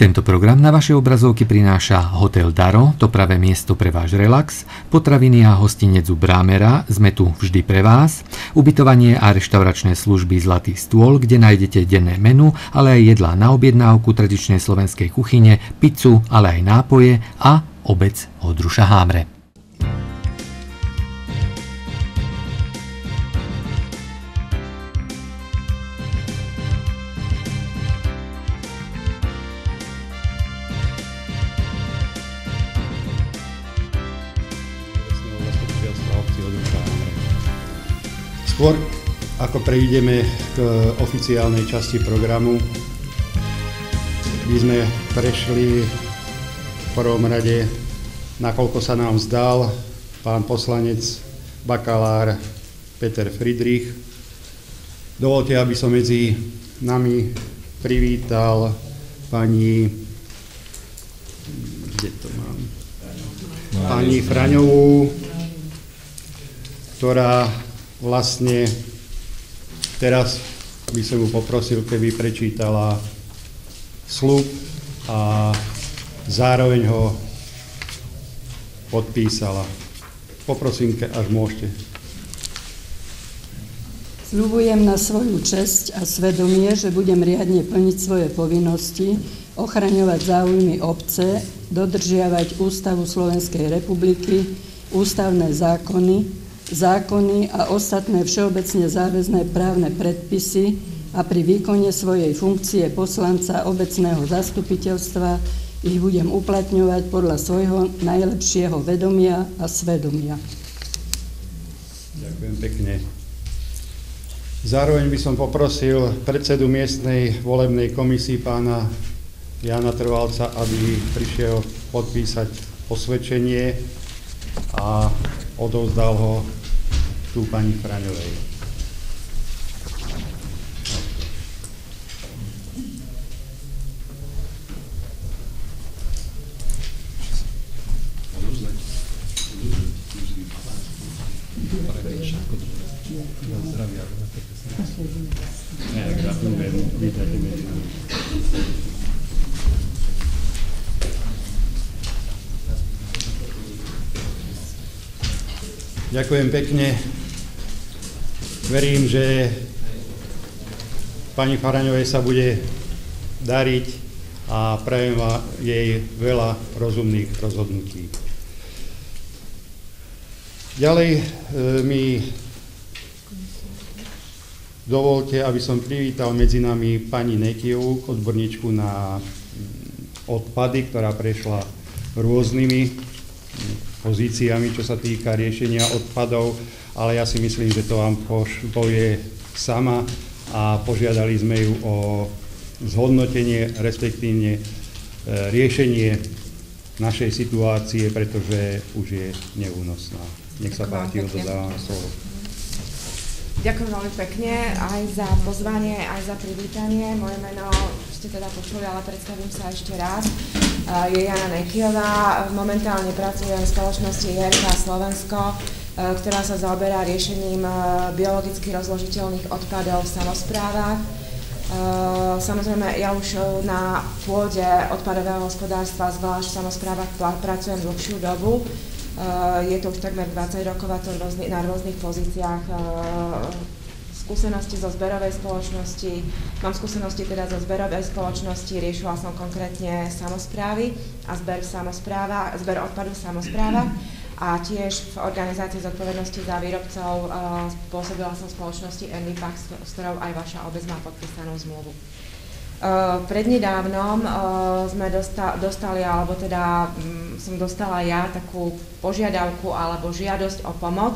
Tento program na vaše obrazovky prináša Hotel Daro, to pravé miesto pre váš relax, potraviny a hostinec u Brámera, sme tu vždy pre vás, ubytovanie a reštauračné služby Zlatý stôl, kde nájdete denné menu, ale aj jedlá na objednávku tradičnej slovenskej kuchyne, pizzu, ale aj nápoje a obec Oldruša Hámre. Skôr ako prejdeme k oficiálnej časti programu, by sme prešli v prvom rade, nakoľko sa nám zdal pán poslanec bakalár Peter Friedrich. Dovolte, aby som medzi nami privítal pani Fraňovú, ktorá vlastne teraz by som mu poprosil, keby prečítala sľub a zároveň ho podpísala. Poprosím, až môžete. Sľubujem na svoju česť a svedomie, že budem riadne plniť svoje povinnosti, ochraňovať záujmy obce, dodržiavať Ústavu Slovenskej republiky, ústavné zákony a ostatné všeobecne záväzné právne predpisy a pri výkone svojej funkcie poslanca obecného zastupiteľstva ich budem uplatňovať podľa svojho najlepšieho vedomia a svedomia. Ďakujem pekne. Zároveň by som poprosil predsedu miestnej volebnej komisii pána Jana Trvalca, aby prišiel podpísať osvedčenie a odovzdal ho tu pani Fraňovej. Ďakujem pekne. Verím, že pani Fraňovej sa bude dariť a prajem jej veľa rozumných rozhodnutí. Ďalej mi dovolte, aby som privítal medzi nami pani Nekijovú, odborníčku na odpady, ktorá prešla rôznymi pozíciami, čo sa týka riešenia odpadov, ale ja si myslím, že to vám povie sama a požiadali sme ju o zhodnotenie, respektívne riešenie našej situácie, pretože už je neúnosná. Nech sa páči, ododávam slovo. Ďakujem veľmi pekne aj za pozvanie, aj za privítanie. Moje meno ste teda počuli, ale predstavím sa ešte raz. Je Jana Nekijová. Momentálne pracujem v spoločnosti JRK Slovensko, ktorá sa zaoberá riešením biologicky rozložiteľných odpadov v samosprávach. Samozrejme, ja už na pôde odpadového hospodárstva, zvlášť v samosprávach, pracujem dlhšiu dobu. Je to už takmer 20 rokov a to na rôznych pozíciách. Skúsenosti zo zberovej spoločnosti, mám skúsenosti teda zo zberovej spoločnosti, riešila som konkrétne samosprávy a zber odpadu v samosprávach a tiež v organizácii zodpovednosti za výrobcov pôsobila som v spoločnosti Envipax, s ktorou aj vaša obec má podpísanú zmluvu. Prednedávnom sme dostali, alebo teda som dostala ja takú požiadavku alebo žiadosť o pomoc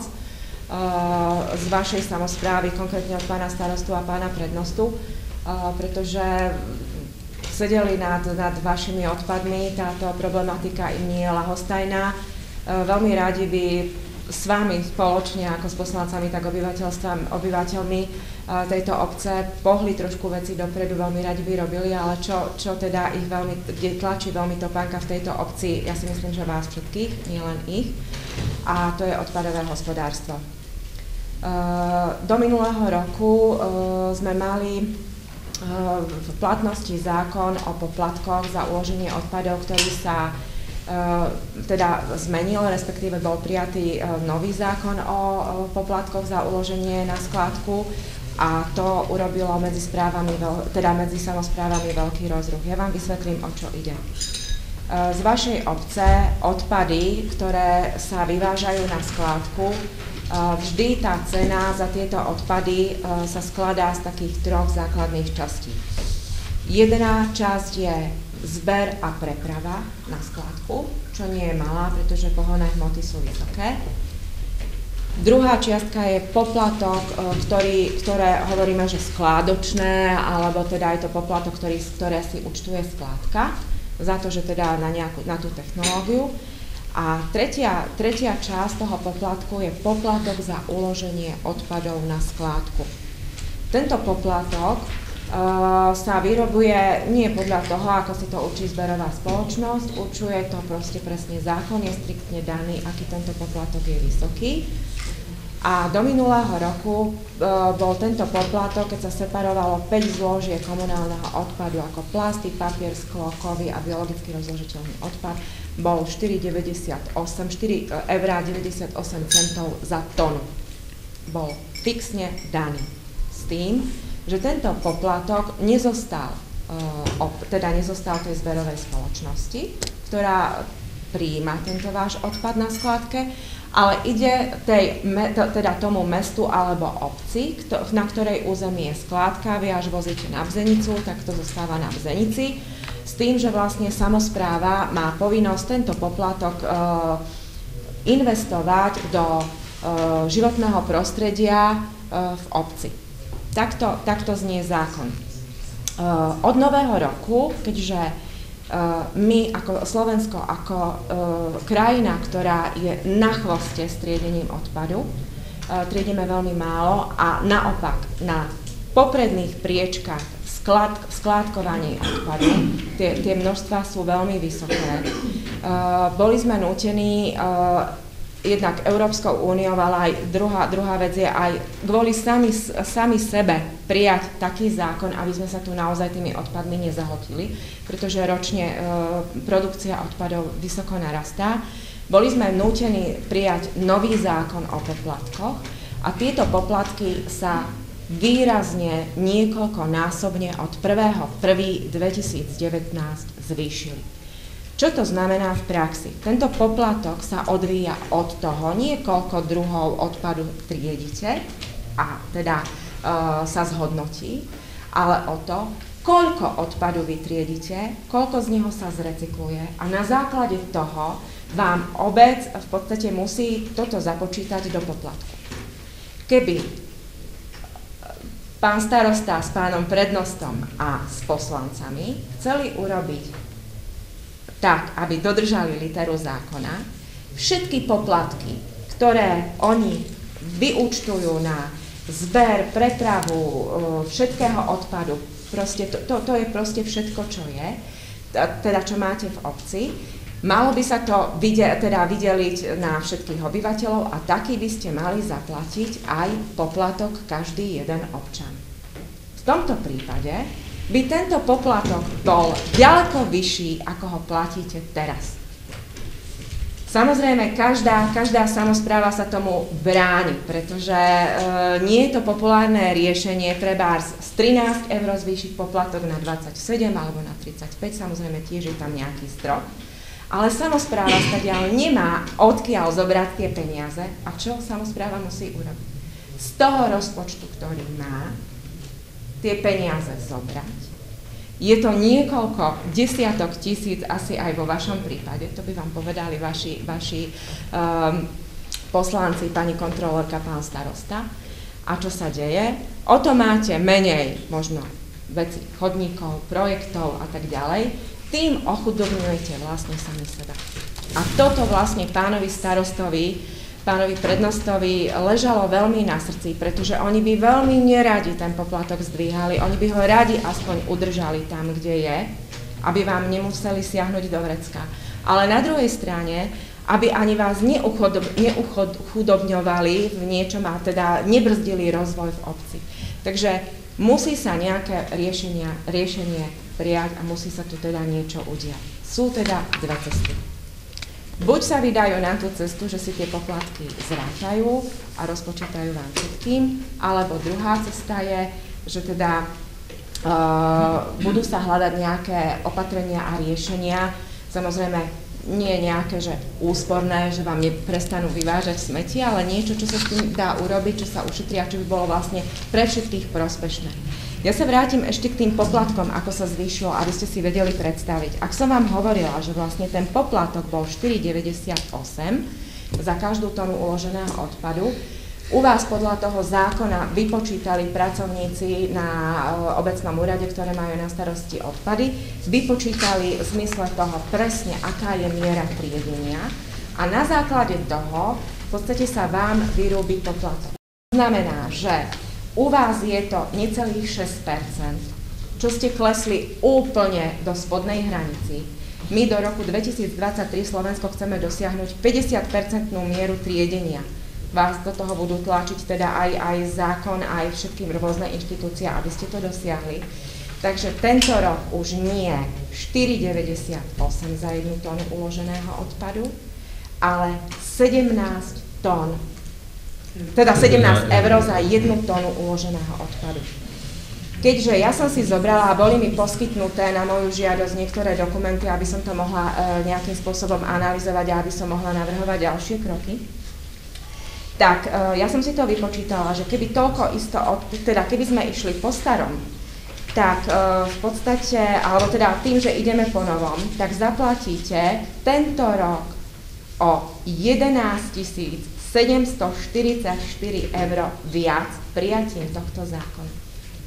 z vašej samosprávy, konkrétne od pána starostu a pána prednostu, pretože sedeli nad vašimi odpadmi, táto problematika im nie je ľahostajná. Veľmi rádi by s vami spoločne, ako s poslancami, tak obyvateľmi tejto obce pohli trošku veci dopredu, veľmi radi by robili, ale čo teda ich veľmi tlačí veľmi topánka v tejto obci, ja si myslím, že vás všetkých, nie len ich, a to je odpadové hospodárstvo. Do minulého roku sme mali v platnosti zákon o poplatkoch za uloženie odpadov, ktorý sa teda zmenil, respektíve bol prijatý nový zákon o poplatkoch za uloženie na skládku a to urobilo medzi samosprávami veľký rozruch. Ja vám vysvetlím, o čo ide. Z vašej obce odpady, ktoré sa vyvážajú na skládku, vždy tá cena za tieto odpady sa skladá z takých troch základných častí. Jedna časť je zber a preprava na skládku, čo nie je malá, pretože pohonné hmoty sú vysoké. Druhá čiastka je poplatok, ktoré hovoríme, že skládočné, alebo teda je to poplatok, ktoré si účtuje skládka, za to, že teda na tú technológiu. A tretia časť toho poplatku je poplatok za uloženie odpadov na skládku. Tento poplatok sa vyrobuje nie podľa toho, ako si to určí zberová spoločnosť, určuje to proste presne zákon, je striktne daný, aký tento poplatok je vysoký. A do minulého roku bol tento poplatok, keď sa separovalo 5 zložiek komunálneho odpadu ako plasty, papier, sklo, kovy a biologicky rozložiteľný odpad, bol 4,98 za tonu. Bol fixne daný s tým, že tento poplatok nezostal tej zberovej spoločnosti, ktorá prijíma tento váš odpad na skládke, ale ide tomu mestu alebo obci, na ktorej území je skládka, vy až vozíte na Bzenicu, tak to zostáva na Bzenici, s tým, že vlastne samospráva má povinnosť tento poplatok investovať do životného prostredia v obci. Takto znie zákon. Od nového roku, keďže my ako Slovensko, ako krajina, ktorá je na chvoste s triedením odpadu, triedíme veľmi málo a naopak na popredných priečkách skládkovaní odpadu tie množstvá sú veľmi vysoké. Boli sme nútení jednak Európskou úniou, ale aj druhá vec je aj kvôli sami sebe prijať taký zákon, aby sme sa tu naozaj tými odpadmi nezahltili, pretože ročne produkcia odpadov vysoko narastá. Boli sme nútení prijať nový zákon o poplatkoch a tieto poplatky sa výrazne niekoľkonásobne od 1.1.2019 zvýšili. Čo to znamená v praxi? Tento poplatok sa odvíja od toho, nie koľko druhov odpadu triedite a teda sa zhodnotí, ale o to, koľko odpadu vy triedite, koľko z neho sa zrecykluje a na základe toho vám obec v podstate musí toto započítať do poplatku. Keby pán starosta s pánom prednostom a s poslancami chceli urobiť tak, aby dodržali literu zákona, všetky poplatky, ktoré oni vyúčtujú na zber, prepravu všetkého odpadu, proste to je proste všetko, čo je, teda čo máte v obci, malo by sa to vydeliť na všetkých obyvateľov a taký by ste mali zaplatiť aj poplatok každý jeden občan. V tomto prípade by tento poplatok bol ďaleko vyšší, ako ho platíte teraz. Samozrejme, každá samospráva sa tomu bráni, pretože nie je to populárne riešenie trebárs z 13 eur zvýšiť poplatok na 27 alebo na 35, samozrejme tiež je tam nejaký strop. Ale samospráva stadiaľ nemá odkiaľ zobrať tie peniaze a čo samospráva musí urobiť? Z toho rozpočtu, ktorý má, tie peniaze zobrať. Je to niekoľko desiatok tisíc, asi aj vo vašom prípade, to by vám povedali vaši poslanci, pani kontrolórka, pán starosta. A čo sa deje? O to máte menej možno veci, chodníkov, projektov a tak ďalej, tým ochudobňujete vlastne sami seba. A toto vlastne pánovi starostovi, pánovi prednostovi ležalo veľmi na srdci, pretože oni by veľmi neradi ten poplatok zdvíhali, oni by ho radi aspoň udržali tam, kde je, aby vám nemuseli siahnuť do vrecka. Ale na druhej strane, aby ani vás neuchudobňovali v niečom a teda nebrzdili rozvoj v obci. Takže Musí sa nejaké riešenie prijať a musí sa tu teda niečo udiať. Sú teda dve cesty. Buď sa vydajú na tú cestu, že si tie poplatky zrátajú a rozpočítajú vám všetkým, alebo druhá cesta je, že teda budú sa hľadať nejaké opatrenia a riešenia, samozrejme nie nejaké, že úsporné, že vám neprestanú vyvážať smeti, ale niečo, čo sa s tým dá urobiť, čo sa ušetrí a čo by bolo vlastne pre všetkých prospešné. Ja sa vrátim ešte k tým poplatkom, ako sa zvýšilo, aby ste si vedeli predstaviť. Ak som vám hovorila, že vlastne ten poplatok bol 4,98 za každú tonu uloženého odpadu, u vás podľa toho zákona vypočítali pracovníci na obecnom úrade, ktoré majú na starosti odpady, vypočítali v zmysle toho presne, aká je miera triedenia a na základe toho v podstate sa vám vyrúbi poplatok. To znamená, že u vás je to necelých 6%, čo ste klesli úplne do spodnej hranici. My do roku 2023 Slovensko chceme dosiahnuť 50% mieru triedenia. Vás do toho budú tlačiť teda aj zákon, aj všetkým rôzne inštitúcie, aby ste to dosiahli. Takže tento rok už nie 4,98 za 1 tónu uloženého odpadu, ale 17 tón. Teda 17 eur za 1 tónu uloženého odpadu. Keďže ja som si zobrala a boli mi poskytnuté na moju žiadosť niektoré dokumenty, aby som to mohla nejakým spôsobom analyzovať a aby som mohla navrhovať ďalšie kroky, tak ja som si to vypočítala, že keby toľko isto, teda keby sme išli po starom, tak v podstate, alebo teda tým, že ideme po novom, tak zaplatíte tento rok o 11 744 eur viac prijatím tohto zákona.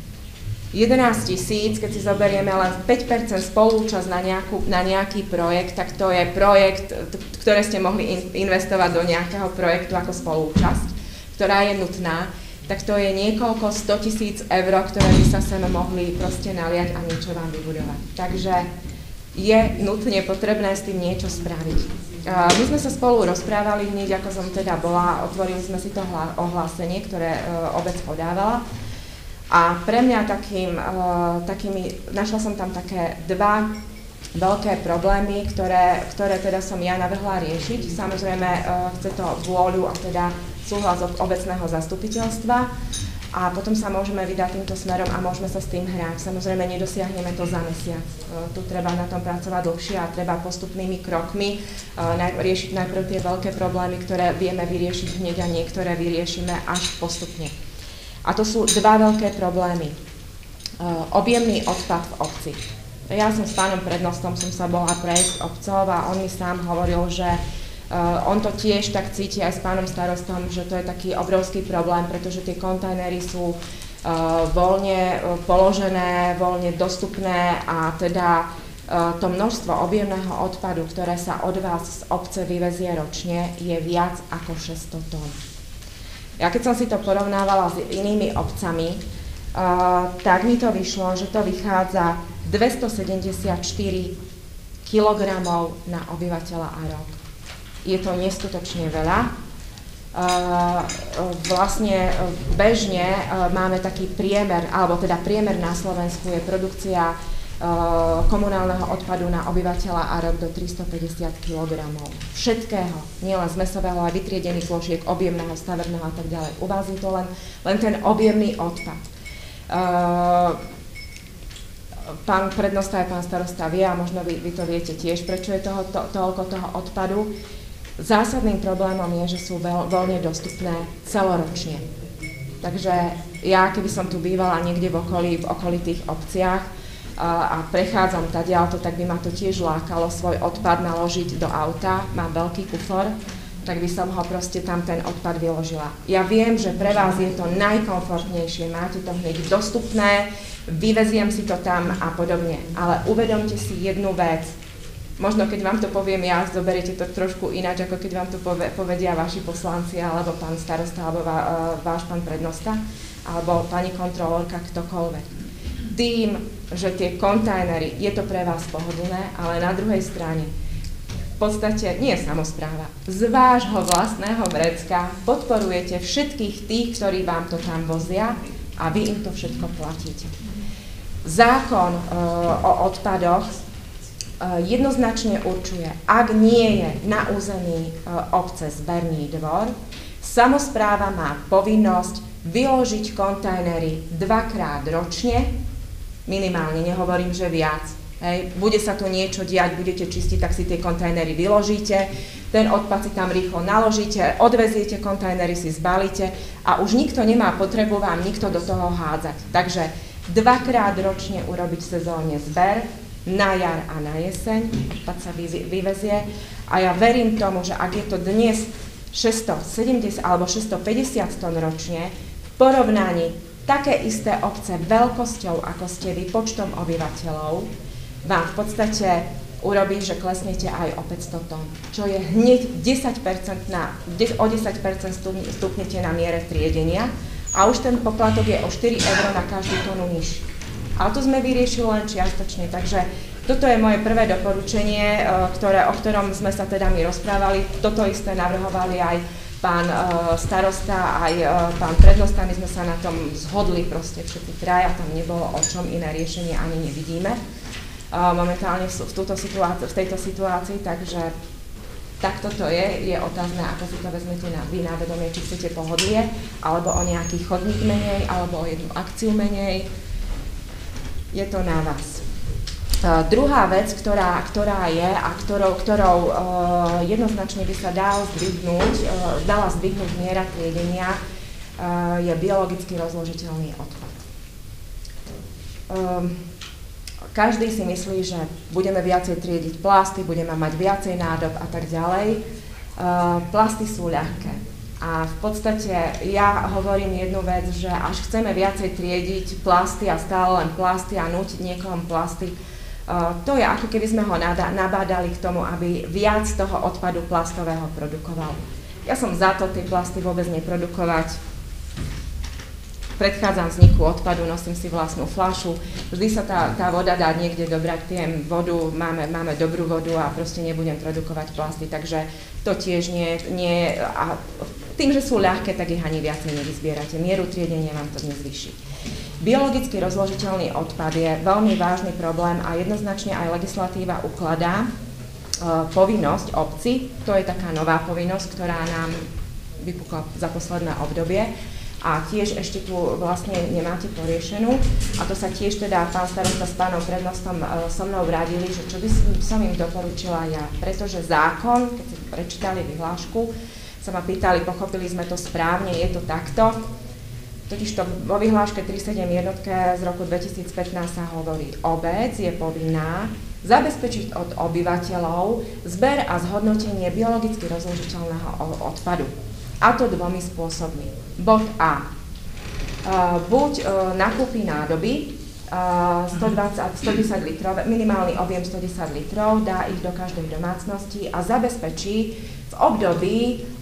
11 000, keď si zoberieme len 5% spolúčasť na nejaký projekt, tak to je projekt, ktoré ste mohli investovať do nejakého projektu ako spolúčasť, ktorá je nutná, tak to je niekoľko 100 000 eur, ktoré by sa sem mohli proste naliať a niečo vám vybudovať. Takže je nutne potrebné s tým niečo spraviť. My sme sa spolu rozprávali hneď, ako som teda bola, otvorili sme si to ohlásenie, ktoré obec podávala. A pre mňa našla som tam také dva veľké problémy, ktoré teda som ja navrhla riešiť. Samozrejme, chce to vôľu a teda súhlas od obecného zastupiteľstva a potom sa môžeme vydať týmto smerom a môžeme sa s tým hrať. Samozrejme, nedosiahneme to za mesiac. Tu treba na tom pracovať dlhšie a treba postupnými krokmi riešiť najprv tie veľké problémy, ktoré vieme vyriešiť hneď a niektoré vyriešime až postupne. A to sú dva veľké problémy. Objemný odpad v obci. Ja som s pánom prednostom som sa bola prejsť obcov a on mi sám hovoril, že on to tiež tak cíti aj s pánom starostom, že to je taký obrovský problém, pretože tie kontajnery sú voľne položené, voľne dostupné a teda to množstvo objemného odpadu, ktoré sa od vás z obce vyvezie ročne, je viac ako 600 tón. Ja keď som si to porovnávala s inými obcami, tak mi to vyšlo, že to vychádza 274 kg na obyvateľa a rok. Je to neskutočne veľa. Vlastne bežne máme taký priemer, alebo teda priemer na Slovensku je produkcia komunálneho odpadu na obyvateľa a rok do 350 kg. Všetkého, nielen z mäsového, ale vytriedených zložiek, objemného, staverného a tak ďalej. U vás je to len ten objemný odpad. Pán prednosta aj pán starosta vie, a možno vy to viete tiež, prečo je toľko toho odpadu. Zásadným problémom je, že sú voľne dostupné celoročne. Takže ja, keby som tu bývala niekde v okolí tých obciach, a prechádzam tadiaľto, tak by ma to tiež lákalo svoj odpad naložiť do auta, mám veľký kufor, tak by som ho proste tam ten odpad vyložila. Ja viem, že pre vás je to najkomfortnejšie, máte to hneď dostupné, vyveziem si to tam a podobne, ale uvedomte si jednu vec. Možno keď vám to poviem ja, zoberiete to trošku ináč, ako keď vám to povedia vaši poslanci, alebo pán starosta, alebo váš pán prednosta, alebo pani kontrolórka, ktokoľvek. Tým, že tie kontajnery, je to pre vás pohodlné, ale na druhej strane v podstate nie je samospráva. Z vášho vlastného vrecka podporujete všetkých tých, ktorí vám to tam vozia a vy im to všetko platíte. Zákon o odpadoch jednoznačne určuje, ak nie je na území obce zberný dvor, samospráva má povinnosť vyložiť kontajnery 2-krát ročne, minimálne, nehovorím, že viac. Hej. Bude sa tu niečo diať, budete čistiť, tak si tie kontajnery vyložíte, ten odpad si tam rýchlo naložíte, odveziete kontajnery, si zbalíte a už nikto nemá potrebu vám nikto do toho hádzať. Takže 2-krát ročne urobiť sezónne zber, na jar a na jeseň, odpad sa vyvezie a ja verím tomu, že ak je to dnes 670 alebo 650 tón ročne, v porovnaní také isté obce veľkosťou, ako ste vy, počtom obyvateľov, vám v podstate urobí, že klesnete aj o 500 tón, čo je hneď 10% o 10% stupnete na miere triedenia a už ten poplatok je o 4 € na každú tónu nižší. Ale to sme vyriešili len čiastočne, takže toto je moje prvé doporučenie, o ktorom sme sa teda my rozprávali. Toto isté navrhovali aj pán starosta, aj pán prednosta, my sme sa na tom zhodli proste všetci traja, tam nebolo o čom iné riešenie ani nevidíme momentálne v tejto situácii, takže takto to je otázne, ako si to vezmete vy na vedomie, či chcete pohodlie, alebo o nejaký chodník menej, alebo o jednu akciu menej. Je to na vás. Druhá vec, ktorá je a ktorou jednoznačne by sa dala zdvihnúť miera triedenia, je biologicky rozložiteľný odpad. Každý si myslí, že budeme viacej triediť plasty, budeme mať viacej nádob a tak ďalej. Plasty sú ľahké. A v podstate ja hovorím jednu vec, že až chceme viacej triediť plasty a stále len plasty a nútiť niekomu plasty, to je ako keby sme ho nabádali k tomu, aby viac toho odpadu plastového produkoval. Ja som za to tie plasty vôbec neprodukovať. Predchádzam vzniku odpadu, nosím si vlastnú fľašu, vždy sa tá voda dá niekde dobrať, pijem vodu, máme dobrú vodu a proste nebudem produkovať plasty, takže to tiež nie a tým, že sú ľahké, tak ich ani viacej nevyzbierate. Mieru triedenia vám to nezvýši. Biologicky rozložiteľný odpad je veľmi vážny problém a jednoznačne aj legislatíva ukladá povinnosť obci, to je taká nová povinnosť, ktorá nám vypukla za posledné obdobie a tiež ešte tu vlastne nemáte poriešenú a to sa tiež teda pán starosta s pánom prednostom so mnou radili, že čo by som im doporučila ja, pretože zákon, keď si prečítali vyhlášku, sa ma pýtali, pochopili sme to správne, je to takto. Totižto vo vyhláške 37 jednotke z roku 2015 sa hovorí, obec je povinná zabezpečiť od obyvateľov zber a zhodnotenie biologicky rozložiteľného odpadu. A to dvomi spôsobmi. Bod A. Buď nakúpi nádoby 110 litrov, minimálny objem 110 litrov, dá ich do každej domácnosti a zabezpečí v období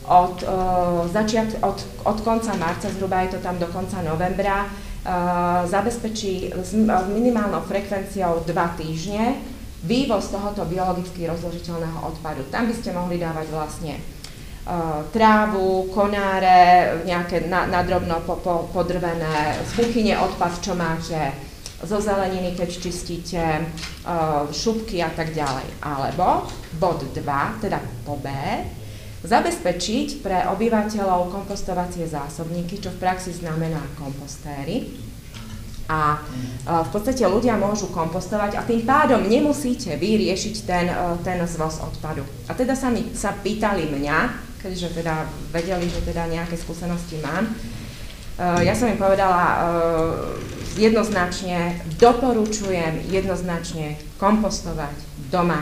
od konca marca, zhruba je to tam do konca novembra, zabezpečí s minimálnou frekvenciou 2 týždne vývoz tohoto biologicky rozložiteľného odpadu. Tam by ste mohli dávať vlastne trávu, konáre, nejaké nadrobno podrvené, z kuchyne odpad, čo máte, zo zeleniny, keď čistíte, šupky a tak ďalej. Alebo bod 2, teda po B, zabezpečiť pre obyvateľov kompostovacie zásobníky, čo v praxi znamená kompostéry. A v podstate ľudia môžu kompostovať a tým pádom nemusíte vy riešiť ten zvoz odpadu. A teda sa pýtali mňa, keďže teda vedeli, že teda nejaké skúsenosti mám. Ja som im povedala jednoznačne, doporučujem jednoznačne kompostovať doma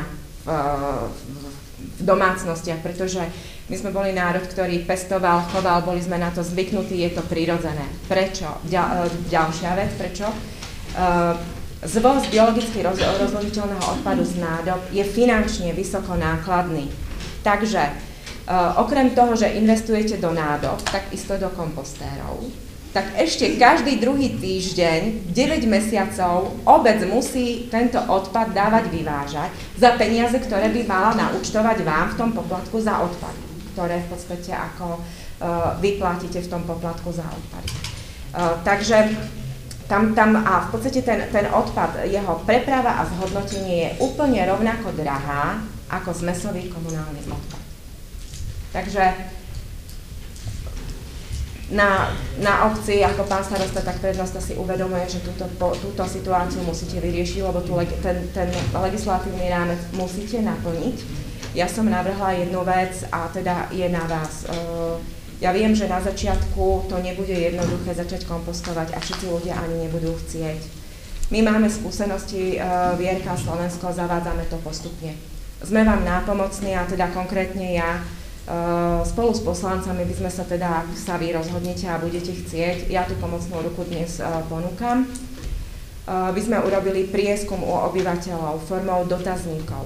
v domácnostiach, pretože my sme boli národ, ktorý pestoval, choval, boli sme na to zvyknutí, je to prirodzené. Prečo? Ďalšia vec, prečo? Zvoz biologicky rozložiteľného odpadu z nádob je finančne vysoko nákladný. Takže okrem toho, že investujete do nádob, tak isto do kompostérov, tak ešte každý druhý týždeň, 9 mesiacov, obec musí tento odpad dávať vyvážať za peniaze, ktoré by mala naúčtovať vám v tom poplatku za odpad, ktoré v podstate ako vyplatíte v tom poplatku za odpady. Takže tam a v podstate ten odpad, jeho preprava a zhodnotenie je úplne rovnako drahá ako zmesový komunálny odpad. Takže na obci, ako pán starosta, tak prednosta si uvedomuje, že túto situáciu musíte vyriešiť, lebo ten legislatívny rámec musíte naplniť. Ja som navrhla jednu vec a teda je na vás. Ja viem, že na začiatku to nebude jednoduché začať kompostovať a všetci ľudia ani nebudú chcieť. My máme skúsenosti v IRK Slovensko, zavádzame to postupne. Sme vám nápomocní a teda konkrétne ja spolu s poslancami by sme sa teda, ak sa vy rozhodnete a budete chcieť, ja tú pomocnú ruku dnes ponúkam, by sme urobili prieskum u obyvateľov formou dotazníkov.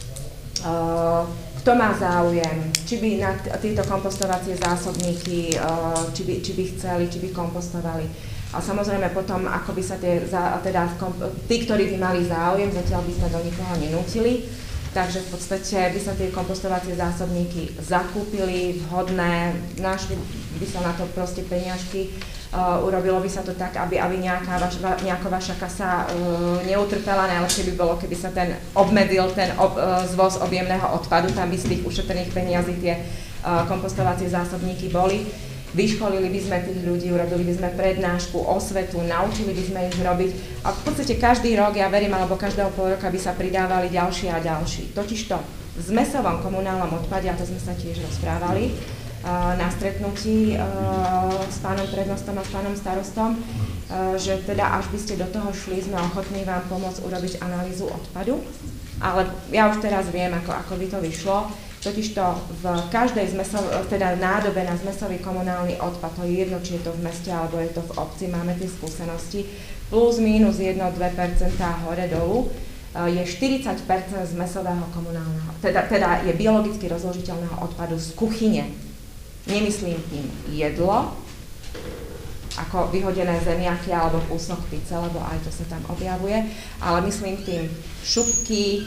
Kto má záujem, či by na tieto kompostovacie zásobníky, či by chceli, či by kompostovali. A samozrejme potom, ako by sa tí, ktorí by mali záujem, zatiaľ by sme do nikoho nenútili, takže v podstate by sa tie kompostovacie zásobníky zakúpili, vhodné, našli by sa na to proste peniažky, urobilo by sa to tak, aby nejaká vaša kasa neutrpela. Najlepšie by bolo, keby sa obmedzil ten zvoz objemného odpadu, tam by z tých ušetrených peniazí tie kompostovacie zásobníky boli. Vyškolili by sme tých ľudí, urobili by sme prednášku, osvetu, naučili by sme ich robiť a v podstate každý rok, ja verím, alebo každého pol roka by sa pridávali ďalší a ďalší. Totižto v zmesovom komunálnom odpade, a to sme sa tiež rozprávali, na stretnutí s pánom prednostom a s pánom starostom, že teda až by ste do toho šli, sme ochotní vám pomôcť urobiť analýzu odpadu, ale ja už teraz viem, ako by to vyšlo. Totižto v každej nádobe na zmesový komunálny odpad, to je jedno, či je to v meste alebo je to v obci, máme tie skúsenosti, plus minus 1-2% hore dolu, je 40% zmesového komunálneho, teda je biologicky rozložiteľného odpadu z kuchyne. Nemyslím tým jedlo, ako vyhodené zemiaky alebo kúsok pice, lebo aj to sa tam objavuje, ale myslím tým šupky,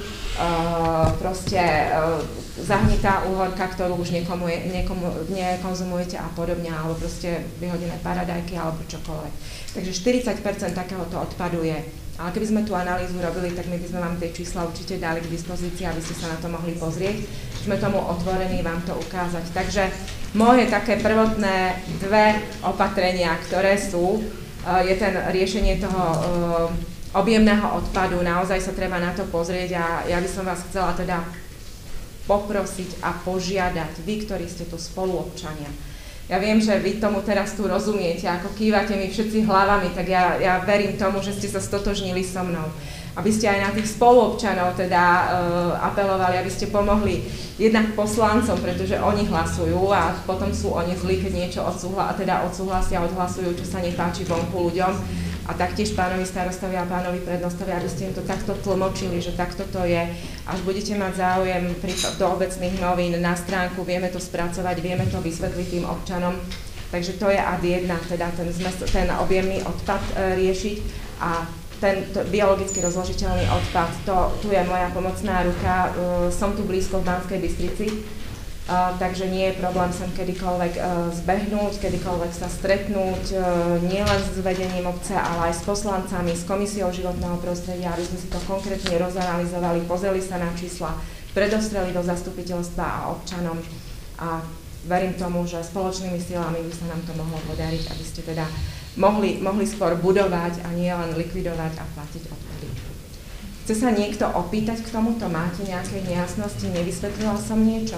zahnitá uhorka, ktorú už nekonzumujete a podobne, alebo proste vyhodené paradajky alebo čokoľvek. Takže 40% takéhoto odpadu je. Ale keby sme tú analýzu robili, tak my by sme vám tie čísla určite dali k dispozícii, aby ste sa na to mohli pozrieť. Sme tomu otvorení vám to ukázať. Takže moje také prvotné dve opatrenia, ktoré sú, je riešenie toho objemného odpadu. Naozaj sa treba na to pozrieť a ja by som vás chcela teda poprosiť a požiadať, vy, ktorí ste tu spoluobčania. Ja viem, že vy tomu teraz tu rozumiete, ako kývate mi všetci hlavami, tak ja verím tomu, že ste sa stotožnili so mnou. Aby ste aj na tých spoluobčanov teda apelovali, aby ste pomohli jednak poslancom, pretože oni hlasujú a potom sú oni zlí, keď niečo odsúhlasia, odhlasujú, čo sa nepáči vonku ľuďom. A taktiež pánovi starostovi a pánovi prednostovi, aby ste im to takto tlmočili, že takto to je. Až budete mať záujem do obecných novín na stránku, vieme to spracovať, vieme to vysvetliť tým občanom. Takže to je ad 1, teda ten objemný odpad riešiť a ten biologicky rozložiteľný odpad, tu je moja pomocná ruka, som tu blízko v Banskej Bystrici, takže nie je problém sem kedykoľvek zbehnúť, kedykoľvek sa stretnúť, nielen s vedením obce, ale aj s poslancami, s Komisiou životného prostredia, aby sme si to konkrétne rozanalizovali, pozreli sa na čísla, predostreli do zastupiteľstva a občanom a verím tomu, že spoločnými silami by sa nám to mohlo podariť, aby ste teda mohli skôr budovať a nie len likvidovať a platiť odpady. Chce sa niekto opýtať k tomuto? Máte nejaké nejasnosti? Nevysvetlila som niečo?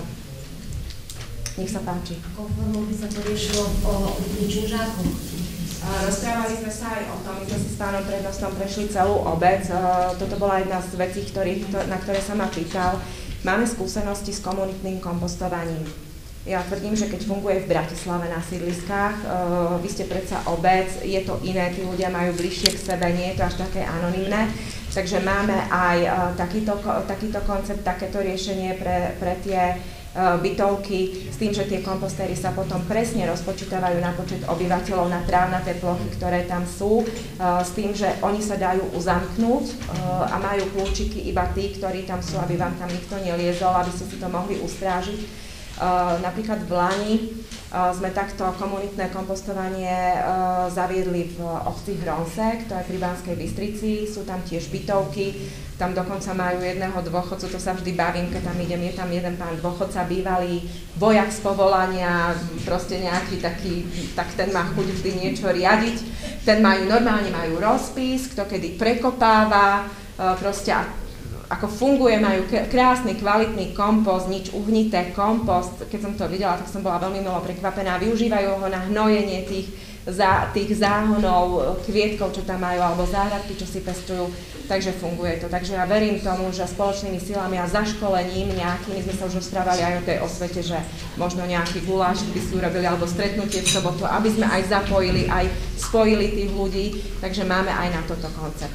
Nech sa páči. Ako formou by sa to riešilo o činžáku? Rozprávali sme sa aj o tom, my sme si s pánom prednostom prešli celú obec. Toto bola jedna z vecí, na ktoré sa ma pýtal. Máme skúsenosti s komunitným kompostovaním. Ja tvrdím, že keď funguje v Bratislave na sídliskách, vy ste predsa obec, je to iné, tí ľudia majú bližšie k sebe, nie je to až také anonymné. Takže máme aj takýto koncept, takéto riešenie pre tie bytovky s tým, že tie kompostéry sa potom presne rozpočítavajú na počet obyvateľov, na trávnaté plochy, ktoré tam sú, s tým, že oni sa dajú uzamknúť a majú kľúčiky iba tí, ktorí tam sú, aby vám tam nikto neliezol, aby ste si to mohli ustrážiť. Napríklad v Lani sme takto komunitné kompostovanie zaviedli v obci Hronsek, to je pri Banskej Bystrici, sú tam tiež bytovky, tam dokonca majú jedného dôchodcu, to sa vždy bavím, keď tam idem, je tam jeden pán dôchodca, bývalý vojak z povolania, proste nejaký taký, tak ten má chuť vždy niečo riadiť, ten normálne majú rozpis, kto kedy prekopáva, proste ako funguje, majú krásny, kvalitný kompost, nič uhnité, kompost. Keď som to videla, tak som bola veľmi milo prekvapená. Využívajú ho na hnojenie tých záhonov, kvietkov, čo tam majú, alebo záhradky, čo si pestujú. Takže funguje to. Takže ja verím tomu, že spoločnými silami a zaškolením nejakými, sme sa už rozprávali aj o tej osvete, že možno nejaký guláš by si urobili, alebo stretnutie v sobotu, aby sme aj zapojili, aj spojili tých ľudí. Takže máme aj na toto koncept.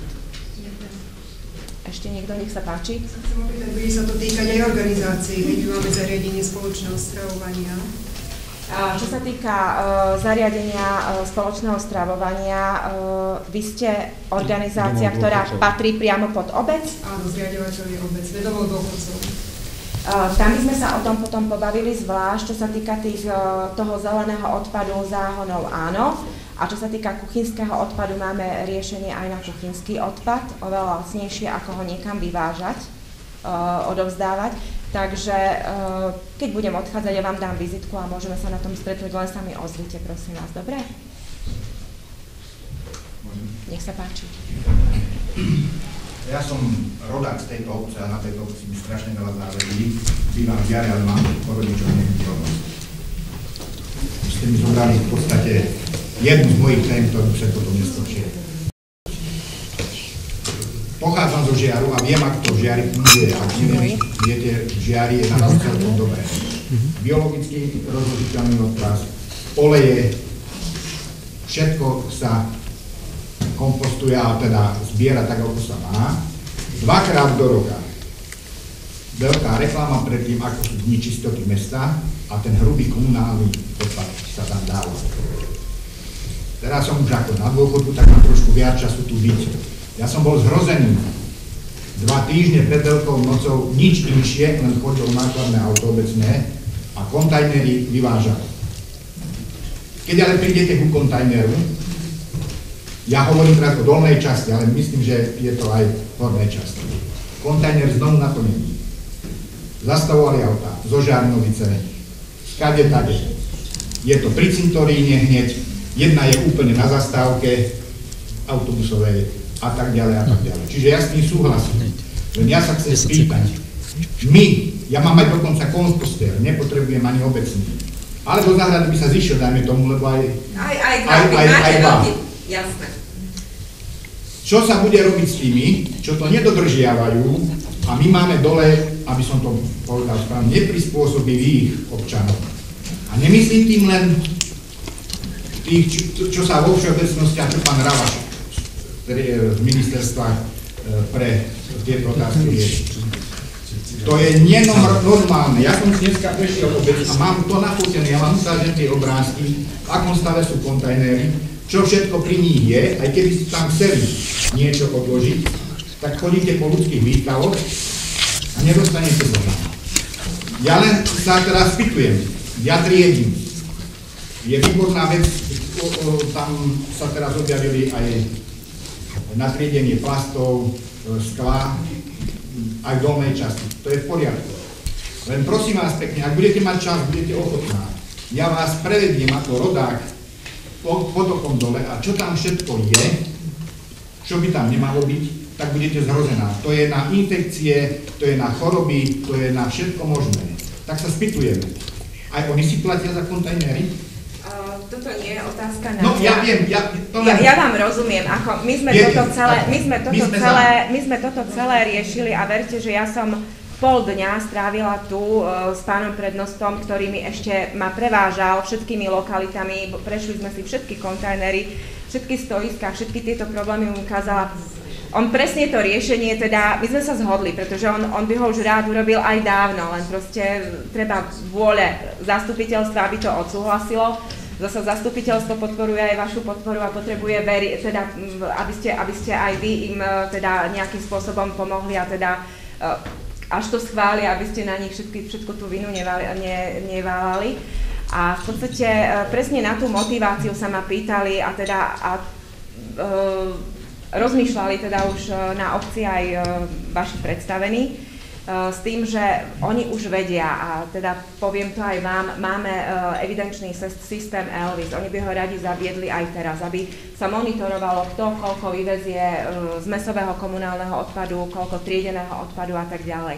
Ešte niekto, nech sa páči. Chcem opýtať, bude sa to týkať aj organizácií, keď máme zariadenie spoločného stravovania. Čo sa týka zariadenia spoločného stravovania, vy ste organizácia, ktorá patrí priamo pod obec? Áno, zriaďovateľ je obec, vedomou dôchodcov. Tam by sme sa o tom potom pobavili zvlášť, čo sa týka toho zeleného odpadu, záhonov, áno. A čo sa týka kuchynského odpadu, máme riešenie aj na kuchynský odpad, oveľa lacnejšie, ako ho niekam vyvážať, odovzdávať. Takže keď budem odchádzať, ja vám dám vizitku a môžeme sa na tom stretnúť, len sa mi ozvite, prosím vás, dobre? Nech sa páči. Ja som rodák z tejto obce a na tejto obci mi strašne veľa záleží. Bývam v Jare, ale mám po rodičoch nehnuteľnosť. Ste mi zobrali v podstate jednu z mojich tém, ktorú sa potom neskočil. Pochádzam zo Žiaru a viem, ako to v Žiari funguje. Ak neviem, viete, v Žiari je na to celkom dobré. Biologicky rozložiteľný odpad, oleje, všetko sa kompostuje a teda zbiera tak, ako sa má. 2-krát do roka. Veľká reklama pred tým, ako sú dni čistoty mesta a ten hrubý komunálny odpad sa tam dáva. Teraz som už ako na dôchodku, tak mám trošku viac času tu byť. Ja som bol zhrozený. 2 týždne pred Veľkou nocou nič inšie, len chodil nákladné auto obecné a kontajnery vyvážali. Keď ale prídete ku kontajneru, ja hovorím teraz o dolnej časti, ale myslím, že je to aj v hornej časti. Kontajner znovu naplnený. Zastavovali auta zo Žarnovice, skade tade. Je to pri cintoríne hneď, jedna je úplne na zastávke autobusovej a tak ďalej a tak ďalej. Čiže ja s tým súhlasím. Len ja sa chcem spýtať. Ja mám aj dokonca kompostér, nepotrebujem ani obecný. Ale do záhrady by sa zišiel, dajme tomu, lebo aj dva. Jasné. Čo sa bude robiť s tými, čo to nedodržiavajú a my máme dole, aby som to povedal správne, neprispôsobivých občanov. A nemyslím tým len tých, čo sa vo všeobecnosti, a čo pán Ravaš z ministerstva pre tieto otázky rieši. To je nenormálne. Ja som dneska prešiel obec a mám to nafotené, ja vám ukážem tie obrázky, v akom stave sú kontajnery, čo všetko pri nich je, aj keby si tam chceli niečo odložiť, tak chodíte po ľudských výstavoch a nedostanete to tam. Ja len sa teraz spýtujem, ja triedím. Je výborná vec, tam sa teraz objavili aj natriedenie plastov, skla, aj v dolnej časti. To je v poriadku. Len prosím vás pekne, ak budete mať čas, budete ochotná, ja vás prevediem ako rodák potokom dole a čo tam všetko je, čo by tam nemalo byť, tak budete zhrozená. To je na infekcie, to je na choroby, to je na všetko možné. Tak sa spýtujeme. Aj oni si platia za kontajnery? Toto nie je otázka na no, ja viem, ja vám rozumiem, ako my sme toto celé riešili a verte, že ja som pol dňa strávila tu s pánom prednostom, ktorý mi ešte ma prevážal všetkými lokalitami, prešli sme si všetky kontajnery, všetky stoiská, všetky tieto problémy mu ukázala. On presne to riešenie, teda my sme sa zhodli, pretože on by ho už rád urobil aj dávno, len proste treba vôle zastupiteľstva, aby to odsúhlasilo. Zase zastupiteľstvo podporuje aj vašu podporu a potrebuje teda, aby ste aj vy im teda nejakým spôsobom pomohli a teda až to schvália, aby ste na nich všetku tú vinu neválali. A v podstate presne na tú motiváciu sa ma pýtali a rozmýšľali teda už na obci aj vaši predstavení s tým, že oni už vedia a teda poviem to aj vám, máme evidenčný systém ELVIS, oni by ho radi zaviedli aj teraz, aby sa monitorovalo kto koľko vyvezie z mäsového komunálneho odpadu, koľko triedeného odpadu a tak ďalej.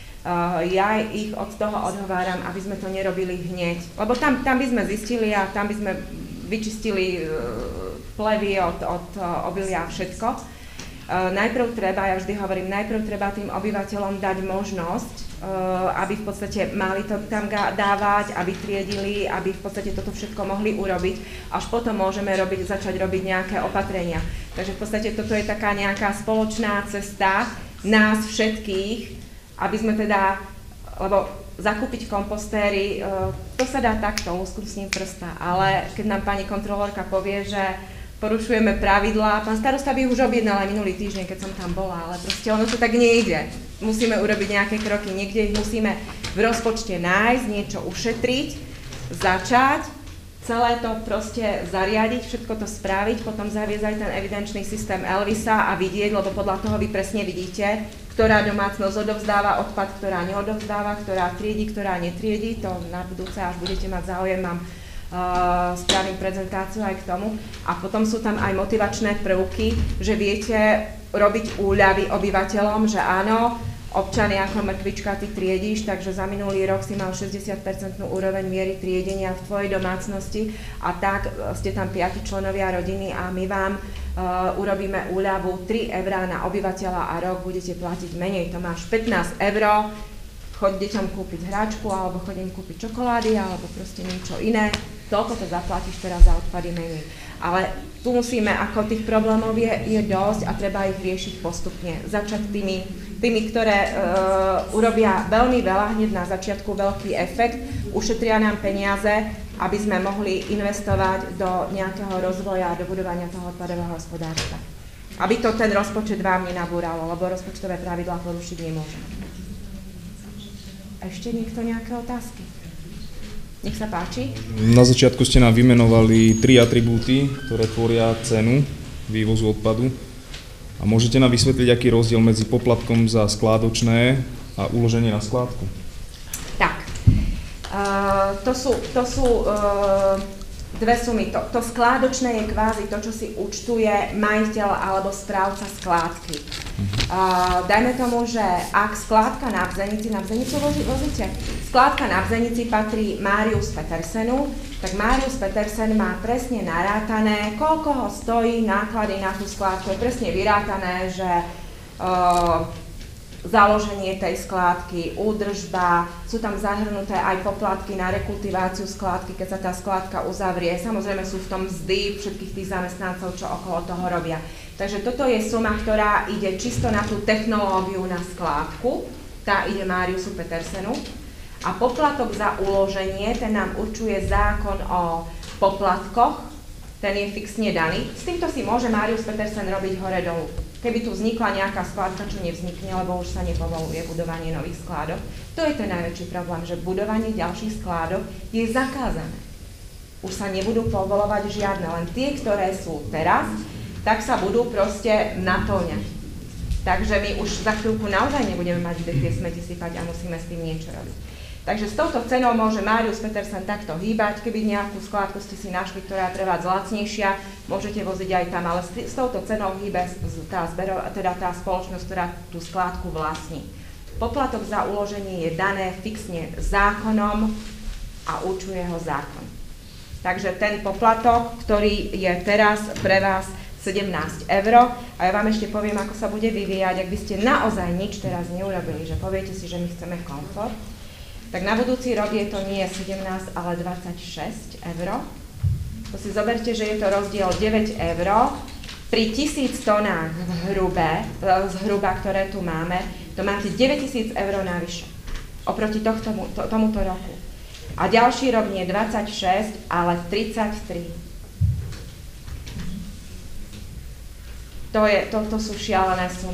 Ja ich od toho odhováram, aby sme to nerobili hneď, lebo tam by sme zistili a tam by sme vyčistili plevy od obilia a všetko. Najprv treba, ja vždy hovorím, najprv treba tým obyvateľom dať možnosť, aby v podstate mali to tam dávať, aby triedili, aby v podstate toto všetko mohli urobiť, až potom môžeme začať robiť nejaké opatrenia. Takže v podstate toto je taká nejaká spoločná cesta nás všetkých, aby sme teda, lebo zakúpiť kompostéry, to sa dá takto, lusknutím prsta, ale keď nám pani kontrolórka povie, že porušujeme pravidlá, pán starosta by už objednal aj minulý týždeň, keď som tam bola, ale proste ono to tak nejde. Musíme urobiť nejaké kroky, niekde ich musíme v rozpočte nájsť, niečo ušetriť, začať, celé to proste zariadiť, všetko to spraviť, potom zaviesť aj ten evidenčný systém ELVISa a vidieť, lebo podľa toho vy presne vidíte, ktorá domácnosť odovzdáva odpad, ktorá neodovzdáva, ktorá triedi, ktorá netriedi. To na budúce, až budete mať záujem, mám spravím prezentáciu aj k tomu. A potom sú tam aj motivačné prvky, že viete robiť úľavy obyvateľom, že áno, občany ako mrkvička, ty triedíš, takže za minulý rok si mal 60% úroveň miery triedenia v tvojej domácnosti a tak ste tam 5 členovia rodiny a my vám urobíme úľavu 3 € na obyvateľa a rok budete platiť menej. To máš 15 €, choď deťom kúpiť hračku alebo chodím kúpiť čokolády alebo proste niečo iné. Toľko to zaplatíš teraz za odpady menej. Ale tu musíme, ako tých problémov je dosť a treba ich riešiť postupne. Začať tými, ktoré urobia veľmi veľa, hneď na začiatku veľký efekt, ušetria nám peniaze, aby sme mohli investovať do nejakého rozvoja a do budovania toho odpadového hospodárstva. Aby to ten rozpočet vám nenabúralo, lebo rozpočtové pravidlá porušiť nemôžeme. Ešte niekto nejaké otázky? Nech sa páči. Na začiatku ste nám vymenovali 3 atribúty, ktoré tvoria cenu vývozu odpadu. A môžete nám vysvetliť, aký je rozdiel medzi poplatkom za skládočné a uloženie na skládku? Tak, to sú dve sumy. To skládočné je kvázi to, čo si účtuje majiteľ alebo správca skládky. Dajme tomu, že ak skládka na Bzenici vozíte? Skládka na Bzenici patrí Marius Petersenu, tak Marius Petersen má presne narátané, koľko ho stojí náklady na tú skládku. Je presne vyrátané, že založenie tej skládky, údržba, sú tam zahrnuté aj poplatky na rekultiváciu skládky, keď sa tá skládka uzavrie. Samozrejme sú v tom mzdy všetkých tých zamestnancov, čo okolo toho robia. Takže toto je suma, ktorá ide čisto na tú technológiu na skládku, tá ide Mariusu Petersenu. A poplatok za uloženie, ten nám určuje zákon o poplatkoch, ten je fixne daný. S týmto si môže Marius Petersen robiť hore-dolu. Keby tu vznikla nejaká skládka, čo nevznikne, lebo už sa nepovoluje budovanie nových skládok. To je ten najväčší problém, že budovanie ďalších skládok je zakázané. Už sa nebudú povolovať žiadne, len tie, ktoré sú teraz, tak sa budú proste naplňať. Takže my už za chvíľku naozaj nebudeme mať kde tie smeti sypať a musíme s tým niečo robiť. Takže s touto cenou môže Marius Petersen takto hýbať, keby nejakú skládku ste si našli, ktorá je pre vás lacnejšia, môžete voziť aj tam, ale s touto cenou hýbe tá spoločnosť, ktorá tú skládku vlastní. Poplatok za uloženie je dané fixne zákonom a určuje ho zákon. Takže ten poplatok, ktorý je teraz pre vás 17 €, a ja vám ešte poviem, ako sa bude vyvíjať, ak by ste naozaj nič teraz neurobili, že poviete si, že my chceme komfort, tak na budúci rok je to nie 17, ale 26 €. To si zoberte, že je to rozdiel 9 €. Pri 1000 tonách zhruba, ktoré tu máme, to máte 9000 € navyše oproti tomuto roku. A ďalší rok nie 26, ale 33. To sú šialené sumy.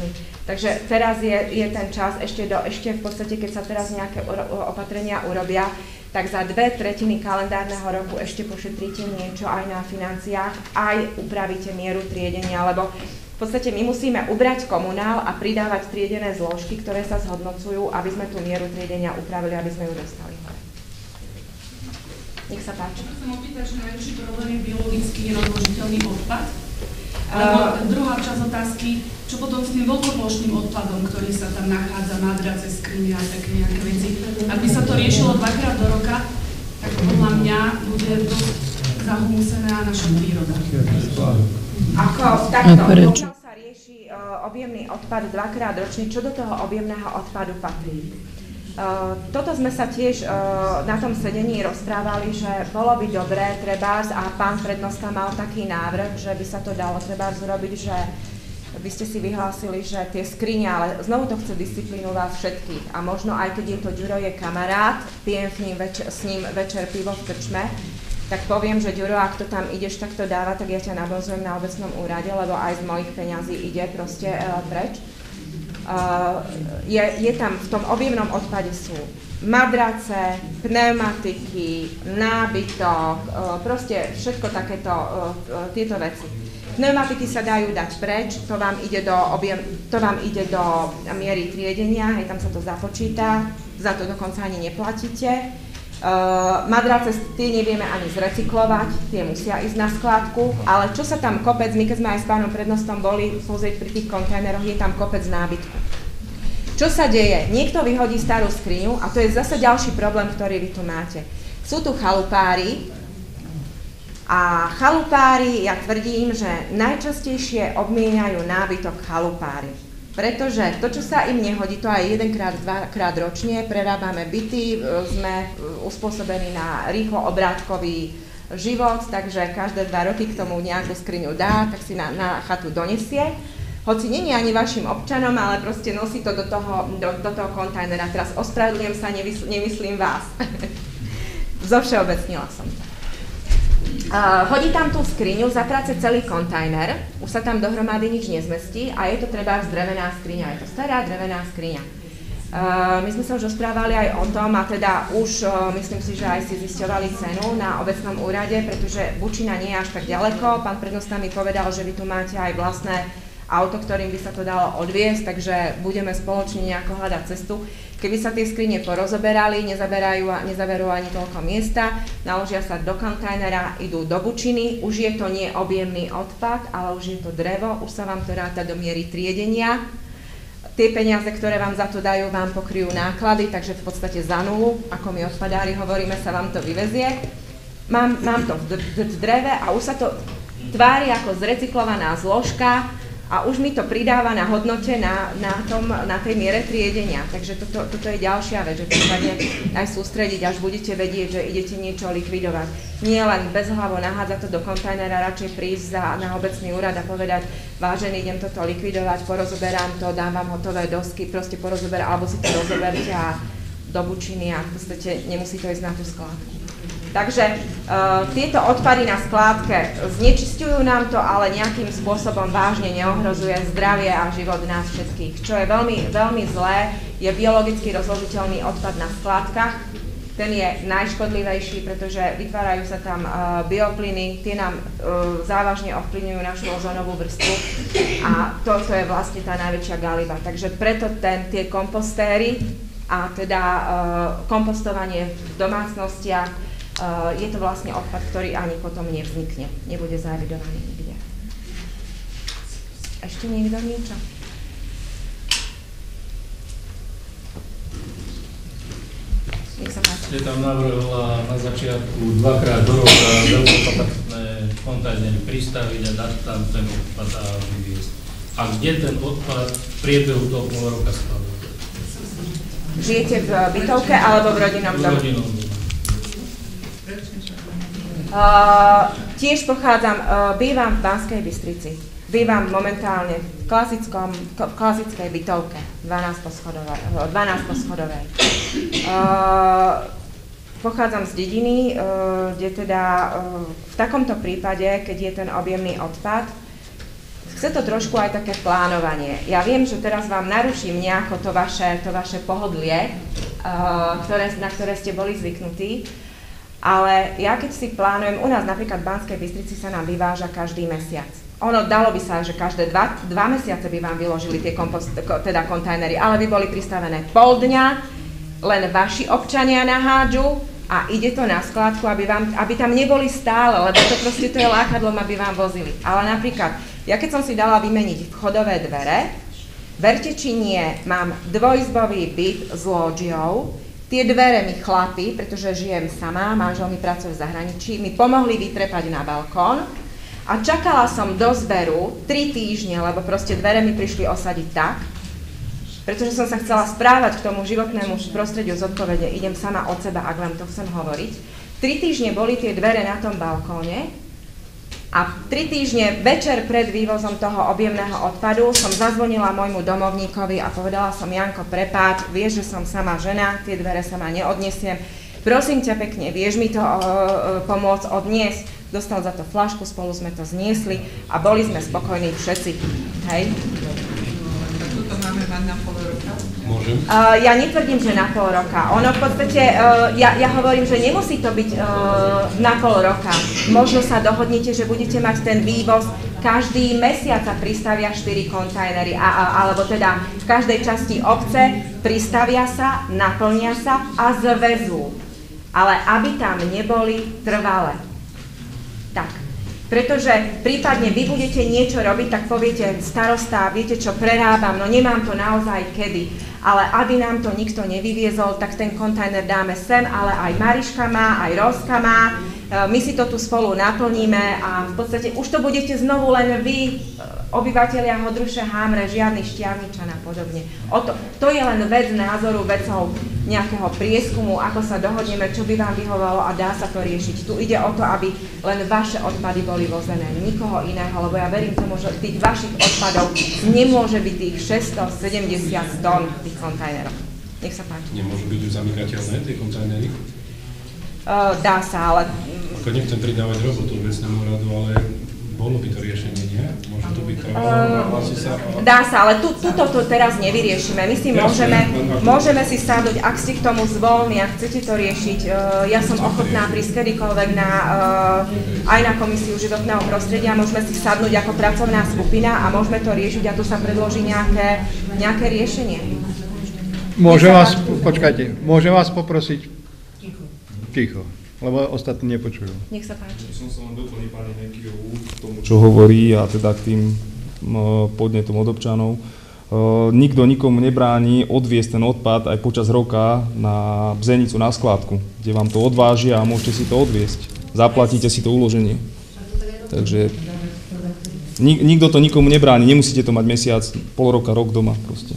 Takže teraz je ten čas, ešte v podstate, keď sa teraz nejaké opatrenia urobia, tak za 2/3 kalendárneho roku ešte pošetríte niečo aj na financiách, aj upravíte mieru triedenia, lebo v podstate my musíme ubrať komunál a pridávať triedené zložky, ktoré sa zhodnocujú, aby sme tú mieru triedenia upravili, aby sme ju dostali hore. Nech sa páči. Chcem opýtať, že najväčší problém je biologicky nerozložiteľný odpad. Alebo druhá časť otázky, čo potom s tým veľkoplošným odpadom, ktorý sa tam nachádza, madrace, skrine a také nejaké veci. Ak by sa to riešilo 2-krát do roka, tak podľa mňa bude dosť zahumusená naša príroda. Ako takto, pokiaľ sa rieši objemný odpad 2-krát ročne, čo do toho objemného odpadu patrí? Toto sme sa tiež na tom sedení rozprávali, že bolo by dobré trebárs, a pán prednosta mal taký návrh, že by sa to dalo trebárs zrobiť, že by ste si vyhlásili, že tie skrine, ale znovu to chce disciplínu vás všetkých a možno aj keď je to Ďuro je kamarát, pijem s ním večer pivo v krčme, tak poviem, že Ďuro, ak to tam ideš takto dávať, tak ja ťa nabozujem na obecnom úrade, lebo aj z mojich peňazí ide proste preč. Je tam v tom objemnom odpade sú madrace, pneumatiky, nábytok, proste všetko takéto tieto veci. Pneumatiky sa dajú dať preč, to vám ide do miery triedenia, tam sa to započíta, za to dokonca ani neplatíte. Madrace, tie nevieme ani zrecyklovať, tie musia ísť na skládku, ale čo sa tam kopec, my keď sme aj s pánom prednostom boli pozrieť pri tých kontajneroch, je tam kopec nábytku. Čo sa deje? Niekto vyhodí starú skriňu a to je zase ďalší problém, ktorý vy tu máte. Sú tu chalupári a chalupári, ja tvrdím, že najčastejšie obmieniajú nábytok chalupári. Pretože to, čo sa im nehodí, to aj 1-2 ročne, prerábame byty, sme uspôsobení na rýchlo obrátkový život, takže každé 2 roky k tomu nejakú skriňu dá, tak si na chatu donesie. Hoci nie je ani vašim občanom, ale proste nosí to do toho kontajnera. Teraz ospravedlňujem sa, nemyslím vás. Zovšeobecnila som to. Hodí tam tú skriňu, zaprace celý kontajner, už sa tam dohromady nič nezmestí a je to treba drevená skriňa, je to stará drevená skriňa. My sme sa už rozprávali aj o tom a teda už myslím si, že aj si zisťovali cenu na obecnom úrade, pretože Bučina nie je až tak ďaleko, pán prednosta mi povedal, že vy tu máte aj vlastné auto, ktorým by sa to dalo odviesť, takže budeme spoločne nejako hľadať cestu. Keby sa tie skrine porozoberali, nezaberú ani toľko miesta, naložia sa do kontajnera, idú do Bučiny, už je to nie objemný odpad, ale už je to drevo, už sa vám to ráta do miery triedenia. Tie peniaze, ktoré vám za to dajú, vám pokryjú náklady, takže v podstate za nulu, ako my odpadári hovoríme, sa vám to vyvezie. Mám to v dreve a už sa to tvári ako zrecyklovaná zložka, a už mi to pridáva na hodnote na tej miere triedenia. Takže toto je ďalšia vec, že prípadne aj sústrediť, až budete vedieť, že idete niečo likvidovať. Nie len bezhlavo nahádzať to do kontajnera, radšej prísť na obecný úrad a povedať, vážený, idem toto likvidovať, porozoberám to, dám vám hotové dosky, proste porozoberám, alebo si to rozoberte a do Bučiny a v podstate nemusí to ísť na tú skládku. Takže tieto odpady na skládke znečisťujú nám to, ale nejakým spôsobom vážne neohrozuje zdravie a život nás všetkých. Čo je veľmi, veľmi zlé, je biologicky rozložiteľný odpad na skládkach. Ten je najškodlivejší, pretože vytvárajú sa tam bioplyny, tie nám závažne ovplyvňujú našu ozónovú vrstvu a toto je vlastne tá najväčšia galiba. Takže preto tie kompostéry a teda kompostovanie v domácnostiach, je to vlastne odpad, ktorý ani potom nevznikne, nebude zaevidovaný nikde. Ešte niekto niečo? Nech sa páči. Ste tam navrhla na začiatku 2-krát do roka veľkokapacitné kontajnery pristaviť a dať tam ten odpad a vyviesť. A kde ten odpad v priebehu toho pol roka skladá? Žijete v bytovke alebo v rodinnom dome? V rodinnom dome. Tiež pochádzam, bývam v Banskej Bystrici. Bývam momentálne v klasickej bytovke, 12-poschodovej. Pochádzam z dediny, kde teda v takomto prípade, keď je ten objemný odpad, chce to trošku aj také plánovanie. Ja viem, že teraz vám naruším nejako to vaše pohodlie, na ktoré ste boli zvyknutí, ale ja keď si plánujem, u nás napríklad v Banskej Bystrici sa nám vyváža každý mesiac. Ono dalo by sa, že každé dva mesiace by vám vyložili tie kontajnery, ale by boli pristavené pol dňa, len vaši občania nahádžu a ide to na skládku, aby tam neboli stále, lebo to proste to je lákadlom, aby vám vozili. Ale napríklad, ja keď som si dala vymeniť vchodové dvere, verte či nie, mám dvojizbový byt s lódžiou, tie dvere mi chlapi, pretože žijem sama, manžel mi pracuje v zahraničí, mi pomohli vytrepať na balkón a čakala som do zberu 3 týždne, lebo proste dvere mi prišli osadiť tak, pretože som sa chcela správať k tomu životnému prostrediu zodpovedne, idem sama od seba, ak vám to chcem hovoriť. 3 týždne boli tie dvere na tom balkóne a 3 týždne večer pred vývozom toho objemného odpadu som zazvonila môjmu domovníkovi a povedala som: Janko, prepáč, vieš, že som sama žena, tie dvere sama neodnesiem, prosím ťa pekne, vieš mi to pomôcť odniesť. Dostal za to fľašku, spolu sme to zniesli a boli sme spokojní všetci. Hej? Tuto máme mať na pol roka? Môžem? Ja netvrdím, že na pol roka. Ono v podstate, ja hovorím, že nemusí to byť na pol roka. Možno sa dohodnete, že budete mať ten vývoz, každý mesiac sa pristavia 4 kontajnery, alebo teda v každej časti obce pristavia sa, naplnia sa a zvezú. Ale aby tam neboli trvale. Tak, pretože prípadne vy budete niečo robiť, tak poviete: starosta, viete čo, prerábam, no nemám to naozaj kedy. Ale aby nám to nikto nevyviezol, tak ten kontajner dáme sem, ale aj Mariška má, aj Roska má. My si to tu spolu naplníme a v podstate už to budete znovu len vy, obyvatelia Hodruše, Hámre, žiadny Štiavničan a podobne. To je len vec názoru, vecou nejakého prieskumu, ako sa dohodneme, čo by vám vyhovalo a dá sa to riešiť. Tu ide o to, aby len vaše odpady boli vozené, nikoho iného, lebo ja verím tomu, že tých vašich odpadov nemôže byť tých 670 tón tých kontajnerov. Nech sa páči. Nemôžu byť už zamykateľné tie kontajnery? Dá sa, ale... Ako nechcem pridávať robotu obecnému radu, ale bolo by to riešenie, nie? Môže to byť trvalo, sa... Dá sa, ale tuto to teraz nevyriešime. My si môžeme si sadnúť, ak ste k tomu zvolní a chcete to riešiť. Ja som ochotná prísť kedykoľvek aj na Komisiu životného prostredia, môžeme si sadnúť ako pracovná skupina a môžeme to riešiť a tu sa predloží nejaké riešenie. Môžem vás poprosiť ticho, lebo ostatní nepočujú. Nech sa páči. Som sa len doplniť pani Nekijovú k tomu, čo hovorí, a teda k tým podnetom od občanov. Nikto nikomu nebráni odviesť ten odpad aj počas roka na Bzenicu, na skládku, kde vám to odvážia a môžete si to odviesť. Zaplatíte si to uloženie. Takže nikto to nikomu nebráni, nemusíte to mať mesiac, pol roka, rok doma proste.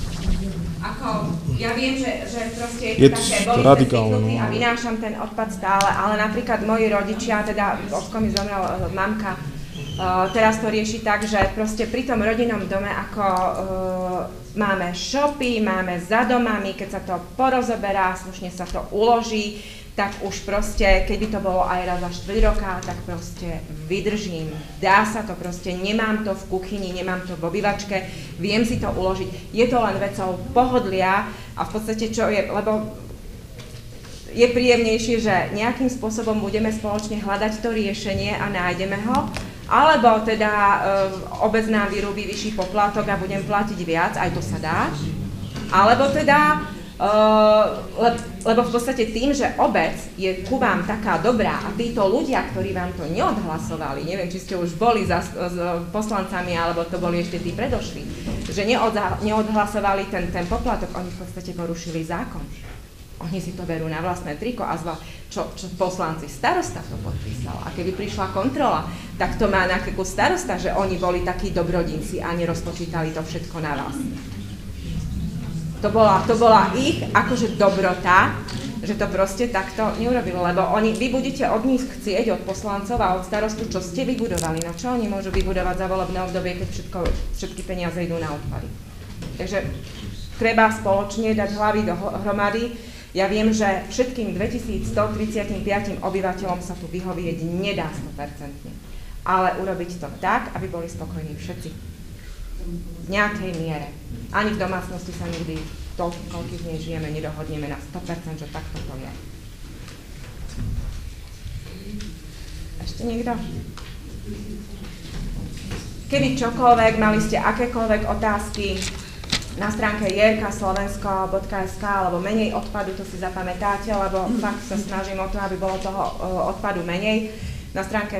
Ja viem, že proste je to také, boli sme zvyknutí a vynášam ten odpad stále, ale napríklad moji rodičia, teda ocko mi zomrel mamka, teraz to rieši tak, že proste pri tom rodinnom dome, ako máme shopy, máme za domami, keď sa to porozoberá, slušne sa to uloží, tak už proste, keď by to bolo aj raz za 4 roka, tak proste vydržím. Dá sa to proste, nemám to v kuchyni, nemám to v obývačke, viem si to uložiť. Je to len vecou pohodlia a v podstate čo je, lebo je príjemnejšie, že nejakým spôsobom budeme spoločne hľadať to riešenie a nájdeme ho, alebo teda obec nám vyrúbi vyšší poplatok a budem platiť viac, aj to sa dá, alebo teda lebo v podstate tým, že obec je ku vám taká dobrá a títo ľudia, ktorí vám to neodhlasovali, neviem, či ste už boli s poslancami, alebo to boli ešte tí predošli, že neodhlasovali ten poplatok, oni v podstate porušili zákon. Oni si to berú na vlastné triko a čo poslanci, starosta to podpísal. A keby prišla kontrola, tak to má nejakú starosta, že oni boli takí dobrodinci a nerozpočítali to všetko na vás. To bola ich akože dobrota, že to proste takto neurobilo, lebo vy budete od nich chcieť, od poslancov a od starostu, čo ste vybudovali. No čo oni môžu vybudovať za volebné obdobie, keď všetky peniaze idú na odpady. Takže treba spoločne dať hlavy dohromady. Ja viem, že všetkým 2135 obyvateľom sa tu vyhovieť nedá 100%. ale urobiť to tak, aby boli spokojní všetci. V nejakej miere. Ani v domácnosti sa nikdy toľko, koľkých z nej žijeme, nedohodneme na 100%, že takto to je. Ešte niekto? Kedy čokoľvek, mali ste akékoľvek otázky na stránke jerkaslovensko.sk alebo menej odpadu, to si zapamätáte, lebo fakt sa snažím o to, aby bolo toho odpadu menej. Na stránke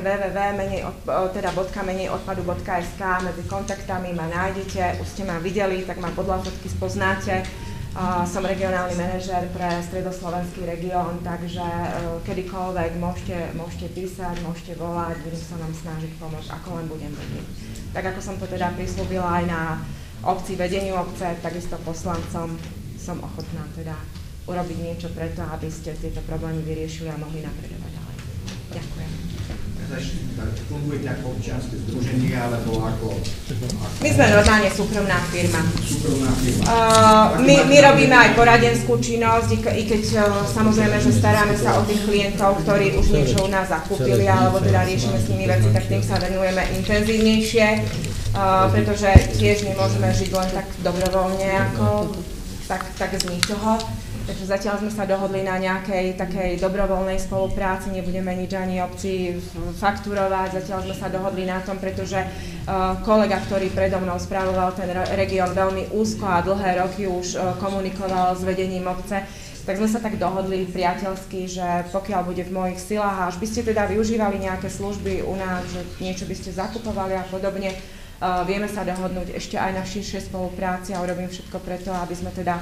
www.menejodpadu.sk medzi kontaktami ma nájdete, už ste ma videli, tak ma podľa fotky spoznáte. Som regionálny manažér pre stredoslovenský región, takže kedykoľvek môžete písať, môžete volať, budem sa vám snažiť pomôcť, ako len budem vedieť. Tak ako som to teda prislúbila aj na obci, vedeniu obce, takisto poslancom, som ochotná teda urobiť niečo preto, aby ste tieto problémy vyriešili a mohli napredovať ďalej. Ďakujem. Fungujete ako občianske združenie, alebo ako... My sme normálne súkromná firma. Súkromná firma. My robíme aj poradenskú činnosť, i keď samozrejme, že staráme sa o tých klientov, ktorí už niečo u nás zakúpili, alebo teda riešime s nimi veci, tak tým sa venujeme intenzívnejšie, pretože tiež nemôžeme žiť len tak dobrovoľne, ako tak z ničoho. Takže zatiaľ sme sa dohodli na nejakej takej dobrovoľnej spolupráci, nebudeme nič ani obci fakturovať, zatiaľ sme sa dohodli na tom, pretože kolega, ktorý predo mnou správoval ten región veľmi úzko a dlhé roky už komunikoval s vedením obce, tak sme sa tak dohodli priateľsky, že pokiaľ bude v mojich silách, až by ste teda využívali nejaké služby u nás, že niečo by ste zakupovali a podobne, vieme sa dohodnúť ešte aj na širšej spolupráci a urobím všetko preto, aby sme teda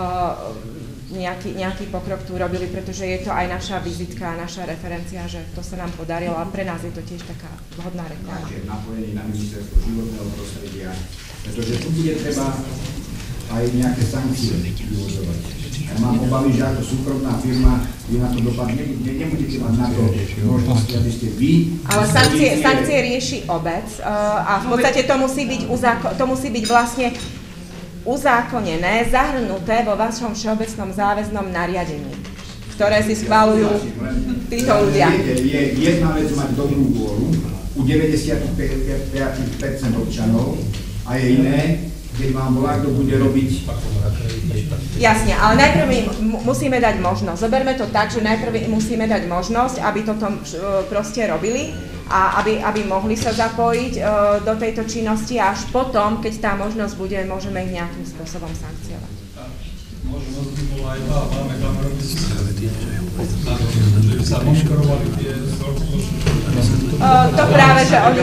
nejaký pokrok tu robili, pretože je to aj naša vizitka, naša referencia, že to sa nám podarilo a pre nás je to tiež taká vhodná reklama. Napojení na ministerstvo životného prostredia, pretože tu bude treba aj nejaké sankcie vyvozovať. Ja mám obavy, že ako súkromná firma vy na to dopad nebudete mať na to možnosti, aby ste vy... Ale sankcie rieši obec a v podstate to musí byť vlastne uzákonené, zahrnuté vo vašom všeobecnom záväznom nariadení, ktoré si schvaľujú títo ľudia. Je jedna vec mať dobrú vôľu u 95% občanov a je iné, keď vám volá, kto bude robiť. Jasne, ale najprv musíme dať možnosť. Zoberme to tak, že najprv musíme dať možnosť, aby toto proste robili a aby mohli sa zapojiť do tejto činnosti a až potom, keď tá možnosť bude, môžeme ich nejakým spôsobom sankciovať. Možnosť by bola aj máme tam robiť, že by sa monitorovali tie to práve, že oni...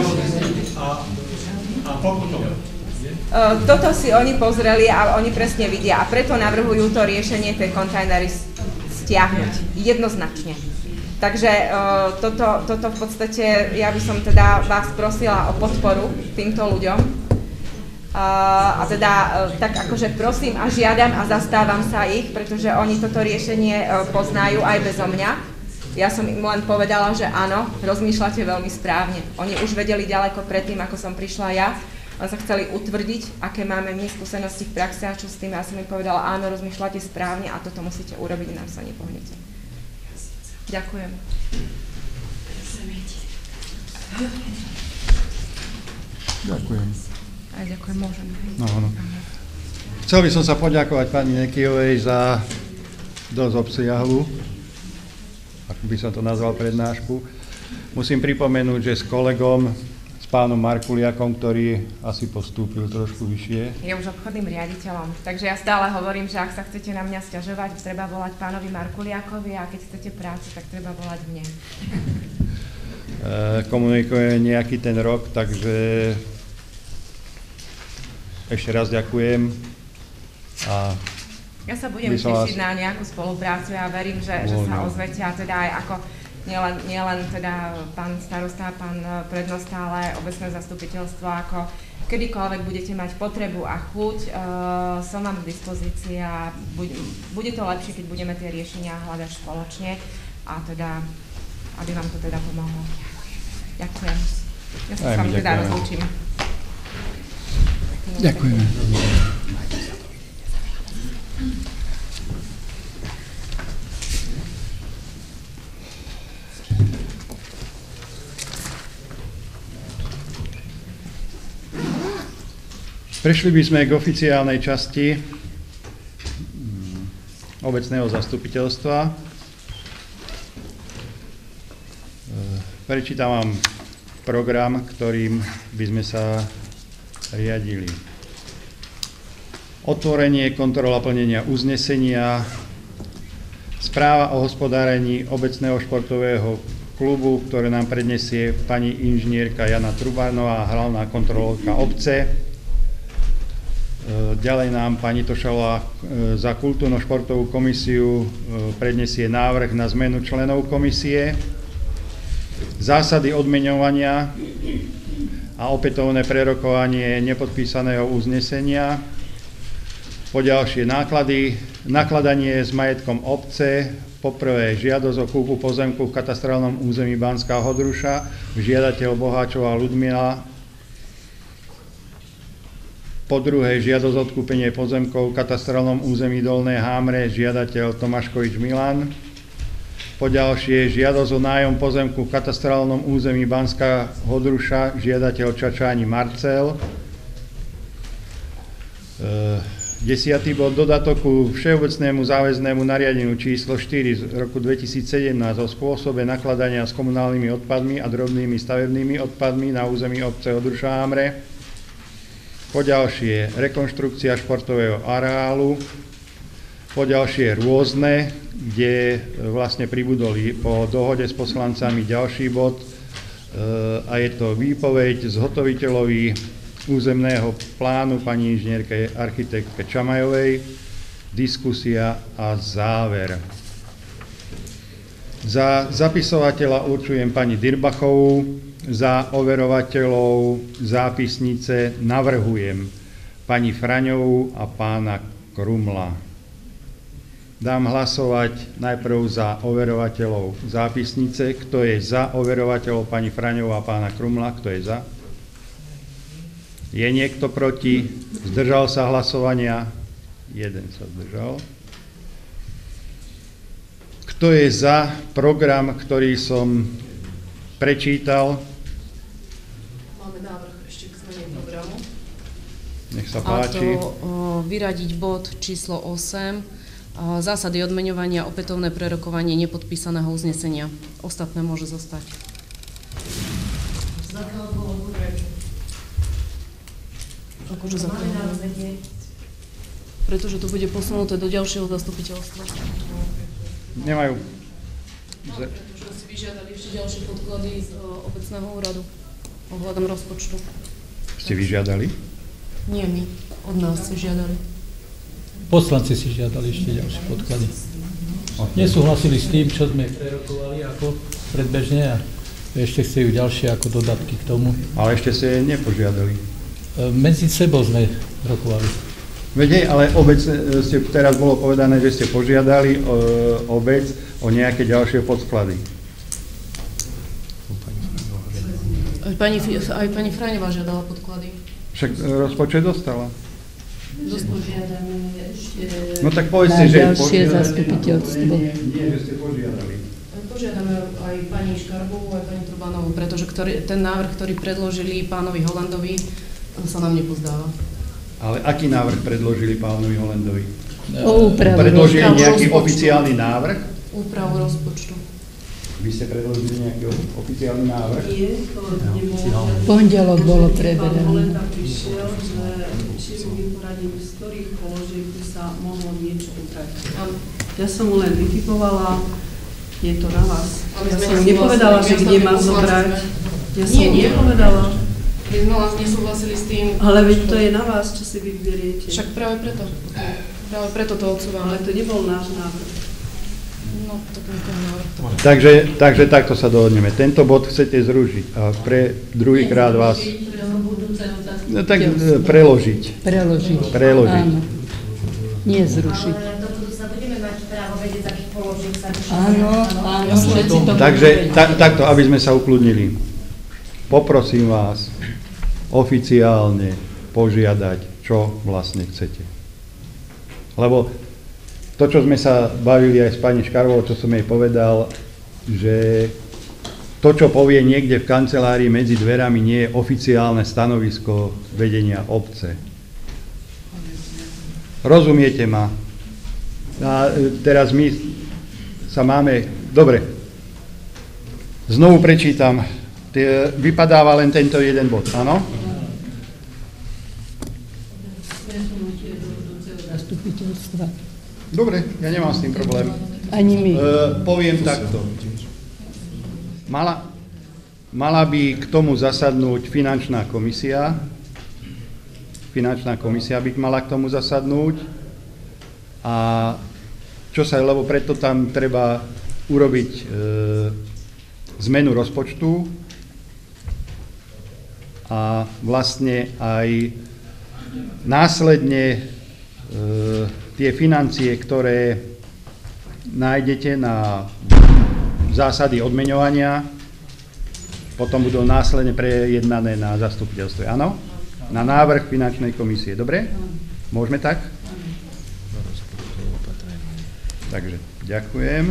A pokutové. Toto si oni pozreli a oni presne vidia a preto navrhujú to riešenie tej kontajnery stiahnuť jednoznačne. Takže toto v podstate, ja by som teda vás prosila o podporu týmto ľuďom a teda tak akože prosím a žiadam a zastávam sa ich, pretože oni toto riešenie poznajú aj bezo mňa. Ja som im len povedala, že áno, rozmýšľate veľmi správne. Oni už vedeli ďaleko predtým, ako som prišla ja. Len sa chceli utvrdiť, aké máme my skúsenosti v praxi a čo s tým. Ja som im povedala, áno, rozmýšľate správne a toto musíte urobiť, nám sa nepohnete. Ďakujem. Ďakujem. Aj ďakujem, môžem. No. Chcel by som sa poďakovať pani Nekijovej za dosť obsiahlu, ako by som to nazval, prednášku. Musím pripomenúť, že s kolegom, s pánom Markuliakom, ktorý asi postúpil trošku vyššie. Je už obchodným riaditeľom, takže ja stále hovorím, že ak sa chcete na mňa sťažovať, treba volať pánovi Markuliakovi a keď chcete prácu, tak treba volať mne. Komunikujeme nejaký ten rok, takže ešte raz ďakujem. Ja sa budem tešiť na nejakú spoluprácu a verím, že sa ozvete a teda aj ako nielen teda pán starosta, pán prednosta, ale obecné zastupiteľstvo, ako kedykoľvek budete mať potrebu a chuť, som vám k dispozícii a bude to lepšie, keď budeme tie riešenia hľadať spoločne a teda, aby vám to teda pomohlo. Ďakujem. Ja sa s vami teda rozlúčim. Ďakujeme. Prešli by sme k oficiálnej časti obecného zastupiteľstva. Prečítam vám program, ktorým by sme sa riadili. Otvorenie, kontrola plnenia uznesenia, správa o hospodárení obecného športového klubu, ktoré nám predniesie pani inžinierka Jana Trubánová, hlavná kontrolórka obce. Ďalej nám pani Tošalová za kultúrno-športovú komisiu predniesie návrh na zmenu členov komisie, zásady odmeňovania a opätovné prerokovanie nepodpísaného uznesenia, poďalšie nakladanie s majetkom obce, poprvé žiadosť o kúpu pozemku v katastrálnom území Banská Hodruša, žiadateľ Boháčová Ľudmila, po druhé žiadosť o odkúpenie pozemkov v katastrálnom území Dolné Hámre, žiadateľ Tomáškovič Milan, po ďalšie žiadosť o nájom pozemku v katastrálnom území Banská Hodruša, žiadateľ Čačáni Marcel. 10. bod, dodatok ku všeobecnému záväznému nariadeniu číslo 4 z roku 2017 o spôsobe nakladania s komunálnymi odpadmi a drobnými stavebnými odpadmi na území obce Hodruša Hámre. Poďalšie rekonštrukcia športového areálu. Poďalšie rôzne, kde vlastne pribudol po dohode s poslancami ďalší bod a je to výpoveď zhotoviteľovi územného plánu pani inžinierke architektke Čamajovej, diskusia a záver. Za zapisovateľa určujem pani Dirbachovú, za overovateľov zápisnice navrhujem pani Fraňovú a pána Krumla. Dám hlasovať najprv za overovateľov zápisnice. Kto je za overovateľov pani Fraňovú a pána Krumla? Kto je za? Je niekto proti? Zdržal sa hlasovania? Jeden sa zdržal. Kto je za program, ktorý som prečítal? Máme návrh ešte k zmene programu. Nech sa páči. A to vyradiť bod číslo 8, zásady odmeňovania, opätovné prerokovanie nepodpísaného uznesenia. Ostatné môže zostať. Z akého dôvodu? Akože za pretože to bude posunuté do ďalšieho zastupiteľstva. Nemajú. Pretože si vyžiadali ešte ďalšie podklady z obecného úradu ohľadom rozpočtu. Ste vyžiadali? Nie my, od nás si žiadali. Poslanci si žiadali ešte ďalšie podklady. Nesúhlasili s tým, čo sme prerokovali ako predbežne a ešte chcú ďalšie ako dodatky k tomu. Ale ešte ste nepožiadali. Medzi sebou sme rokovali. Veď, ale obec, teraz bolo povedané, že ste požiadali obec o nejaké ďalšie podklady. Aj pani Fraňová žiadala podklady. Však rozpočet dostala. Požiadame ešte no tak povedzte, na že ďalšie zastupiteľstvo. Nie, že ste požiadali. Požiadame aj pani Škarbovú, aj pani Trubánovú, pretože ten návrh, ktorý predložili pánovi Holandovi, sa nám nepozdáva. Ale aký návrh predložili pánovi Holandovi? O úpravu. Predložili nejaký oficiálny návrh? Úpravu rozpočtu. Vy ste predložili nejaký oficiálny návrh? Nie, to nebolo. Pondelok bolo preverené. Pán Holenda prišiel, že či mu vyporadím, z ktorých položiek by sa mohlo niečo ubrať. Ja som mu len vytipovala, je to na vás. Ja som nepovedala, že kde má zobrať. Ja som mu nepovedala. My sme vás nesúhlasili s tým. Ale veď to je na vás, čo si vyberiete. Však práve preto. Práve preto to odsúvame. Ale to nebol náš návrh. No, tak nikomu návrh. Takže takto sa dohodneme. Tento bod chcete zrušiť a pre druhýkrát vás... No, tak preložiť. Áno. Nie zrušiť. Ale do budúcna budeme mať právo vedieť, z akých položiek sa vyšlo. Áno, všetci to Takže takto, aby sme sa ukludnili. Poprosím vás oficiálne požiadať, čo vlastne chcete. Lebo to, čo sme sa bavili aj s pani Škarvou, čo som jej povedal, že to, čo povie niekde v kancelárii medzi dverami, nie je oficiálne stanovisko vedenia obce. Rozumiete ma? A teraz my sa máme... Dobre. Znovu prečítam. Vypadáva len tento jeden bod, áno? Zastupiteľstva. Dobre, ja nemám s tým problém. Ani my. Poviem takto. Mala by k tomu zasadnúť finančná komisia. Finančná komisia by mala k tomu zasadnúť. A lebo preto tam treba urobiť zmenu rozpočtu a vlastne aj následne tie financie, ktoré nájdete na zásady odmeňovania, potom budú následne prejednané na zastupiteľstve. Áno? Na návrh finančnej komisie. Dobre? Môžeme tak? Takže ďakujem.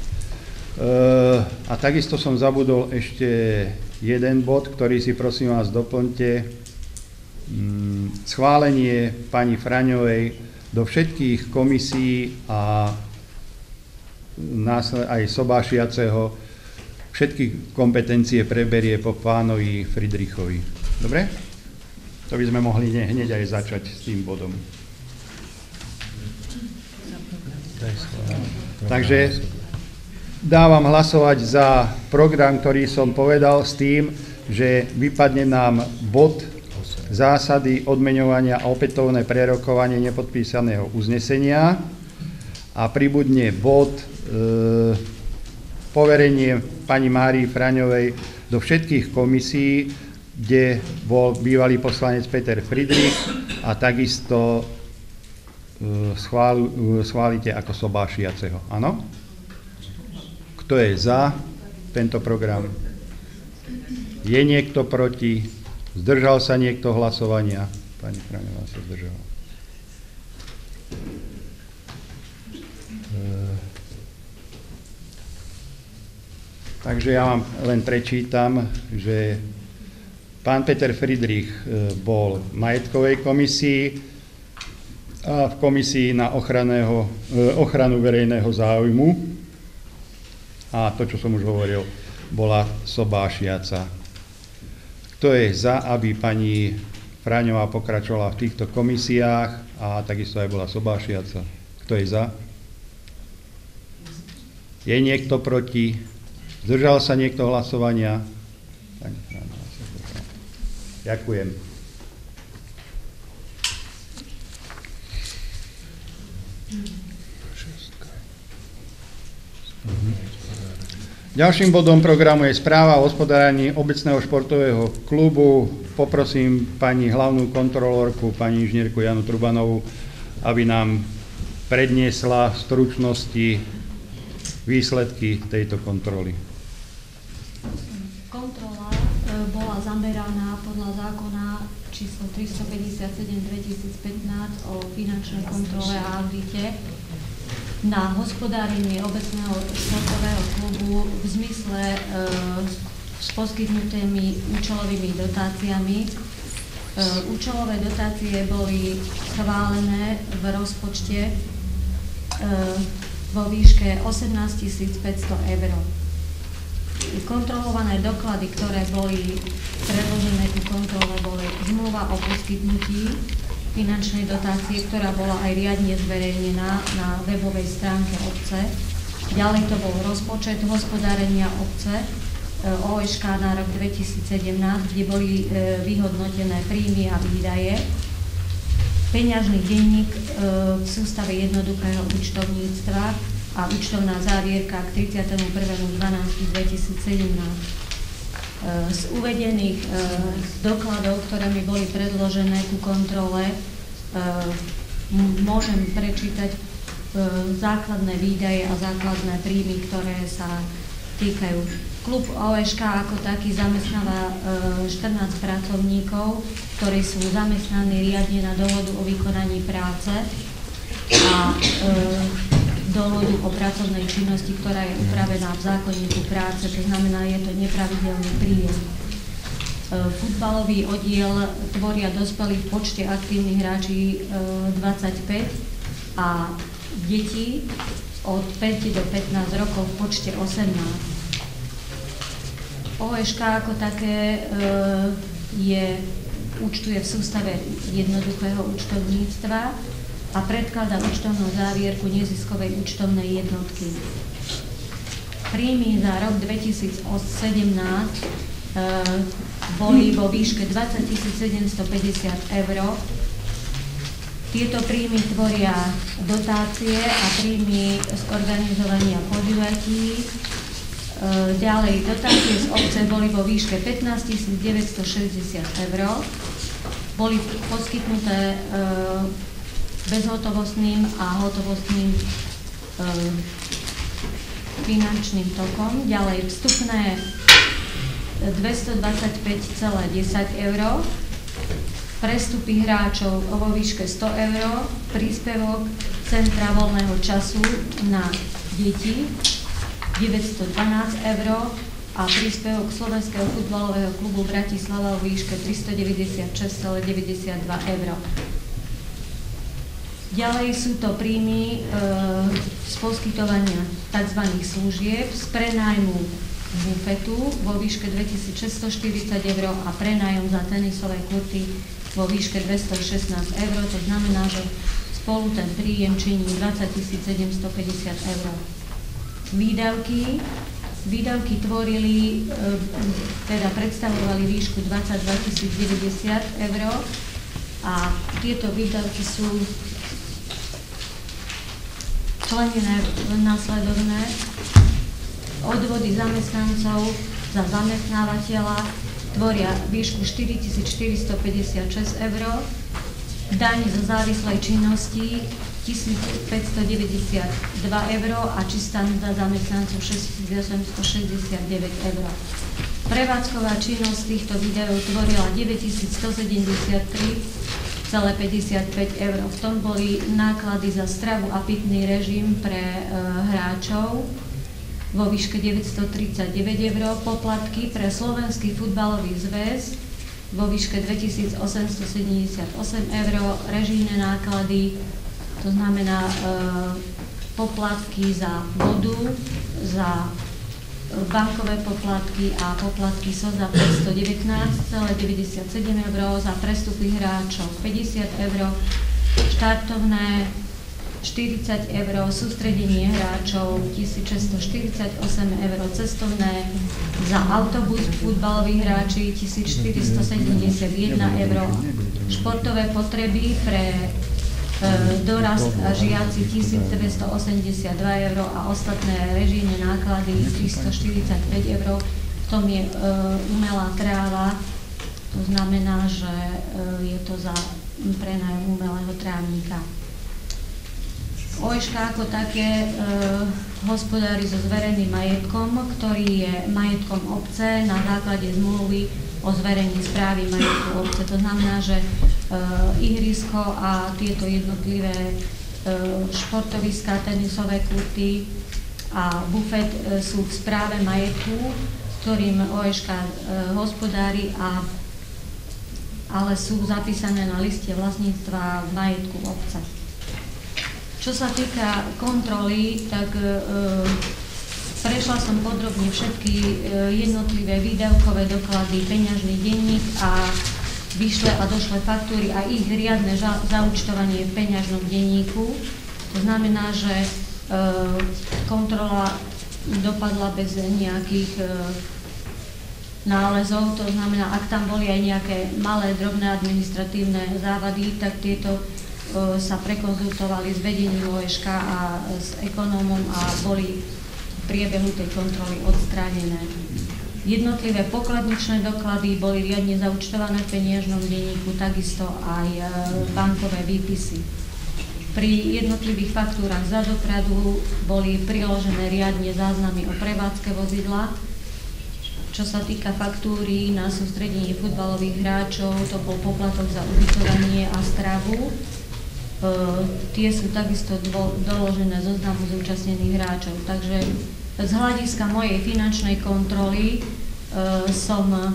A takisto som zabudol ešte jeden bod, ktorý si prosím vás doplňte. Schválenie pani Fraňovej do všetkých komisí a aj sobášiaceho všetky kompetencie preberie po pánovi Friedrichovi. Dobre? To by sme mohli hneď aj začať s tým bodom. Takže dávam hlasovať za program, ktorý som povedal, s tým, že vypadne nám bod zásady odmeňovania a opätovné prerokovanie nepodpísaného uznesenia a pribudne bod poverenie pani Márii Fraňovej do všetkých komisí, kde bol bývalý poslanec Peter Friedrich a takisto schválite ako sobášiaceho. Áno? Kto je za tento program? Je niekto proti? Zdržal sa niekto hlasovania? Pani Fraňová sa zdržala. Takže ja vám len prečítam, že pán Peter Friedrich bol v majetkovej komisii a v komisii na ochranu verejného záujmu. A to, čo som už hovoril, bola sobášiaca. Kto je za, aby pani Fraňová pokračovala v týchto komisiách a takisto aj bola sobášiaca? Kto je za? Je niekto proti? Zdržal sa niekto hlasovania? Ďakujem. Ďalším bodom programu je správa o hospodáraní obecného športového klubu. Poprosím pani hlavnú kontrolórku, pani inžinierku Janu Trubanovú, aby nám predniesla v stručnosti výsledky tejto kontroly. Kontrola bola zameraná podľa zákona číslo 357/2015 o finančnej kontrole a audite na hospodárenie obecného športového klubu v zmysle s poskytnutými účelovými dotáciami. Účelové dotácie boli schválené v rozpočte vo výške 18 500 eur. Kontrolované doklady, ktoré boli predložené ku kontrole, boli zmluva o poskytnutí finančnej dotácie, ktorá bola aj riadne zverejnená na webovej stránke obce. Ďalej to bol rozpočet hospodárenia obce OŠK na rok 2017, kde boli vyhodnotené príjmy a výdaje. Peňažný denník v sústave jednoduchého účtovníctva a účtovná závierka k 31.12.2017. Z uvedených dokladov, ktoré mi boli predložené ku kontrole, môžem prečítať základné výdaje a základné príjmy, ktoré sa týkajú. Klub OŠK ako taký zamestnáva 14 pracovníkov, ktorí sú zamestnaní riadne na dohodu o vykonaní práce a dohodu o pracovnej činnosti, ktorá je upravená v zákonníku práce, to znamená, je to nepravidelný príjem. Futbalový oddiel tvoria dospelí v počte aktívnych hráči 25 a deti od 5 do 15 rokov v počte 18. OŠK ako také účtuje v sústave jednoduchého účtovníctva a predkladá účtovnú závierku neziskovej účtovnej jednotky. Príjmy za rok 2017 boli vo výške 20 750 eur. Tieto príjmy tvoria dotácie a príjmy z organizovania podujatí. Ďalej, dotácie z obce boli vo výške 15 960 eur. Boli poskytnuté bezhotovostným a hotovostným finančným tokom. Ďalej, vstupné 225,10 eur, prestupy hráčov vo výške 100 eur, príspevok Centra voľného času na deti 912 eur a príspevok Slovenského futbalového klubu Bratislava vo výške 396,92 eur. Ďalej sú to príjmy z poskytovania tzv. Služieb, z prenájmu bufetu vo výške 2640 eur a prenájom za tenisové kurty vo výške 216 eur. To znamená, že spolu ten príjem činí 20 750 eur. Výdavky tvorili, teda predstavovali výšku 22 090 eur a tieto výdavky sú členené následovné: odvody zamestnancov za zamestnávateľa tvoria výšku 4456 eur, daň zo závislej činnosti 1592 eur a čistá mzda zamestnancov 6869 eur. Prevádzková činnosť týchto výdajov tvorila 9173,55 eur. V tom boli náklady za stravu a pitný režim pre hráčov vo výške 939 eur, poplatky pre Slovenský futbalový zväz vo výške 2878 eur, režijné náklady, to znamená poplatky za vodu, za bankové poplatky a poplatky SOZA 519,97 eur, za prestupy hráčov 50 eur, štartovné 40 eur, sústredenie hráčov 1648 eur, cestovné za autobus futbaloví hráči 1471 eur, športové potreby pre dorast a žiaci 1282 eur a ostatné režijné náklady 345 eur. V tom je umelá tráva, to znamená, že je to za prenájom umelého trávnika. OŠK ako také hospodári so zverejným majetkom, ktorý je majetkom obce na základe zmluvy o zverejní správy majetku obce. To znamená, že ihrisko a tieto jednotlivé športoviská, tenisové kurty a bufet sú v správe majetku, ktorým OŠK hospodári, ale sú zapísané na liste vlastníctva v majetku obce. Čo sa týka kontroly, tak prešla som podrobne všetky jednotlivé výdavkové doklady, peňažný denník a vyšle a došle faktúry a ich riadne zaúčtovanie v peňažnom denníku. To znamená, že kontrola dopadla bez nejakých nálezov, to znamená, ak tam boli aj nejaké malé, drobné administratívne závady, tak tieto sa prekonzultovali s vedením OŠK a s ekonómom a boli v priebehu tej kontroly odstránené. Jednotlivé pokladničné doklady boli riadne zaúčtované v peňažnom denníku, takisto aj bankové výpisy. Pri jednotlivých faktúrach za dopravu boli priložené riadne záznamy o prevádzke vozidla. Čo sa týka faktúry na sústredenie futbalových hráčov, to bol poplatok za ubytovanie a stravu. Tie sú takisto doložené zoznamu zúčastnených hráčov. Takže z hľadiska mojej finančnej kontroly som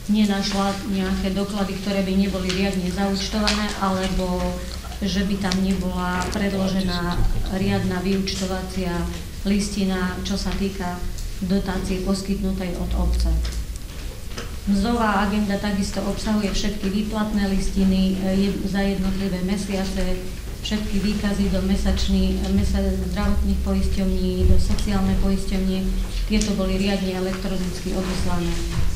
nenašla nejaké doklady, ktoré by neboli riadne zaúčtované, alebo že by tam nebola predložená riadna vyúčtovacia listina, čo sa týka dotácie poskytnutej od obce. Mzdová agenda takisto obsahuje všetky výplatné listiny za jednotlivé mesiace, všetky výkazy do zdravotných poisťovní, do sociálnej poisťovní. Tieto boli riadne elektronicky odoslané.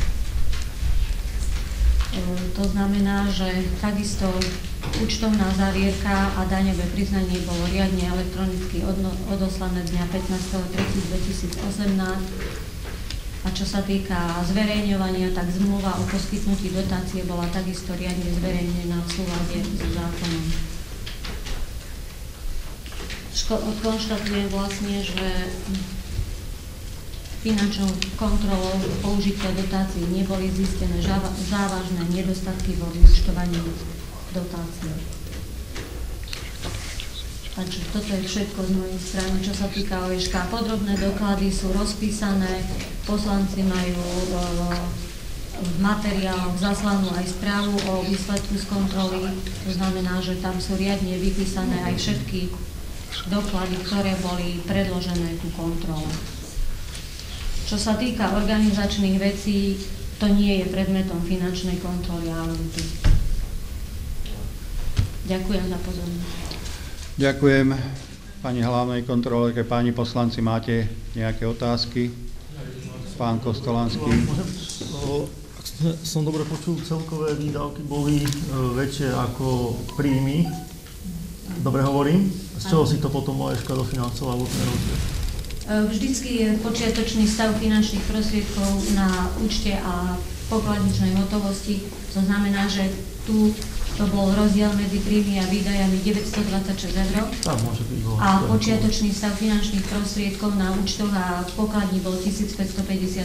To znamená, že takisto účtovná závierka a daňové priznanie bolo riadne elektronicky odoslané dňa 15.3.2018. A čo sa týka zverejňovania, tak zmluva o poskytnutí dotácie bola takisto riadne zverejnená v súlade so zákonom. Konštatujem vlastne, že finančnou kontrolou použitia dotácií neboli zistené závažné nedostatky vo vyúčtovaní dotácií. Takže toto je všetko z mojej strany, čo sa týka OŠK. Podrobné doklady sú rozpísané, poslanci majú v materiáloch zaslanú aj správu o výsledku z kontroly, to znamená, že tam sú riadne vypísané aj všetky doklady, ktoré boli predložené ku kontrole. Čo sa týka organizačných vecí, to nie je predmetom finančnej kontroly a auditu. Ďakujem za pozornosť. Ďakujem pani hlavnej kontrolérke. Páni poslanci, máte nejaké otázky? Pán Kostolanský. Ak som dobre počul, celkové výdavky boli väčšie ako príjmy. Dobre hovorím? Z čoho si to potom OŠK dofinancovalo ten rozdiel? Vždycky je počiatočný stav finančných prostriedkov na účte a pokladničnej hotovosti. To znamená, že tu to bol rozdiel medzi príjmy a výdajami 926 eur. A počiatočný stav finančných prostriedkov na účtoch a pokladni bol 1558.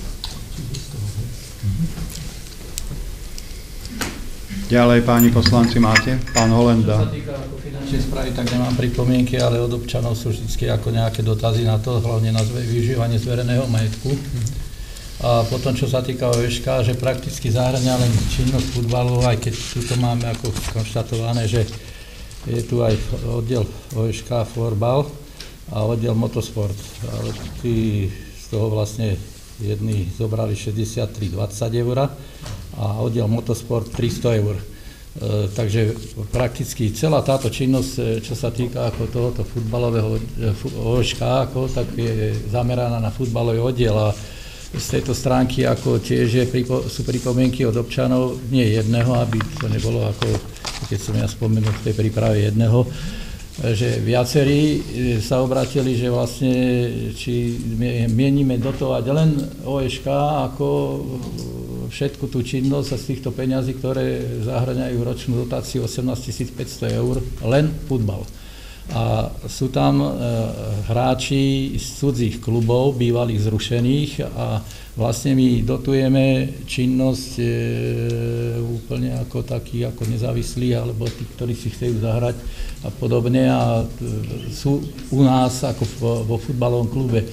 Ďalej, páni poslanci, máte? Pán Holenda. Čo sa týka ako finančnej správy, tak nemám pripomienky, ale od občanov sú vždy ako nejaké dotazy na to, hlavne na využívanie zvereného majetku. A potom, čo sa týka OŠK, že prakticky zahrania len činnosť futbalu, aj keď tu máme ako konštatované, že je tu aj oddiel OŠK Florbal a oddiel Motosport. Ale tí z toho vlastne jedni zobrali 63,20 eur a oddiel Motosport 300 eur. Takže prakticky celá táto činnosť, čo sa týka ako tohoto futbalového OŠK, tak je zameraná na futbalový oddiel a z tejto stránky ako tiež sú pripomienky od občanov, nie jedného, aby to nebolo ako, keď som ja spomenul v tej príprave jedného, že viacerí sa obratili, že vlastne či mienime dotovať len OŠK ako všetku tú činnosť a z týchto peňazí, ktoré zahŕňajú ročnú dotáciu 18 500 eur, len futbal. A sú tam hráči z cudzích klubov, bývalých zrušených a vlastne my dotujeme činnosť úplne ako takí, ako nezávislí, alebo tí, ktorí si chcú zahrať a podobne a sú u nás ako vo futbalovom klube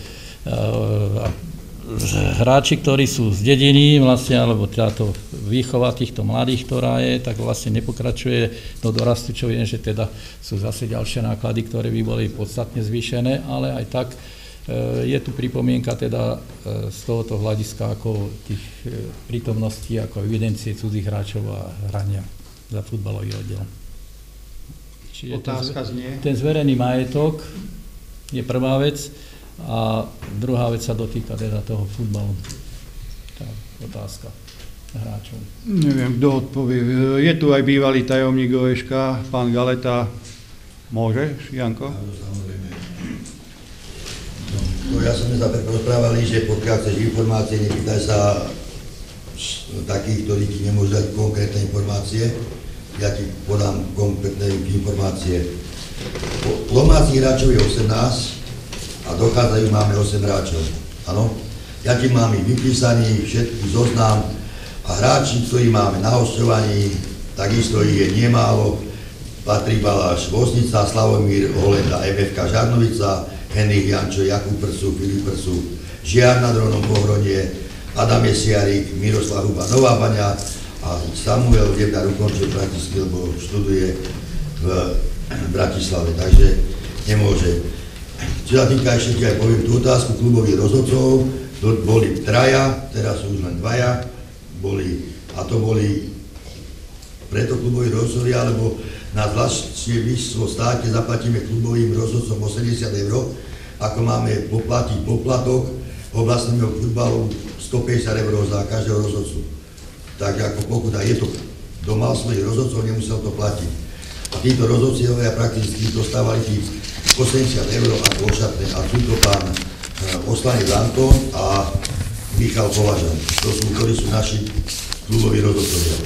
hráči, ktorí sú z dediny vlastne, alebo táto výchova týchto mladých, ktorá je, tak vlastne nepokračuje do dorastu, čo viem, že teda sú zase ďalšie náklady, ktoré by boli podstatne zvýšené, ale aj tak je tu pripomienka teda z tohoto hľadiska ako tých prítomností, ako evidencie cudzích hráčov a hrania za futbalový oddiel. Čiže otázka znie. Ten zverený majetok je prvá vec. A druhá vec sa dotýka teda toho futbalu. Tá otázka hráčov. Neviem, kto odpovie. Je tu aj bývalý tajomník OŠK, pán Galeta. Môžeš, Janko? Áno, samozrejme. No, ja som sa rozprávali, že pokiaľ chceš informácie, nepýtaj sa takých, ktorí ti nemôžu dať konkrétne informácie. Ja ti podám konkrétne informácie. Domácich hráčov je 18, a dochádzajú, máme 8 hráčov, áno. Ja ti mám ich vypísaný, všetky zoznam a hráči, ktorí máme na hosťovaní, takisto ich je nemálo. Patrik Baláš, Vosnica, Slavomír Holenda, FFK Žarnovica, Henrik Jančo, Jakub Prsu, Filip Prsu, Žiar nad Hronom Pohronie, Adam Jesiarik, Miroslav Huba, Nová Baňa a Samuel Devdar ukončil prakticky, lebo študuje v Bratislave, takže nemôže. Čo sa týka, ešte aj poviem tú otázku klubových rozhodcov, boli 3, teraz sú už len 2, a to boli preto kluboví rozhodcovia, alebo na zvláštne výstvo státe zaplatíme klubovým rozhodcom 80 €, ako máme poplatiť poplatok oblastného futbalu 150 € za každého rozhodcu. Tak ako pokuta je to, kto mal svojich rozhodcov, nemusel to platiť. A títo rozhodcovia prakticky dostávali tých 80 € ako ošatné. A sú to pán Oslanec Anton a Michal Považan. To sú, ktorí sú naši kluboví rozhodcovia.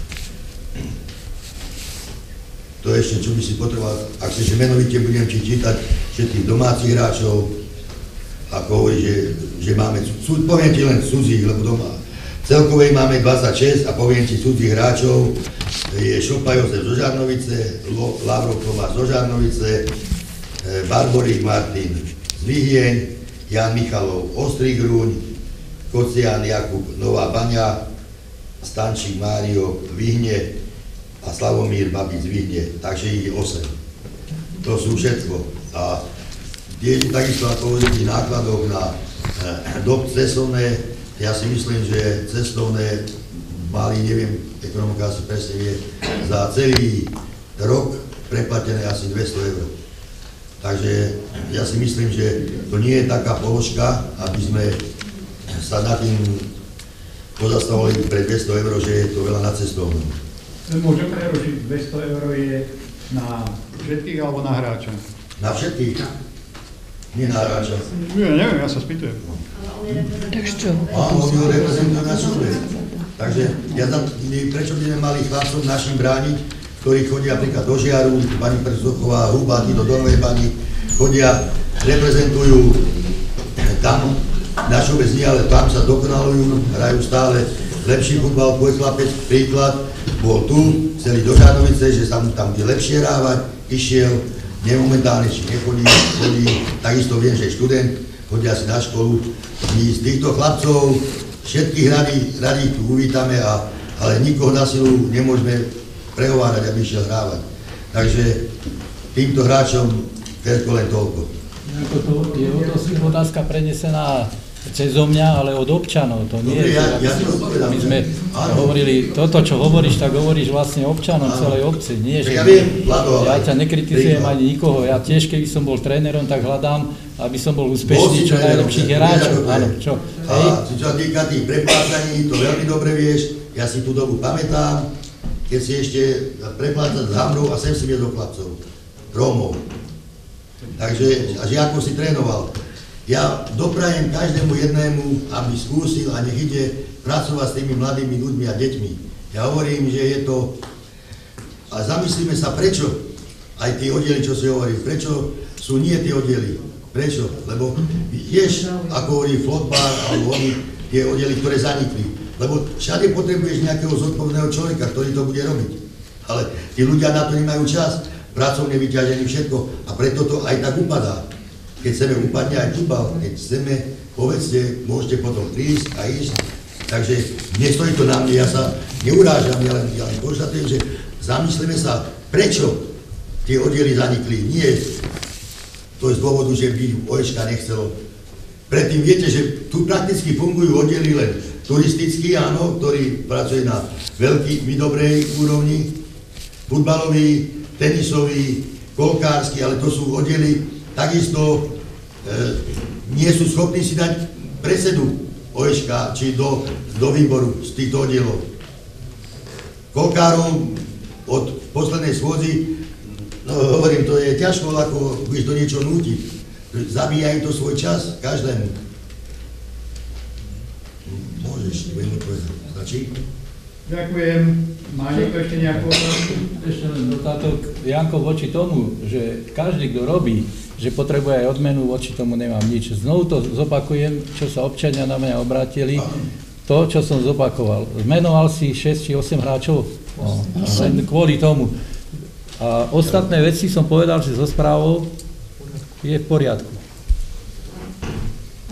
To ešte, čo by si potreboval, ak sa menovite budem čítať všetkých domácich hráčov, ako hovorí, že máme, poviem ti len cudzích, lebo doma. Celkovej máme 26 a poviem ti cudzích hráčov, je Šopa Jozef zo Žarnovice, Lavrov Tomáš zo Žarnovice, Barborík Martin z Vyhieň, Jan Michalov Ostrý Hruň, Kocián Jakub Nová Baňa, Stančík Mário Vyhne a Slavomír Babic Vyhne, takže ich je 8. To sú všetko. A tiež takisto ako hovorí nákladov na cestovné, ja si myslím, že cestovné mali, neviem, ekonomika asi presne vie, za celý rok preplatené asi 200 €. Takže ja si myslím, že to nie je taká položka, aby sme sa nad tým pozastavovali pre 200 €, že je to veľa na cestovnom. Môžem prerušiť, 200 € je na všetkých alebo na hráča? Na všetkých? Nie na hráča. Ja neviem, ja sa spýtujem. Takže čo? Áno, oni ho reprezentujú na súde. Takže prečo by sme mali chlapcov našim brániť, ktorí chodia napríklad do Žiaru, pani Prezochová, Huba, tí do Dolnej Bani, chodia, reprezentujú tam, naš obec nie, ale tam sa dokonalujú, hrajú stále lepší futbal, tvoj chlapec, príklad, bol tu, chceli do Žarnovice, že sa mu tam bude lepšie hrávať, išiel, nemomentálne či nechodí, takisto viem, že je študent, chodia si na školu. My z týchto chlapcov všetkých radi tu uvítame, ale nikoho na silu nemôžeme prehovárať, aby išiel hrávať. Takže týmto hráčom Ferko len toľko. Je otázka prenesená cezo mňa, ale od občanov. To nie je. My sme hovorili, toto, čo hovoríš, tak hovoríš vlastne občanom celej obci. Nie, že ja ťa nekritizujem ani nikoho. Ja tiež, keby som bol trénerom, tak hľadám, aby som bol úspešný, čo najlepších hráčov. Áno, čo? A čo sa týka tých preplácaní, to veľmi dobre vieš. Ja si tú dobu pamätám, keď si ešte preplácať s Hamrou a sem si viedol chlapcov, Rómov. Takže, a žiakov si trénoval. Ja doprajem každému jednému, aby skúsil a nech ide pracovať s tými mladými ľuďmi a deťmi. Ja hovorím, že je to... A zamyslíme sa, prečo aj tie oddiely, čo si hovorí, prečo sú nie tie oddiely. Prečo? Lebo vieš, ako hovorí Flotbar, alebo oni, tie oddiely, ktoré zanikli. Lebo všade potrebuješ nejakého zodpovedného človeka, ktorý to bude robiť. Ale tí ľudia na to nemajú čas, pracovne vyťažení všetko a preto to aj tak upadá. Keď chceme upadne aj futbal, keď chceme, povedzte, môžete potom prísť a ísť. Takže nestojí to na mne, ja sa neurážam, ja len konštatujem, že zamyslíme sa, prečo tie oddiely zanikli. Nie to je z dôvodu, že by OŠK nechcelo. Predtým viete, že tu prakticky fungujú oddiely len turistický, áno, ktorý pracuje na veľký, dobrej úrovni, futbalový, tenisový, kolkársky, ale to sú oddiely, takisto nie sú schopní si dať predsedu OŠK, či do výboru z týchto oddielov. Kolkárov od poslednej schôdzi, no hovorím, to je ťažko, ako budeš do niečo nútiť. Zabíja im to svoj čas, každému. Môžeš, budem odpovedať. Stačí? Ďakujem. Má niekto ešte nejakú otázku? Ešte len dotátok, Janko, voči tomu, že každý, kto robí, že potrebuje aj odmenu, voči tomu nemám nič. Znovu to zopakujem, čo sa občania na mňa obrátili. To, čo som zopakoval. Zmenoval si 6 či 8 hráčov, len kvôli tomu. A ostatné veci som povedal, že so správou je v poriadku. A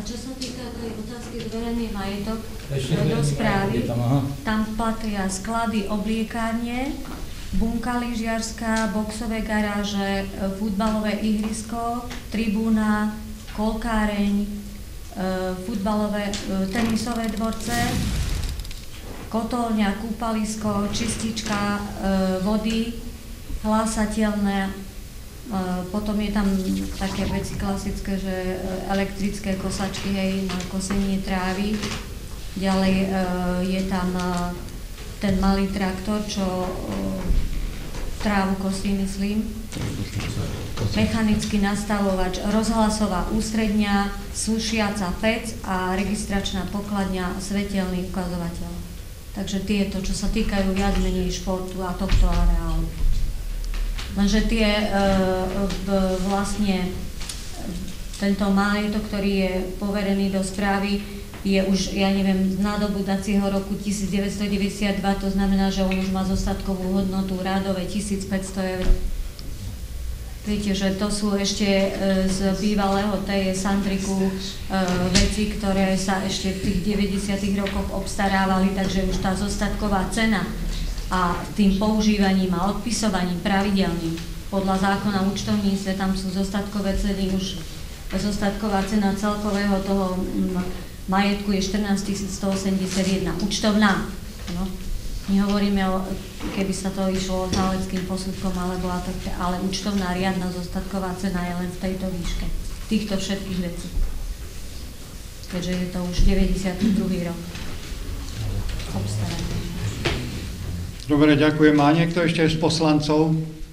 čo sa týka tej otázky zverený majetok do správy, tam patria sklady, obliekárne, bunka lyžiarska, boxové garáže, futbalové ihrisko, tribúna, kolkáreň, futbalové, tenisové dvorce, kotolňa, kúpalisko, čistička vody, hlásateľné, potom je tam také veci klasické, že elektrické kosačky, hej, na kosenie trávy. Ďalej je tam ten malý traktor, čo trávu kosí, myslím. Mechanický nastavovač, rozhlasová ústredňa, sušiaca pec a registračná pokladňa, svetelný ukazovateľ. Takže tieto, čo sa týkajú viac menej športu a tohto areálu. Lenže tie vlastne tento majetok, ktorý je poverený do správy, je už, ja neviem, z nadobudacieho roku 1992, to znamená, že on už má zostatkovú hodnotu rádové 1500 eur. Viete, že to sú ešte z bývalého tej Sandriku veci, ktoré sa ešte v tých 90. rokoch obstarávali, takže už tá zostatková cena a tým používaním a odpisovaním pravidelným podľa zákona o účtovníctve, tam sú zostatkové ceny, už zostatková cena celkového toho majetku je 14 181 účtovná. No. Nehovoríme o, keby sa to išlo znaleckým posudkom alebo ale účtovná riadna zostatková cena je len v tejto výške. Týchto všetkých vecí. Keďže je to už 92. rok obstarané. Dobre, ďakujem. Má niekto ešte z poslancov?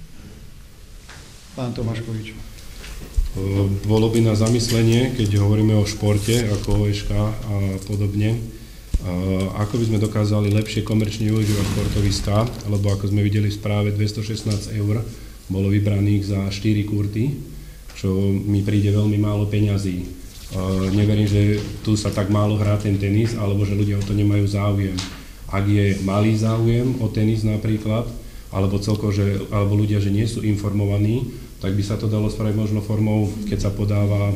Pán Tomáškovič. Bolo by na zamyslenie, keď hovoríme o športe, ako OŠK a podobne, ako by sme dokázali lepšie komerčne využívať športový stát, lebo ako sme videli v správe, 216 eur bolo vybraných za 4 kurty, čo mi príde veľmi málo peňazí. Neverím, že tu sa tak málo hrá ten tenis, alebo že ľudia o to nemajú záujem. Ak je malý záujem o tenis napríklad, alebo celkovo, alebo ľudia, že nie sú informovaní, tak by sa to dalo spraviť možno formou, keď sa podáva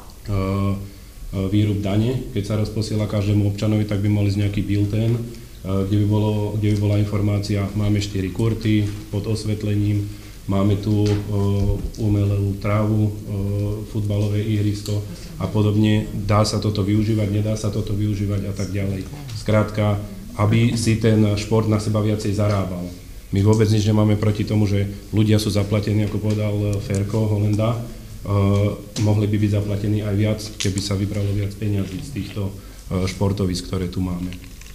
výrub dane, keď sa rozposiela každému občanovi, tak by mohli z nejaký biltén, kde by bola informácia, máme 4 kurty pod osvetlením, máme tu umelú trávu, futbalové ihrisko a podobne, dá sa toto využívať, nedá sa toto využívať a tak ďalej. Skrátka, aby si ten šport na seba viacej zarábal. My vôbec nič nemáme proti tomu, že ľudia sú zaplatení, ako povedal Ferko Holenda, mohli by byť zaplatení aj viac, keby sa vybralo viac peňazí z týchto športovísk, ktoré tu máme.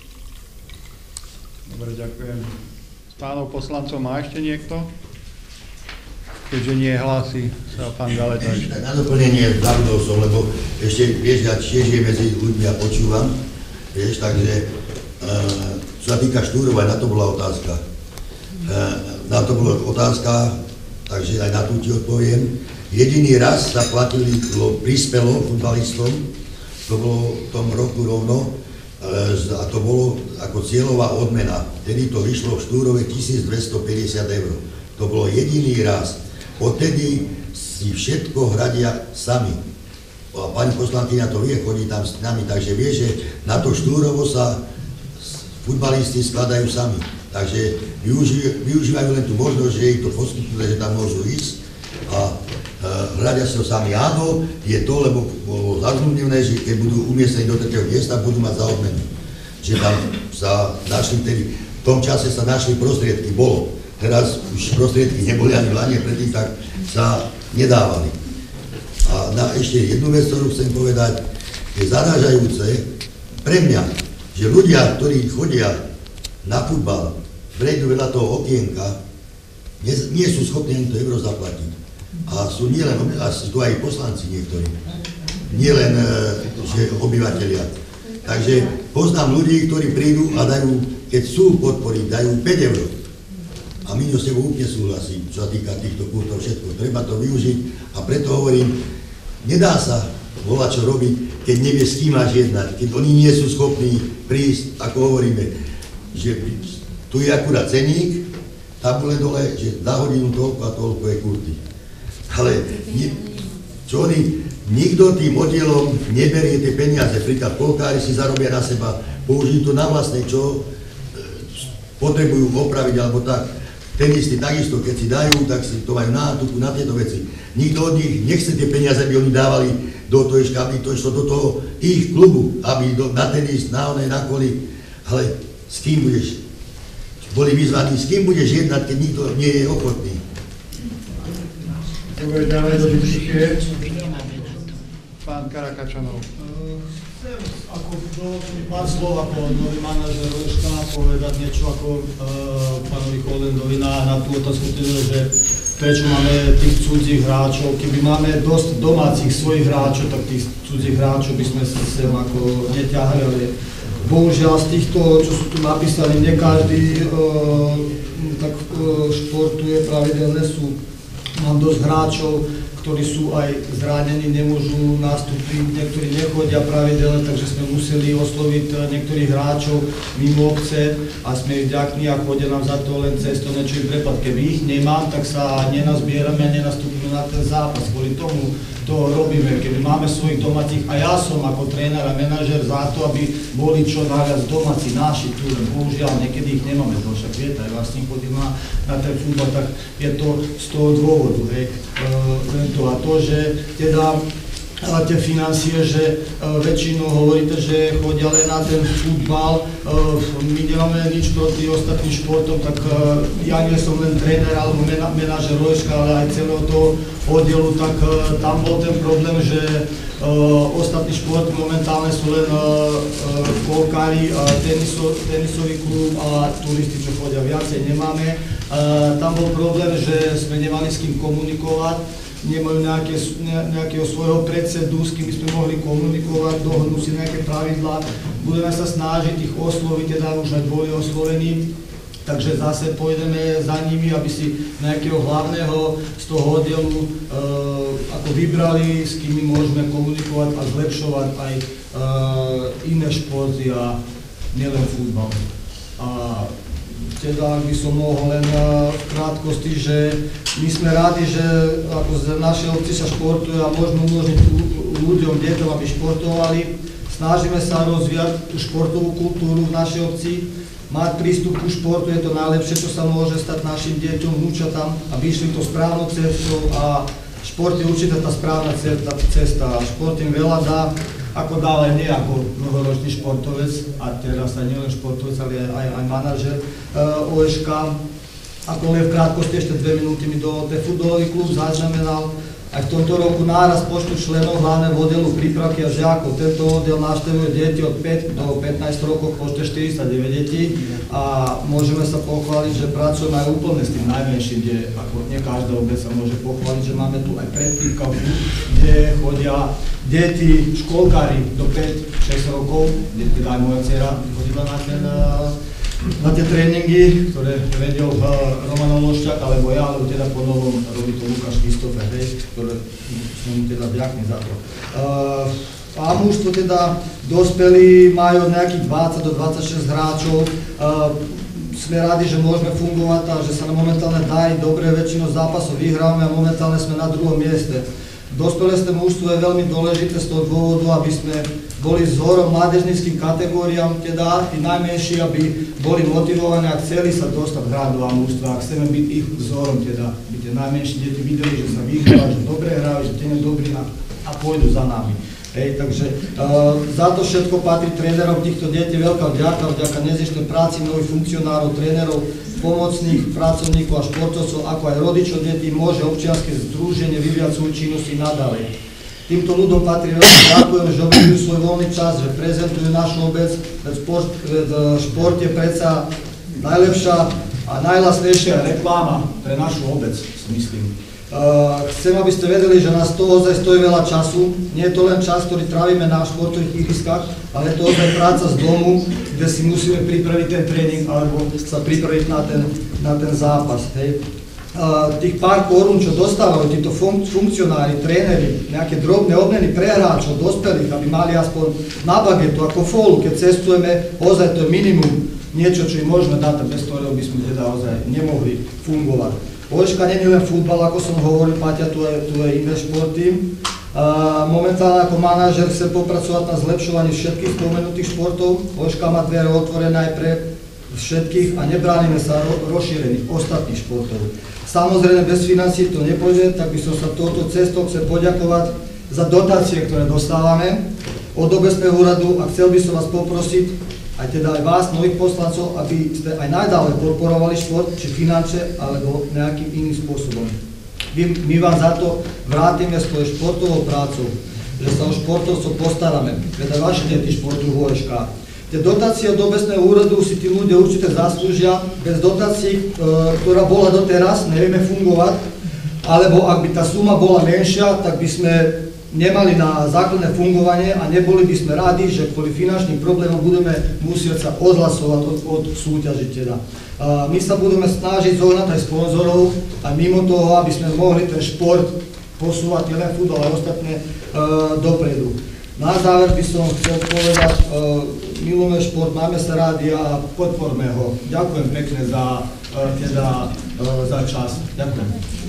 Dobre, ďakujem. Z pánov poslancov má ešte niekto? Keďže nie hlási sa pán Galeta ešte. Na doplnenie zabudol som, lebo ešte, vieš, ja tiež je medzi ľuďmi a počúvam, vieš, takže čo sa týka Štúrova, na to bola otázka. Takže aj na tú ti odpoviem. Jediný raz sa prispelo futbalistom, to bolo v tom roku rovno, a to bolo ako cieľová odmena. Vtedy to vyšlo v Štúrove 1250 eur. To bolo jediný raz. Odtedy si všetko hradia sami. A pani poslankyňa to vie, chodí tam s nami, takže vie, že na to Štúrovo sa futbalisti skladajú sami. Takže využívajú len tú možnosť, že ich to poskytnú, že tam môžu ísť a hľadia si to sami. Áno, je to, lebo bolo zazmluvnené, že keď budú umiestnení do tretieho miesta, budú mať za odmenu. Že tam sa našli vtedy, v tom čase sa našli prostriedky, bolo. Teraz už prostriedky neboli ani v lani, predtým tak sa nedávali. A ešte jednu vec, ktorú chcem povedať, je zarážajúce pre mňa, že ľudia, ktorí chodia na futbal, prejdú veľa toho okienka, nie sú schopní ani to euro zaplatiť. A sú tu aj poslanci niektorí, nielen obyvateľia. Takže poznám ľudí, ktorí prídu a dajú, keď sú podporiť, dajú 5 eur. A my s tebou úplne súhlasím, čo sa týka týchto kurtov, všetko. Treba to využiť a preto hovorím, nedá sa volať, čo robiť, keď nevie, s kým máš jednať, keď oni nie sú schopní prísť, ako hovoríme, že tu je akurát ceník, tabule dole, že za hodinu toľko a toľko je kurty. Ale čo oni nikto tým oddielom neberie tie peniaze. Príklad polkári si zarobia na seba, použijú to na vlastné, čo potrebujú opraviť alebo tak. Tenisti takisto, keď si dajú, tak si to majú na nátuku, na tieto veci. Nikto od nich nechce tie peniaze, aby oni dávali do toho, aby to išlo do toho ich klubu, aby na tenis, na oné, na koli. Ale s kým budeš? Boli vyzvaní, s kým budeš jednať, keď nikto nie je ochotný? Dobre, ďalej do diskusie. Pán Karakačanov. Chcem ako pár slov ako nový manažer Leška povedať niečo ako pánovi Kolendovi na tú otázku, že prečo máme tých cudzích hráčov. Keby máme dosť domácich svojich hráčov, tak tých cudzích hráčov by sme sa sem ako neťahli, ale bohužiaľ z týchto, čo sú tu napísaní, nie každý tak športuje pravidelne, mám dosť hráčov, ktorí sú aj zranení, nemôžu nastúpiť, niektorí nechodia pravidelne, takže sme museli osloviť niektorých hráčov mimo obce a sme ich vďační a chodia nám za to len cesto niečo im prepad. Keby ich nemám, tak sa nenazbierame a nenastúpime na ten zápas. Kvôli tomu to robíme, keby máme svojich domácich a ja som ako tréner a manažer za to, aby boli čo najviac domáci naši tu, bohužiaľ niekedy ich nemáme, to však viete, aj vlastne chodím na ten futbal, tak je to z toho dôvodu, hej. A to, že teda tie financie, že väčšinou hovoríte, že chodia len na ten futbal, my nemáme nič proti ostatným športom, tak ja nie som len tréner alebo manažer Leška, ale aj celého toho oddielu, tak tam bol ten problém, že ostatní športy momentálne sú len polkári, tenisový klub a turisti, čo chodia viacej, nemáme. Tam bol problém, že sme nemali s kým komunikovať, nemajú nejakého svojho predsedu, s kým by sme mohli komunikovať, dohodnú si nejaké pravidlá. Budeme sa snažiť ich osloviť, teda už aj boli oslovení. Takže zase pôjdeme za nimi, aby si nejakého hlavného z toho oddielu ako vybrali, s kým môžeme komunikovať a zlepšovať aj iné športy a nielen futbal. Teda, ak by som mohol len v krátkosti, že my sme rádi, že ako z našej obci sa športuje a môžeme umožniť ľuďom, deťom, aby športovali. Snažíme sa rozvíjať tú športovú kultúru v našej obci, mať prístup ku športu, je to najlepšie, čo sa môže stať našim deťom, vnúčatám, aby išli to správnou cestou a šport je určite tá správna cesta. Šport im veľa dá, ako dá aj nie ako mnohoročný športovec, a teraz aj nielen športovec, ale aj manažer OŠK. Ako len v krátkosti ešte 2 minúty mi dovolte, futbalový klub zaznamenal aj v tomto roku nárast počtu členov hlavného oddielu prípravky a žiakov. Tento oddiel navštevuje deti od 5 do 15 rokov, počte 49 detí a môžeme sa pochváliť, že pracujeme aj úplne s tým najmenším, kde ako nie každá obec sa môže pochváliť, že máme tu aj predpívkavku, kde chodia deti, školkári do 5-6 rokov, kde teda aj moja dcera chodila na tie tréningy, ktoré vedel Roman Ološčák, alebo ja, alebo teda po novom robí to Lukáš Kristofer, ktoré sme mu teda vďakní za to. A mužstvo teda dospelí majú nejakých 20 do 26 hráčov. Sme rádi, že môžeme fungovať a že sa nám momentálne dajú dobre, väčšinou zápasov vyhrávame a momentálne sme na 2. mieste. Dospelé mužstvo je veľmi dôležité z toho dôvodu, aby sme boli vzorom mládežníckym kategóriám, teda tí najmenší, aby boli motivovaní a chceli sa dostať hrať do mužstva a chceme byť ich vzorom, teda by tie najmenší deti videli, že sa vyhrávajú, že dobre hrajú, že tie je dobrý a pôjdu za nami. Hej, takže za to všetko patrí trénerom týchto detí veľká vďaka nezištnej práci mnohých funkcionárov, trénerov, pomocných pracovníkov a športovcov, ako aj rodičov detí, môže občianske združenie vyvíjať svoju činnosť naďalej. Týmto ľuďom patrí veľmi ďakujem, že obetujú svoj voľný čas, že prezentujú našu obec, v športe predsa najlepšia a najlasnejšia reklama pre našu obec, si myslím. Chcem, aby ste vedeli, že nás to ozaj stojí veľa času. Nie je to len čas, ktorý trávime na športových ihriskách, ale je to ozaj práca z domu, kde si musíme pripraviť ten tréning alebo sa pripraviť na ten zápas. Hej. Tých pár korún, čo dostávajú títo funkcionári, tréneri, nejaké drobné obmeny pre hráčov, dospelých, aby mali aspoň na bagetu, ako fólu, keď cestujeme, ozaj to je minimum, niečo, čo im môžeme dať, bez ktorého by sme teda ozaj nemohli fungovať. OŠK nie je len futbal, ako som hovoril, Paťa, tu je iné športy. Momentálne ako manažer chcem popracovať na zlepšovaní všetkých spomenutých športov. OŠK má dvere otvorené aj pre všetkých a nebránime sa rozšírení ostatných športov. Samozrejme, bez financií to nepôjde, tak by som sa touto cestou chcel poďakovať za dotácie, ktoré dostávame od obecného úradu a chcel by som vás poprosiť, aj teda aj vás, nových poslancov, aby ste aj naďalej podporovali šport, či finančne, alebo nejakým iným spôsobom. My vám za to vrátime svojou športovou prácou, že sa o športovcov postaráme, teda vaše deti športujú v OŠK. Tie dotácie od obecného úradu si tí ľudia určite zaslúžia. Bez dotácií, ktorá bola doteraz, nevieme fungovať, alebo ak by tá suma bola menšia, tak by sme nemali na základné fungovanie a neboli by sme rádi, že kvôli finančným problémom budeme musieť sa odhlasovať od súťaži teda. My sa budeme snažiť zohnať aj sponzorov a mimo toho, aby sme mohli ten šport posúvať, nielen futbal, ale ostatné dopredu. Na záver by som chcel povedať, milujeme šport, máme sa rádi a podporme ho. Ďakujem pekne za čas. Ďakujem.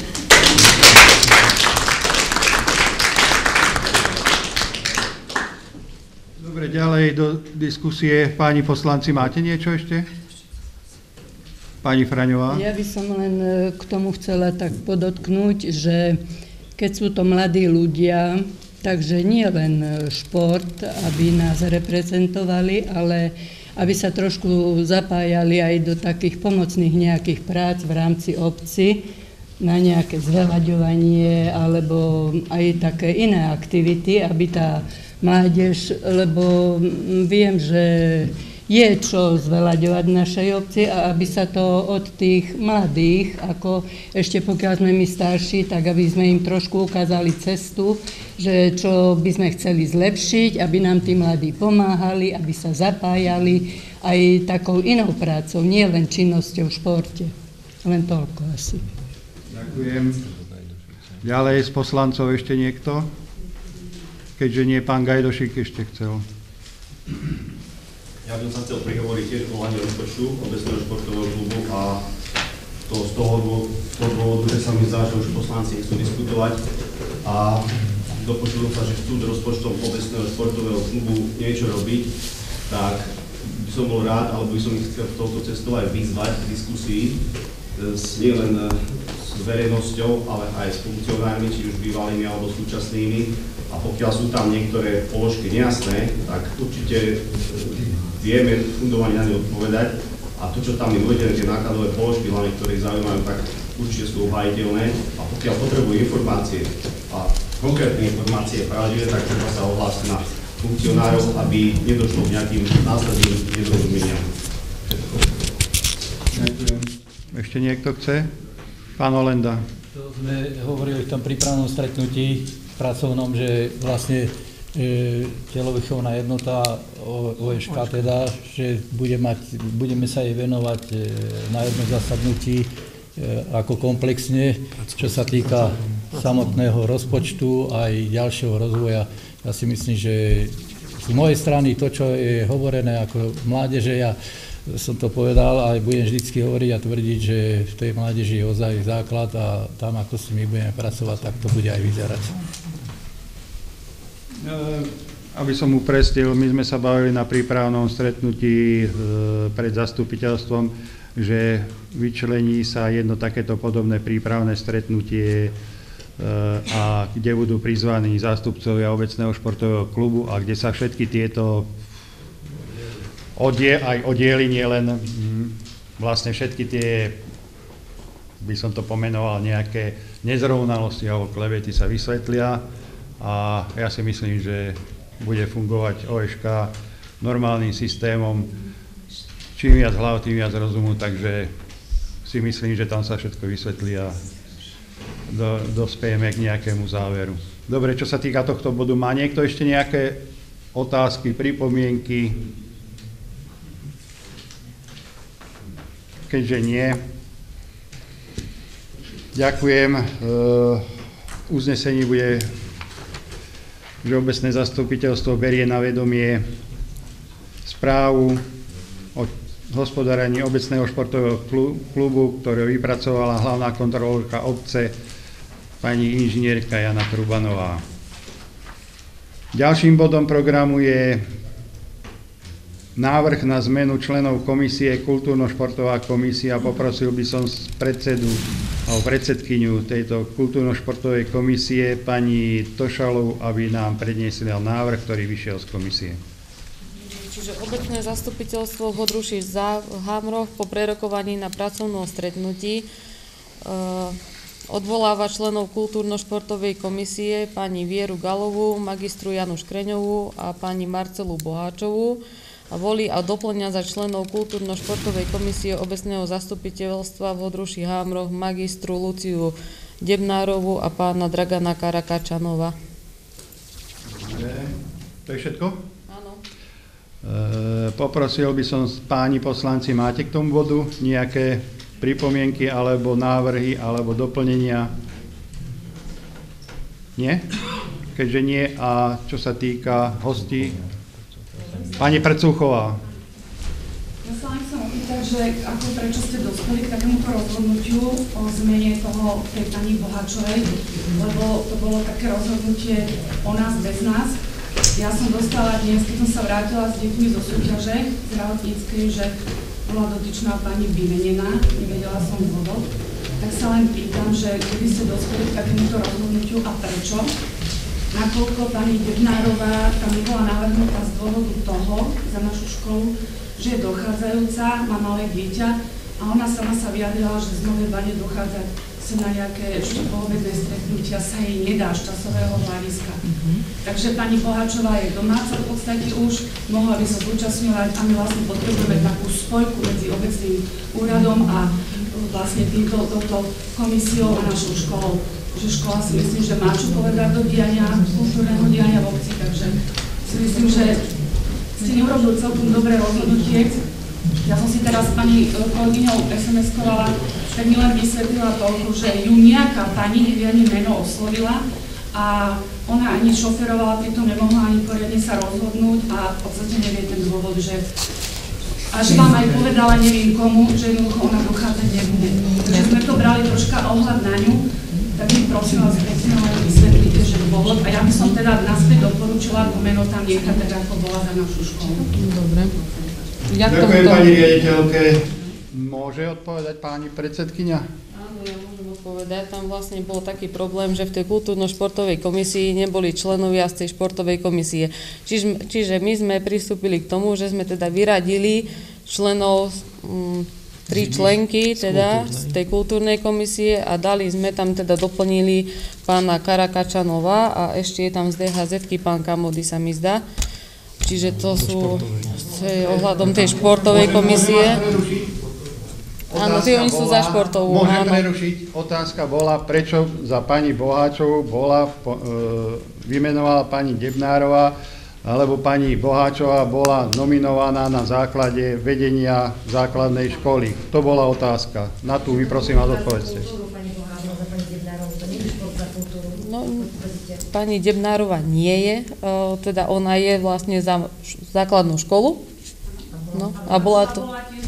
Dobre, ďalej do diskusie. Páni poslanci, máte niečo ešte? Pani Fraňová? Ja by som len k tomu chcela tak podotknúť, že keď sú to mladí ľudia, takže nie len šport, aby nás reprezentovali, ale aby sa trošku zapájali aj do takých pomocných nejakých prác v rámci obci, na nejaké zveľaďovanie alebo aj také iné aktivity, aby tá mládež, lebo viem, že je čo zveľaďovať v našej obci a aby sa to od tých mladých, ako ešte pokiaľ sme my starší, tak aby sme im trošku ukázali cestu, že čo by sme chceli zlepšiť, aby nám tí mladí pomáhali, aby sa zapájali aj takou inou prácou, nie len činnosťou v športe. Len toľko asi. Ďakujem. Ďalej z poslancov ešte niekto? Keďže nie, pán Gajdošík ešte chcel. Ja by som sa chcel prihovoriť tiež ohľadne rozpočtu obecného športového klubu a to z toho dôvodu, že sa mi zdá, že už poslanci chcú diskutovať a dopočul sa, že chcú s rozpočtom obecného športového klubu niečo robiť, tak by som bol rád, alebo by som ich chcel touto cestou aj vyzvať k diskusii nielen s verejnosťou, ale aj s funkcionármi, či už bývalými alebo súčasnými. A pokiaľ sú tam niektoré položky nejasné, tak určite vieme fundovane na ne odpovedať a to, čo tam je uvedené, tie nákladové položky, hlavne ktoré ich zaujímajú, tak určite sú obhajiteľné a pokiaľ potrebujú informácie a konkrétne informácie pravdivé, tak treba sa ohlásiť na funkcionárov, aby nedošlo k nejakým následným nedorozumeniam. Ďakujem. Ešte niekto chce? Pán Olenda. To sme hovorili v tom prípravnom stretnutí pracovnom, že vlastne telovýchovná jednota OŠK teda, že budeme sa jej venovať na jednom zasadnutí ako komplexne, čo sa týka samotného rozpočtu aj ďalšieho rozvoja. Ja si myslím, že z mojej strany to, čo je hovorené ako mládeže, ja som to povedal a budem vždycky hovoriť a tvrdiť, že v tej mládeži je ozaj základ a tam, ako si my budeme pracovať, tak to bude aj vyzerať. Aby som upresnil, my sme sa bavili na prípravnom stretnutí pred zastupiteľstvom, že vyčlení sa jedno takéto podobné prípravné stretnutie a kde budú prizvaní zástupcovia obecného športového klubu a kde sa všetky tieto aj oddiely, nielen vlastne všetky tie, by som to pomenoval, nejaké nezrovnalosti alebo klebety sa vysvetlia a ja si myslím, že bude fungovať OŠK normálnym systémom, čím viac hlav, tým viac rozumu, takže si myslím, že tam sa všetko vysvetlí a dospejeme k nejakému záveru. Dobre, čo sa týka tohto bodu, má niekto ešte nejaké otázky, pripomienky? Keďže nie, ďakujem. Uznesení bude, že obecné zastupiteľstvo berie na vedomie správu o hospodárení obecného športového klubu, ktoré vypracovala hlavná kontrolórka obce pani inžinierka Jana Trubanová. Ďalším bodom programu je návrh na zmenu členov komisie, kultúrno-športová komisia. Poprosil by som predsedu alebo predsedkyňu tejto kultúrno-športovej komisie, pani Tošalovú, aby nám predniesli návrh, ktorý vyšiel z komisie. Čiže obecné zastupiteľstvo v Hodruši Hamroch po prerokovaní na pracovnom stretnutí odvoláva členov kultúrno-športovej komisie pani Vieru Galovú, magistru Janu Škreňovú a pani Marcelu Boháčovú a volí a doplňa za členov kultúrno-športovej komisie obecného zastupiteľstva v Hodruši Hamroch magistru Luciu Debnárovú a pána Dragana Karakačanova. To je všetko? Poprosil by som, páni poslanci, máte k tomu bodu nejaké pripomienky alebo návrhy alebo doplnenia? Nie? Keďže nie, a čo sa týka hostí? Pani Precuchová. Ja sa len chcem opýtať, že prečo ste dospeli k takémuto rozhodnutiu o zmene tej pani Boháčovej, lebo to bolo také rozhodnutie o nás bez nás. Ja som dostala dnes, keď som sa vrátila s deťmi zo súťaže zdravotníckej, že bola dotyčná pani vymenená, nevedela som dôvod. Tak sa len pýtam, že kedy ste dospeli k takémuto rozhodnutiu a prečo? Nakoľko pani Debnárová tam nebola navrhnutá z dôvodu toho za našu školu, že je dochádzajúca, má malé dieťa a ona sama sa vyjadrila, že z Novej Bane dochádzať sa na nejaké poobedné stretnutia sa jej nedá z časového hľadiska. Takže pani Boháčová je domáca v podstate už, mohla by sa zúčastňovať a my vlastne potrebujeme takú spojku medzi obecným úradom a vlastne touto komisiou a našou školou. Že škola si myslím, že má čo povedať do diania, kultúrneho diania v obci, takže si myslím, že ste neurobili celkom dobré rozhodnutie. Ja som si teraz s pani kolegyňou SMS-kovala, tak mi len vysvetlila toľko, že ju nejaká pani nevie ani meno oslovila a ona ani šoferovala, pritom nemohla ani poriadne sa rozhodnúť a v podstate nevie ten dôvod, že až vám aj povedala neviem komu, že jednoducho ona dochádzať nebude. Takže sme to brali troška ohľad na ňu, tak mi prosím vás presne len vysvetlíte, že dôvod. A ja by som teda naspäť doporučila to meno tam nechať tak, ako bola za našu školu. Dobre. Ďakujem pani riaditeľke. Môže odpovedať pani predsedkyňa? Áno, ja môžem odpovedať. Tam vlastne bol taký problém, že v tej kultúrno-športovej komisii neboli členovia z tej športovej komisie. Čiže my sme pristúpili k tomu, že sme teda vyradili členov 3 členky teda z tej kultúrnej komisie a dali sme tam teda doplnili pána Karakačanova a ešte je tam z DHZ-ky pán Kamody sa mi zdá. Čiže to sú ohľadom tej športovej komisie. Áno, oni sú za športovú. Môžem prerušiť. Otázka bola, prečo za pani Boháčovú vymenovala pani Debnárová, alebo pani Boháčová bola nominovaná na základe vedenia základnej školy. To bola otázka. Na tú mi prosím vás odpovedzte. No, pani Debnárová nie je, teda ona je vlastne za základnú školu. No, a bola to...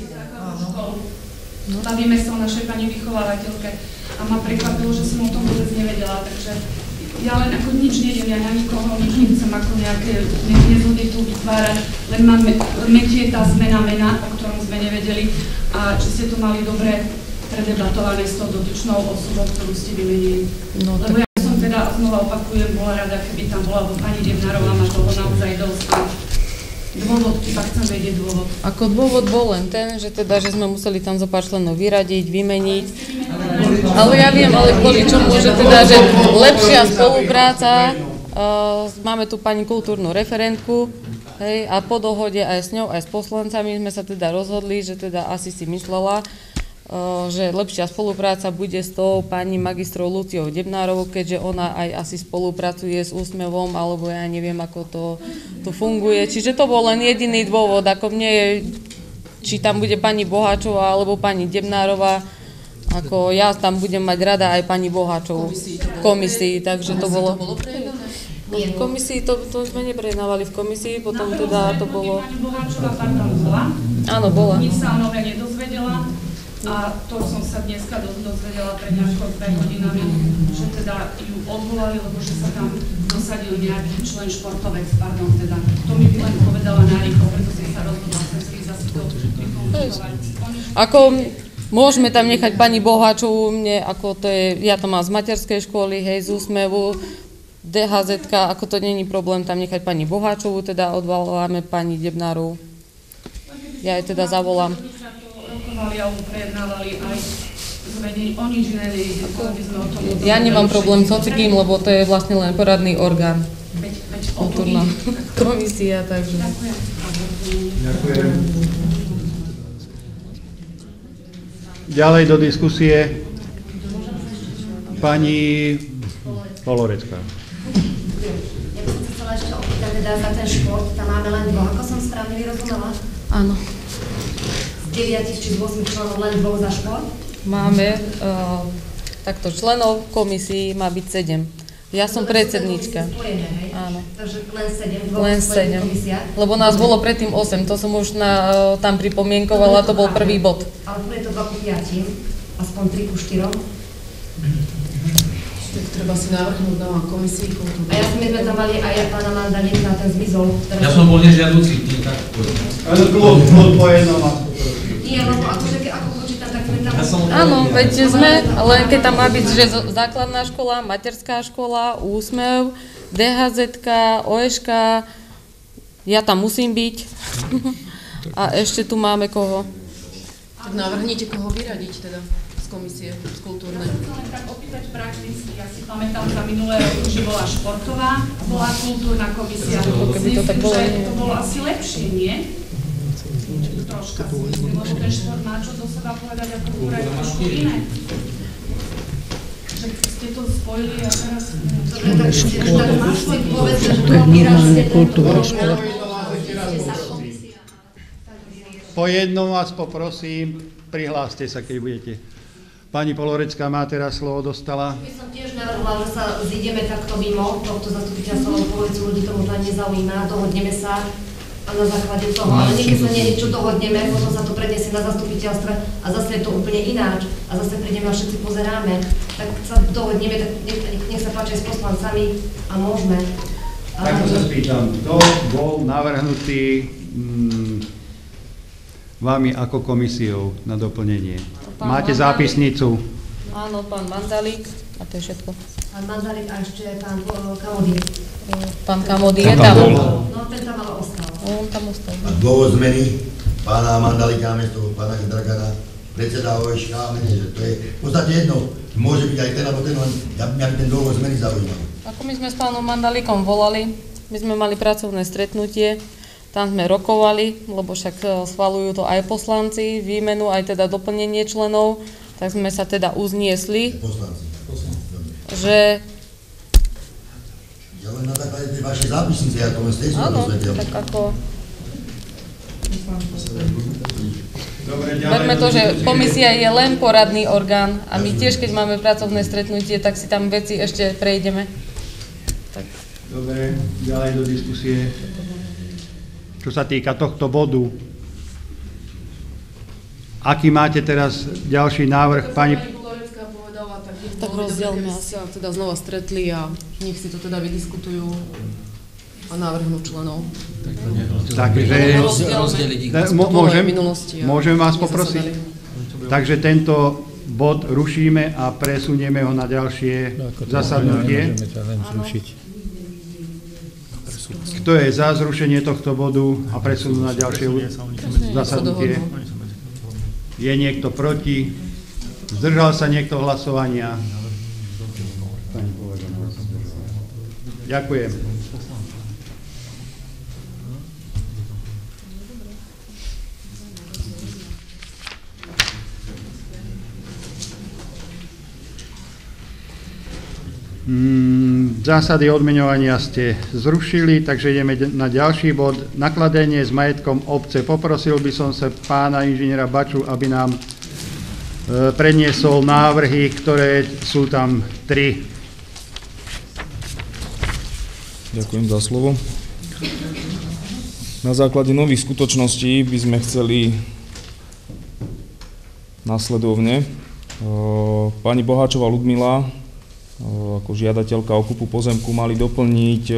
Bavíme sa o našej pani vychovávateľke a ma prekvapilo, že som o tom vôbec nevedela, takže ja len ako nič neviem, ja na nikoho nič nechcem ako nejaké nezhody tu vytvárať, len metie tá zmena mena, o ktorom sme nevedeli a či ste to mali dobre predebatované s tou dotyčnou osobou, ktorú ste vymenili. No, lebo ja som teda, znova opakujem, bola rada, keby tam bola, lebo pani Debnárová má toho naozaj dosť a dôvod, iba chcem vedieť dôvod. Ako dôvod bol len ten, že teda, že sme museli tam zo pár členov vyradiť, vymeniť. Ale ja viem, ale kvôli čomu, že teda, že lepšia spolupráca, máme tu pani kultúrnu referentku, hej, a po dohode aj s ňou, aj s poslancami sme sa teda rozhodli, že teda asi si myslela, že lepšia spolupráca bude s tou pani magistrou Luciou Debnárovou, keďže ona aj asi spolupracuje s Úsmevom, alebo ja neviem, ako to funguje. Čiže to bol len jediný dôvod, ako mne je, či tam bude pani Boháčová, alebo pani Debnárová, ako ja tam budem mať rada aj pani Boháčovú v komisii, takže to bolo... V komisii, to sme neprejednávali v komisii, potom teda to bolo... Pani Boháčová tam bola? Áno, bola. Nič sa o nové nedozvedela. A to som sa dneska dozvedela pred nejakou 2 hodinami, že teda ju odvolali, lebo že sa tam dosadil nejaký člen športovec, pardon, teda. To mi len povedala narýchlo, preto som sa rozhodla sem prísť zase to vykonzultovať. Ako môžeme tam nechať pani Boháčovú, mne, ako to je, ja to mám z materskej školy, hej, z Úsmevu, DHZ, ako to není problém tam nechať pani Boháčovú, teda odvoláme pani Debnárovú. Ja jej teda zavolám. Ja nemám problém s hocikým, lebo to je vlastne len poradný orgán. Kultúrna komisia, takže... Ďakujem. Ďalej do diskusie pani Polorecká. Ja by som sa chcela ešte opýtať teda za ten šport, tam máme len 2, ako som správne vyrozumela? Áno. 9 či z 8 členov len 2 za šport? Máme takto členov komisí má byť 7. Ja som predsednička. Áno. Takže len 7, len 7. Lebo nás bolo predtým 8, to som už tam pripomienkovala, to bol prvý bod. Ale bude to 2 ku 5, aspoň 3 ku 4. Tak treba si navrhnúť na komisii kultúry. A ja som sme tam mali aj pána Mandalíka, ten zmizol. Ja som bol nežiaducí, nie tak poviem. Ale klub po jednom a nie, lebo akože ako počítam, tak sme tam... Áno, veď sme, ale keď tam má byť, že základná škola, materská škola, Úsmev, DHZ-ka, OŠ-ka, ja tam musím byť. A ešte tu máme koho? Tak navrhnite, koho vyradiť teda z komisie, z kultúrnej. Ja sa len tak opýtať prakticky, ja si pamätám za minulé roky, že bola športová, bola kultúrna komisia. Myslím, že to bolo asi lepšie, nie? Troška si myslím, lebo ten šport má čo do seba povedať a kultúra je trošku iné. Že ste to spojili a teraz... Dobre, tak máš svoj povedz, že to vyražte tento program. Po jednom vás poprosím, prihláste sa, keď budete. Pani Polorecká má teraz slovo, dostala. Ja som tiež navrhla, že sa zídeme takto mimo tohto zastupiteľstva, lebo polovicu ľudí tomu to nezaujíma, dohodneme sa a na základe toho, ale niekedy sa niečo dohodneme, potom sa to predniesie na zastupiteľstve a zase je to úplne ináč a zase prídeme a všetci pozeráme, tak sa dohodneme, tak nech sa páči s poslancami a môžeme. Tak sa spýtam, kto bol navrhnutý vami ako komisiou na doplnenie? Máte zápisnicu? Áno, pán Mandalík a to je všetko. Pán Mandalík a ešte pán Kamody. Pán Kamody je tam. No, ten tam ale ostal. On tam ostal. A dôvod zmeny pána Mandalíka mesto pána Dragana, predseda OŠK, že to je v podstate jedno. Môže byť aj ten, alebo ten, mňa by ten dôvod zmeny zaujímal. Ako my sme s pánom Mandalíkom volali, my sme mali pracovné stretnutie, tam sme rokovali, lebo však schvaľujú to aj poslanci, výmenu, aj teda doplnenie členov, tak sme sa teda uzniesli, že... Ja len na základe tej vašej zápisnice, ja to len z tej som dozvedel. Áno, tak ako... Dobre, verme to, že komisia je len poradný orgán a my tiež, keď máme pracovné stretnutie, tak si tam veci ešte prejdeme. Tak. Dobre, ďalej do diskusie. Čo sa týka tohto bodu, aký máte teraz ďalší návrh, pani... Tak rozdielme asi a teda znova stretli a nech si to teda vydiskutujú a navrhnú členov. Takže môžem vás poprosiť. Takže tento bod rušíme a presunieme ho na ďalšie zasadnutie. Kto je za zrušenie tohto bodu a presunú na ďalšie zasadnutie? Je niekto proti? Zdržal sa niekto hlasovania? Ďakujem. Zásady odmeňovania ste zrušili, takže ideme na ďalší bod. Nakladanie s majetkom obce. Poprosil by som sa pána inžiniera Baču, aby nám predniesol návrhy, ktoré sú tam 3. Ďakujem za slovo. Na základe nových skutočností by sme chceli nasledovne. Pani Boháčová Ľudmila ako žiadateľka o kúpu pozemku mali doplniť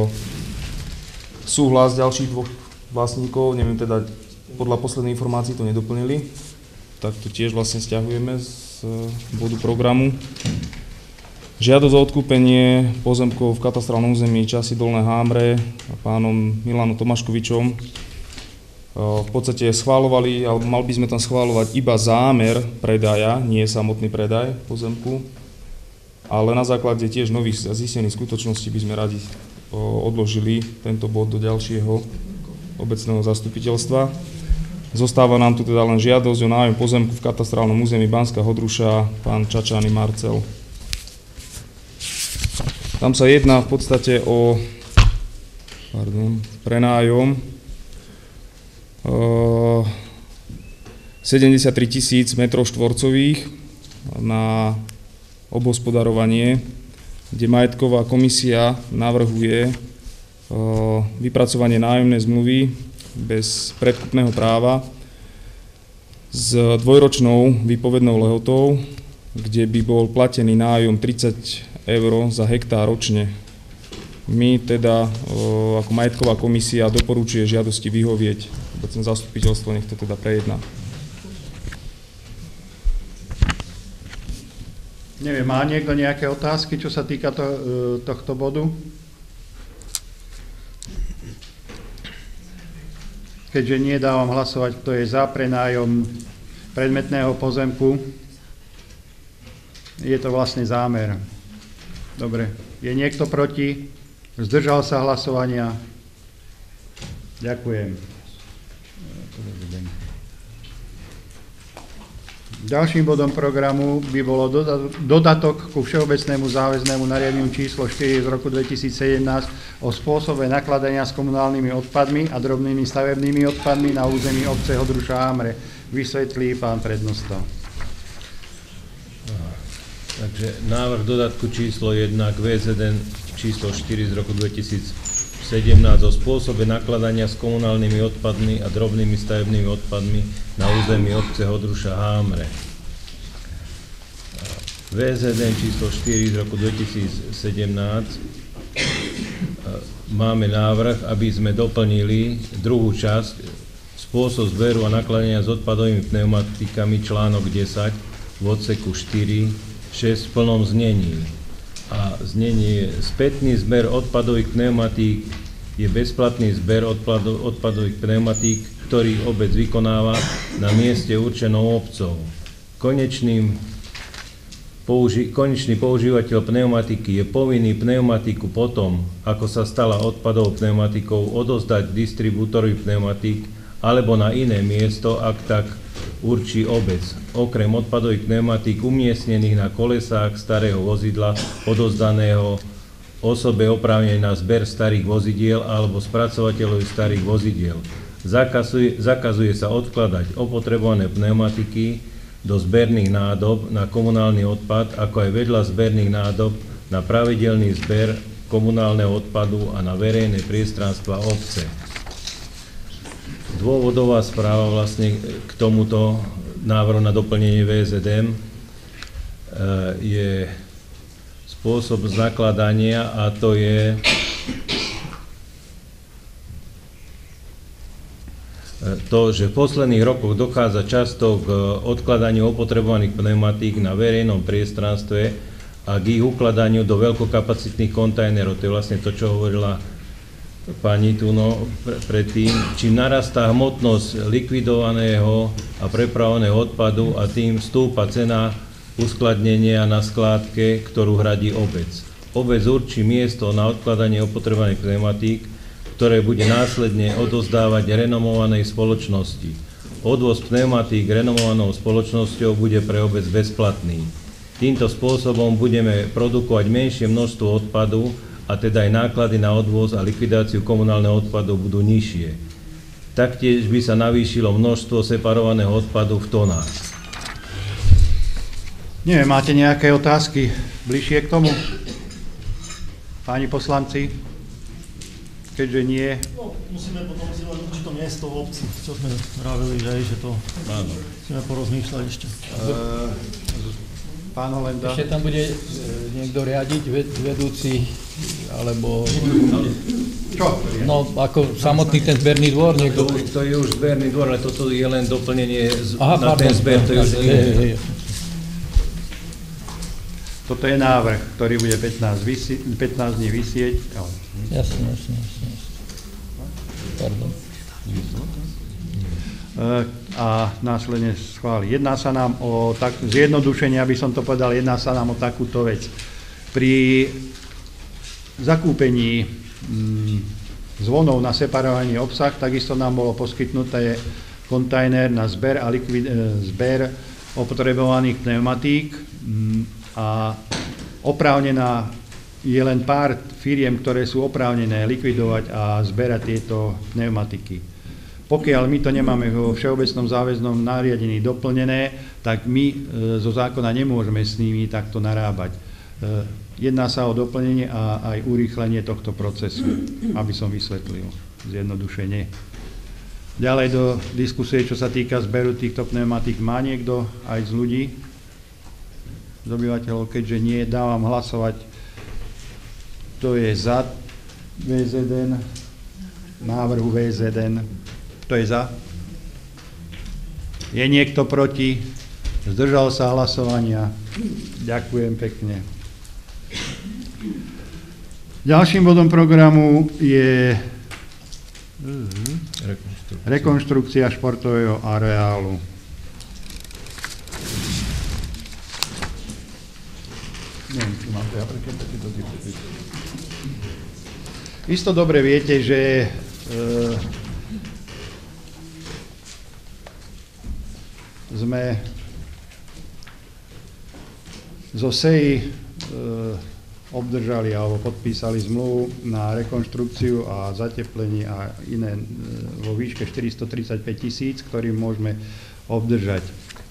súhlas ďalších dvoch vlastníkov, neviem teda, podľa poslednej informácií to nedoplnili, tak to tiež vlastne stiahujeme z bodu programu. Žiadosť o odkúpenie pozemkov v katastrálnom území Časy Dolné Hámre pánom Milanom Tomáškovičom. V podstate schváľovali, alebo mal by sme tam schváľovať iba zámer predaja, nie samotný predaj pozemku, ale na základe tiež nových zistených skutočností by sme radi odložili tento bod do ďalšieho obecného zastupiteľstva. Zostáva nám tu teda len žiadosť o nájom pozemku v katastrálnom území Banská Hodruša, pán Čačány Marcel. Tam sa jedná v podstate o prenájom 73 000 metrov štvorcových na obhospodarovanie, kde majetková komisia navrhuje vypracovanie nájomnej zmluvy bez predkupného práva s dvojročnou výpovednou lehotou, kde by bol platený nájom 30 € za hektár ročne. My teda ako majetková komisia doporučuje žiadosti vyhovieť. Obecné zastupiteľstvo nech to teda prejedná. Neviem, má niekto nejaké otázky, čo sa týka tohto bodu? Keďže nie, dávam hlasovať, kto je za prenájom predmetného pozemku. Je to vlastne zámer. Dobre. Je niekto proti? Zdržal sa hlasovania? Ďakujem. Ďalším bodom programu by bolo dodatok ku Všeobecnému záväznému nariadeniu číslo 4 z roku 2017 o spôsobe nakladania s komunálnymi odpadmi a drobnými stavebnými odpadmi na území obce Hodruša Hámre. Vysvetlí pán prednosta. Takže návrh dodatku číslo 1 k VZN číslo 4 z roku 2017 o spôsobe nakladania s komunálnymi odpadmi a drobnými stavebnými odpadmi na území obce Hodruša Hámre. VZN číslo 4 z roku 2017 máme návrh, aby sme doplnili druhú časť spôsob zberu a nakladania s odpadovými pneumatikami článok 10 v odseku 4.6 v plnom znení. A znenie je spätný zber odpadových pneumatík je bezplatný zber odpadových pneumatík, ktorý obec vykonáva na mieste určenou obcov. Konečný používateľ pneumatiky je povinný pneumatiku potom, ako sa stala odpadovou pneumatikou, odozdať distribútorovi pneumatík alebo na iné miesto, ak tak určí obec. Okrem odpadových pneumatík umiestnených na kolesách starého vozidla odozdaného osobe oprávnenej na zber starých vozidiel alebo spracovateľovi starých vozidiel. Zakazuje sa odkladať opotrebované pneumatiky do zberných nádob na komunálny odpad, ako aj vedľa zberných nádob na pravidelný zber komunálneho odpadu a na verejné priestranstva obce. Dôvodová správa vlastne k tomuto návrhu na doplnenie VZM je spôsob zakladania, a to je to, že v posledných rokoch dochádza často k odkladaniu opotrebovaných pneumatík na verejnom priestranstve a k ich ukladaniu do veľkokapacitných kontajnerov. To je vlastne to, čo hovorila pani Tuno predtým. Čím narastá hmotnosť likvidovaného a prepravovaného odpadu a tým stúpa cena uskladnenia na skládke, ktorú hradí obec. Obec určí miesto na odkladanie opotrebovaných pneumatík, ktoré bude následne odozdávať renomovanej spoločnosti. Odvoz pneumatík renomovanou spoločnosťou bude pre obec bezplatný. Týmto spôsobom budeme produkovať menšie množstvo odpadu a teda aj náklady na odvoz a likvidáciu komunálneho odpadu budú nižšie. Taktiež by sa navýšilo množstvo separovaného odpadu v tonách. Neviem, máte nejaké otázky bližšie k tomu? Páni poslanci? Keďže nie... No, musíme potom si len určiť to miesto v obci, čo sme vravili, že to musíme porozmýšľať ešte. Pán Holenda. Ešte tam bude niekto riadiť, vedúci, alebo... Čo? No, ako samotný ten zberný dvor, niekto... To je už zberný dvor, ale toto je len doplnenie na ten zber, to je už nie. Toto je návrh, ktorý bude 15 dní visieť. Jasne. Pardon. A následne schváli. Jedná sa nám o zjednodušenie, aby som to povedal, jedná sa nám o takúto vec. Pri zakúpení zvonov na separovaný obsah, takisto nám bolo poskytnuté kontajner na zber a zber opotrebovaných pneumatík a oprávnená je len pár firiem, ktoré sú oprávnené likvidovať a zberať tieto pneumatiky. Pokiaľ my to nemáme vo všeobecnom záväznom nariadení doplnené, tak my zo zákona nemôžeme s nimi takto narábať. Jedná sa o doplnenie a aj urýchlenie tohto procesu, aby som vysvetlil zjednodušenie. Ďalej do diskusie, čo sa týka zberu týchto pneumatík, má niekto aj z ľudí, z obyvateľov? Keďže nie, dávam hlasovať. To je za VZN, návrhu VZN. To je za. Je niekto proti? Zdržal sa hlasovania. Ďakujem pekne. Ďalším bodom programu je rekonštrukcia športového areálu. Neviem, či mám to ja prečítať. Isto dobre viete, že sme zo SEI obdržali alebo podpísali zmluvu na rekonštrukciu a zateplenie a iné vo výške 435 000, ktorý môžeme obdržať.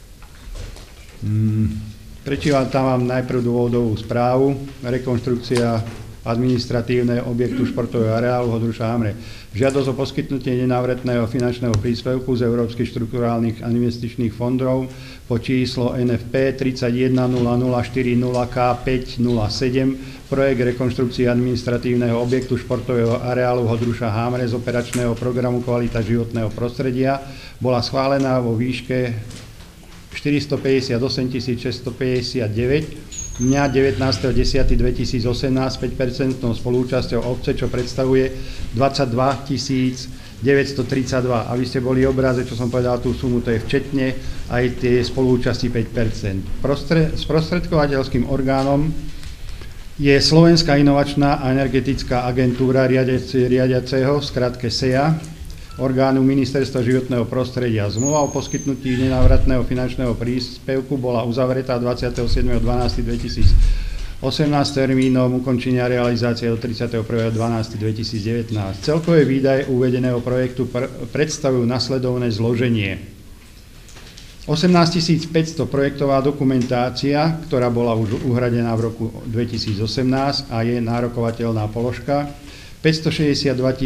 Prečítam vám najprv dôvodovú správu. Rekonštrukcia administratívneho objektu športového areálu Hodruša Hamre. Žiadosť o poskytnutie nenávratného finančného príspevku z Európskych štrukturálnych a investičných fondov po číslo NFP 310040K507, projekt rekonštrukcie administratívneho objektu športového areálu Hodruša Hamre z operačného programu Kvalita životného prostredia bola schválená vo výške 458 659 dňa 19.10.2018 5% spolúčasťou obce, čo predstavuje 22 932. A vy ste boli obraze, čo som povedal, tú sumu, to je včetne aj tie spolúčasti 5%. Sprostredkovateľským orgánom je Slovenská inovačná a energetická agentúra riadiaceho, v skratke SEA, orgánu Ministerstva životného prostredia. Zmluva o poskytnutí nenávratného finančného príspevku bola uzavretá 27.12.2018 termínom ukončenia realizácie do 31.12.2019. Celkové výdaje uvedeného projektu predstavujú nasledovné zloženie. 18 500 projektová dokumentácia, ktorá bola už uhradená v roku 2018 a je nárokovateľná položka. 562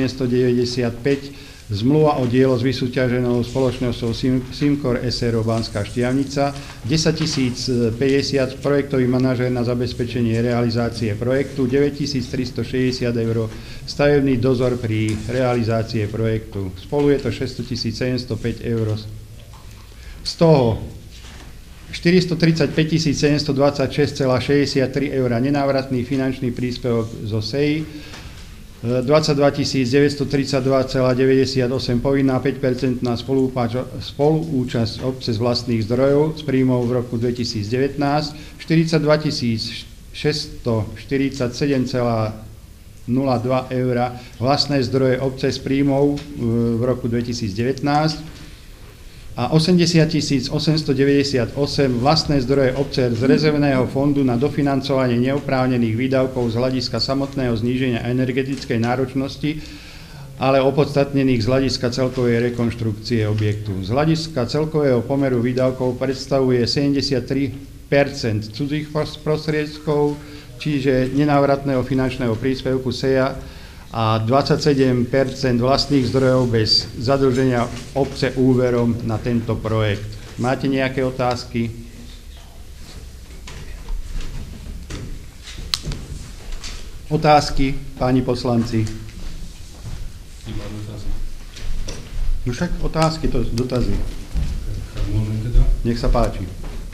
795 zmluva o dielo s vysúťaženou spoločnosťou Simcor SRO Banská Štiavnica, 10 050 projektový manažér na zabezpečenie realizácie projektu, 9 360 eur stavebný dozor pri realizácii projektu. Spolu je to 600 705 eur. Z toho 435 726,63 eur nenávratný finančný príspevok zo SEI, 22 932,98 povinná 5% spoluúčasť obce z vlastných zdrojov z príjmov v roku 2019, 42 647,02 eur vlastné zdroje obce z príjmov v roku 2019 a 80 898 vlastné zdroje obce z rezervného fondu na dofinancovanie neoprávnených výdavkov z hľadiska samotného zníženia energetickej náročnosti, ale opodstatnených z hľadiska celkovej rekonštrukcie objektu. Z hľadiska celkového pomeru výdavkov predstavuje 73% cudzích prostriedkov, čiže nenávratného finančného príspevku SEA a 27% vlastných zdrojov bez zadlženia obce úverom na tento projekt. Máte nejaké otázky? Otázky, páni poslanci? No však otázky, to dotazy. Môžem teda? Nech sa páči.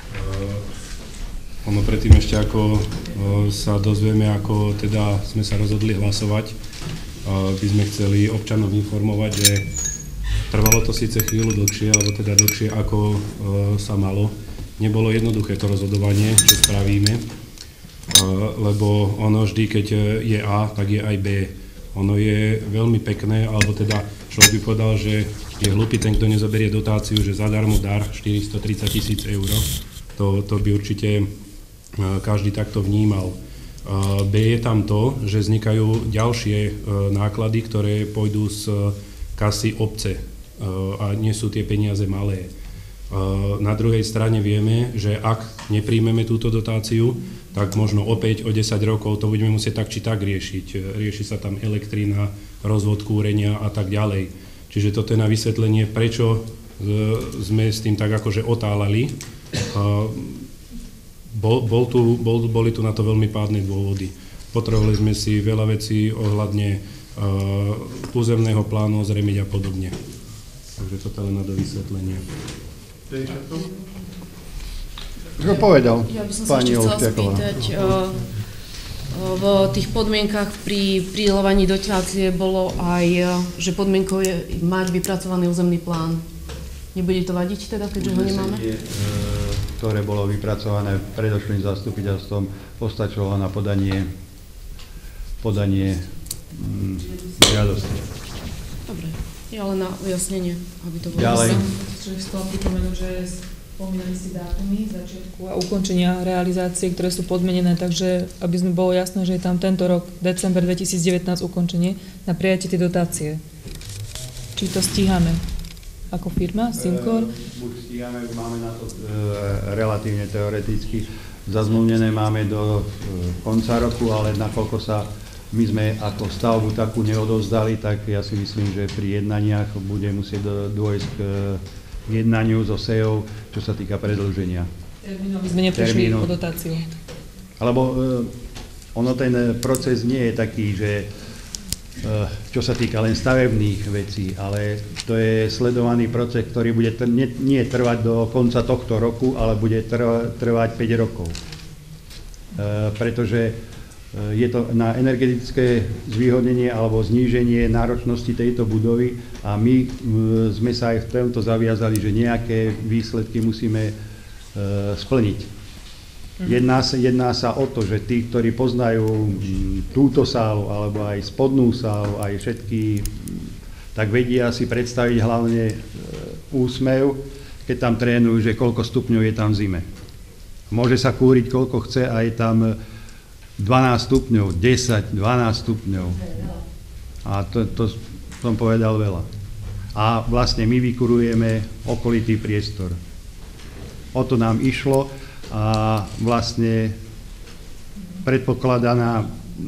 Ono predtým ešte ako sa dozvieme, ako teda sme sa rozhodli hlasovať, by sme chceli občanov informovať, že trvalo to síce chvíľu dlhšie, alebo teda dlhšie ako sa malo. Nebolo jednoduché to rozhodovanie, čo spravíme, lebo ono vždy, keď je A, tak je aj B. Ono je veľmi pekné, alebo teda človek by povedal, že je hlupý ten, kto nezoberie dotáciu, že zadarmo dar 430 000 eur. To by určite každý takto vnímal. B je tam to, že vznikajú ďalšie náklady, ktoré pôjdu z kasy obce a nie sú tie peniaze malé. Na druhej strane vieme, že ak nepríjmeme túto dotáciu, tak možno opäť o 10 rokov to budeme musieť tak či tak riešiť. Rieši sa tam elektrina, rozvod kúrenia a tak ďalej. Čiže toto je na vysvetlenie, prečo sme s tým tak akože otálali. Boli tu na to veľmi pádne dôvody. Potrebovali sme si veľa vecí ohľadne územného plánu ozrejmiť a podobne. Takže toto len na dovysvetlenie. Čo povedal Ja by som sa pani ešte chcela Olšťáková? spýtať, v tých podmienkach pri prideľovaní dotácie bolo aj, že podmienkou je mať vypracovaný územný plán. Nebude to vadiť teda, keďže ho nemáme? Ktoré bolo vypracované predošlým zastupiteľstvom, postačovalo na podanie žiadosti. Dobre, je ale na ujasnenie, aby to bolo. Ďalej. Človek chcel pripomenúť, že spomínali si dátumy začiatku a ukončenia realizácie, ktoré sú podmienené, takže aby sme bolo jasné, že je tam tento rok, december 2019 ukončenie na prijatie tej dotácie. Či to stíhame ako firma, Simcor? Buď stíhame, máme na to relatívne teoreticky zazmluvnené, máme do konca roku, ale nakoľko sa my sme ako stavbu takú neodovzdali, tak ja si myslím, že pri jednaniach bude musieť dôjsť k jednaniu so SEO, čo sa týka predĺženia. Termínom by sme neprišli o dotáciu. Alebo ono ten proces nie je taký, že čo sa týka len stavebných vecí, ale to je sledovaný proces, ktorý bude nie trvať do konca tohto roku, ale bude trvať 5 rokov. Pretože je to na energetické zvýhodnenie alebo zníženie náročnosti tejto budovy a my sme sa aj v tomto zaviazali, že nejaké výsledky musíme splniť. Jedná sa o to, že tí, ktorí poznajú túto sálu alebo aj spodnú sálu, aj všetky, tak vedia si predstaviť hlavne úsmev, keď tam trénujú, že koľko stupňov je tam v zime. Môže sa kúriť koľko chce a je tam 12 stupňov, 10, 12 stupňov. A to som povedal veľa. A vlastne my vykurujeme okolitý priestor. O to nám išlo a vlastne predpokladaná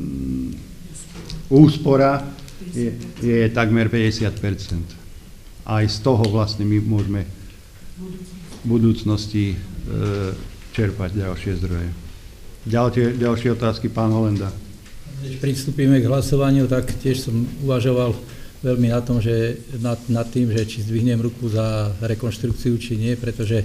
úspora je takmer 50%. Aj z toho vlastne my môžeme v budúcnosti čerpať ďalšie zdroje. Ďalšie otázky, pán Holenda. Keď pristúpime k hlasovaniu, tak tiež som uvažoval veľmi na tom, že nad tým, že či zdvihnem ruku za rekonštrukciu, či nie, pretože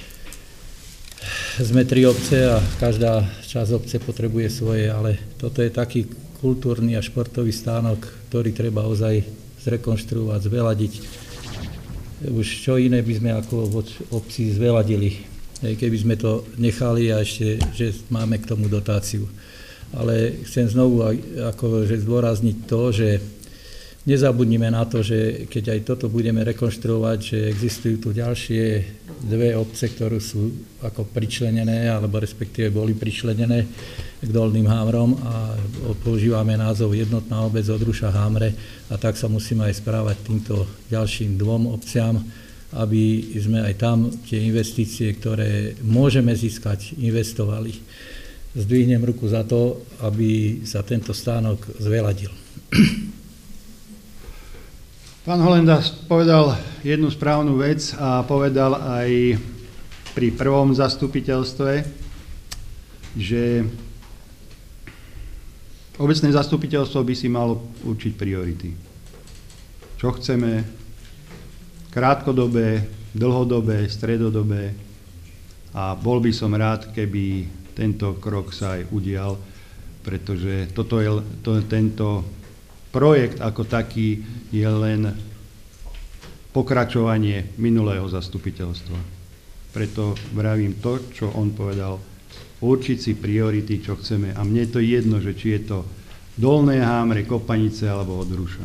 sme 3 obce a každá časť obce potrebuje svoje, ale toto je taký kultúrny a športový stánok, ktorý treba ozaj zrekonštruovať, zveladiť. Už čo iné by sme ako v obci zveladili, keby sme to nechali a ešte, že máme k tomu dotáciu. Ale chcem znovu akože zdôrazniť to, že nezabudnime na to, že keď aj toto budeme rekonštruovať, že existujú tu ďalšie 2 obce, ktoré sú ako pričlenené, alebo respektíve boli pričlenené k Dolným Hámrom a používame názov Jednotná obec Odruša Hámre a tak sa musíme aj správať týmto ďalším 2 obciam, aby sme aj tam tie investície, ktoré môžeme získať, investovali. zdvihnem ruku za to, aby sa tento stánok zveladil. Pán Holenda povedal jednu správnu vec a povedal aj pri prvom zastupiteľstve, že obecné zastupiteľstvo by si malo určiť priority. Čo chceme, krátkodobé, dlhodobé, stredodobé, a bol by som rád, keby tento krok sa aj udial, pretože tento projekt ako taký je len pokračovanie minulého zastupiteľstva. Preto vravím to, čo on povedal, určiť si priority, čo chceme. A mne je to jedno, že či je to Dolné Hámre, Kopanice alebo Odruša.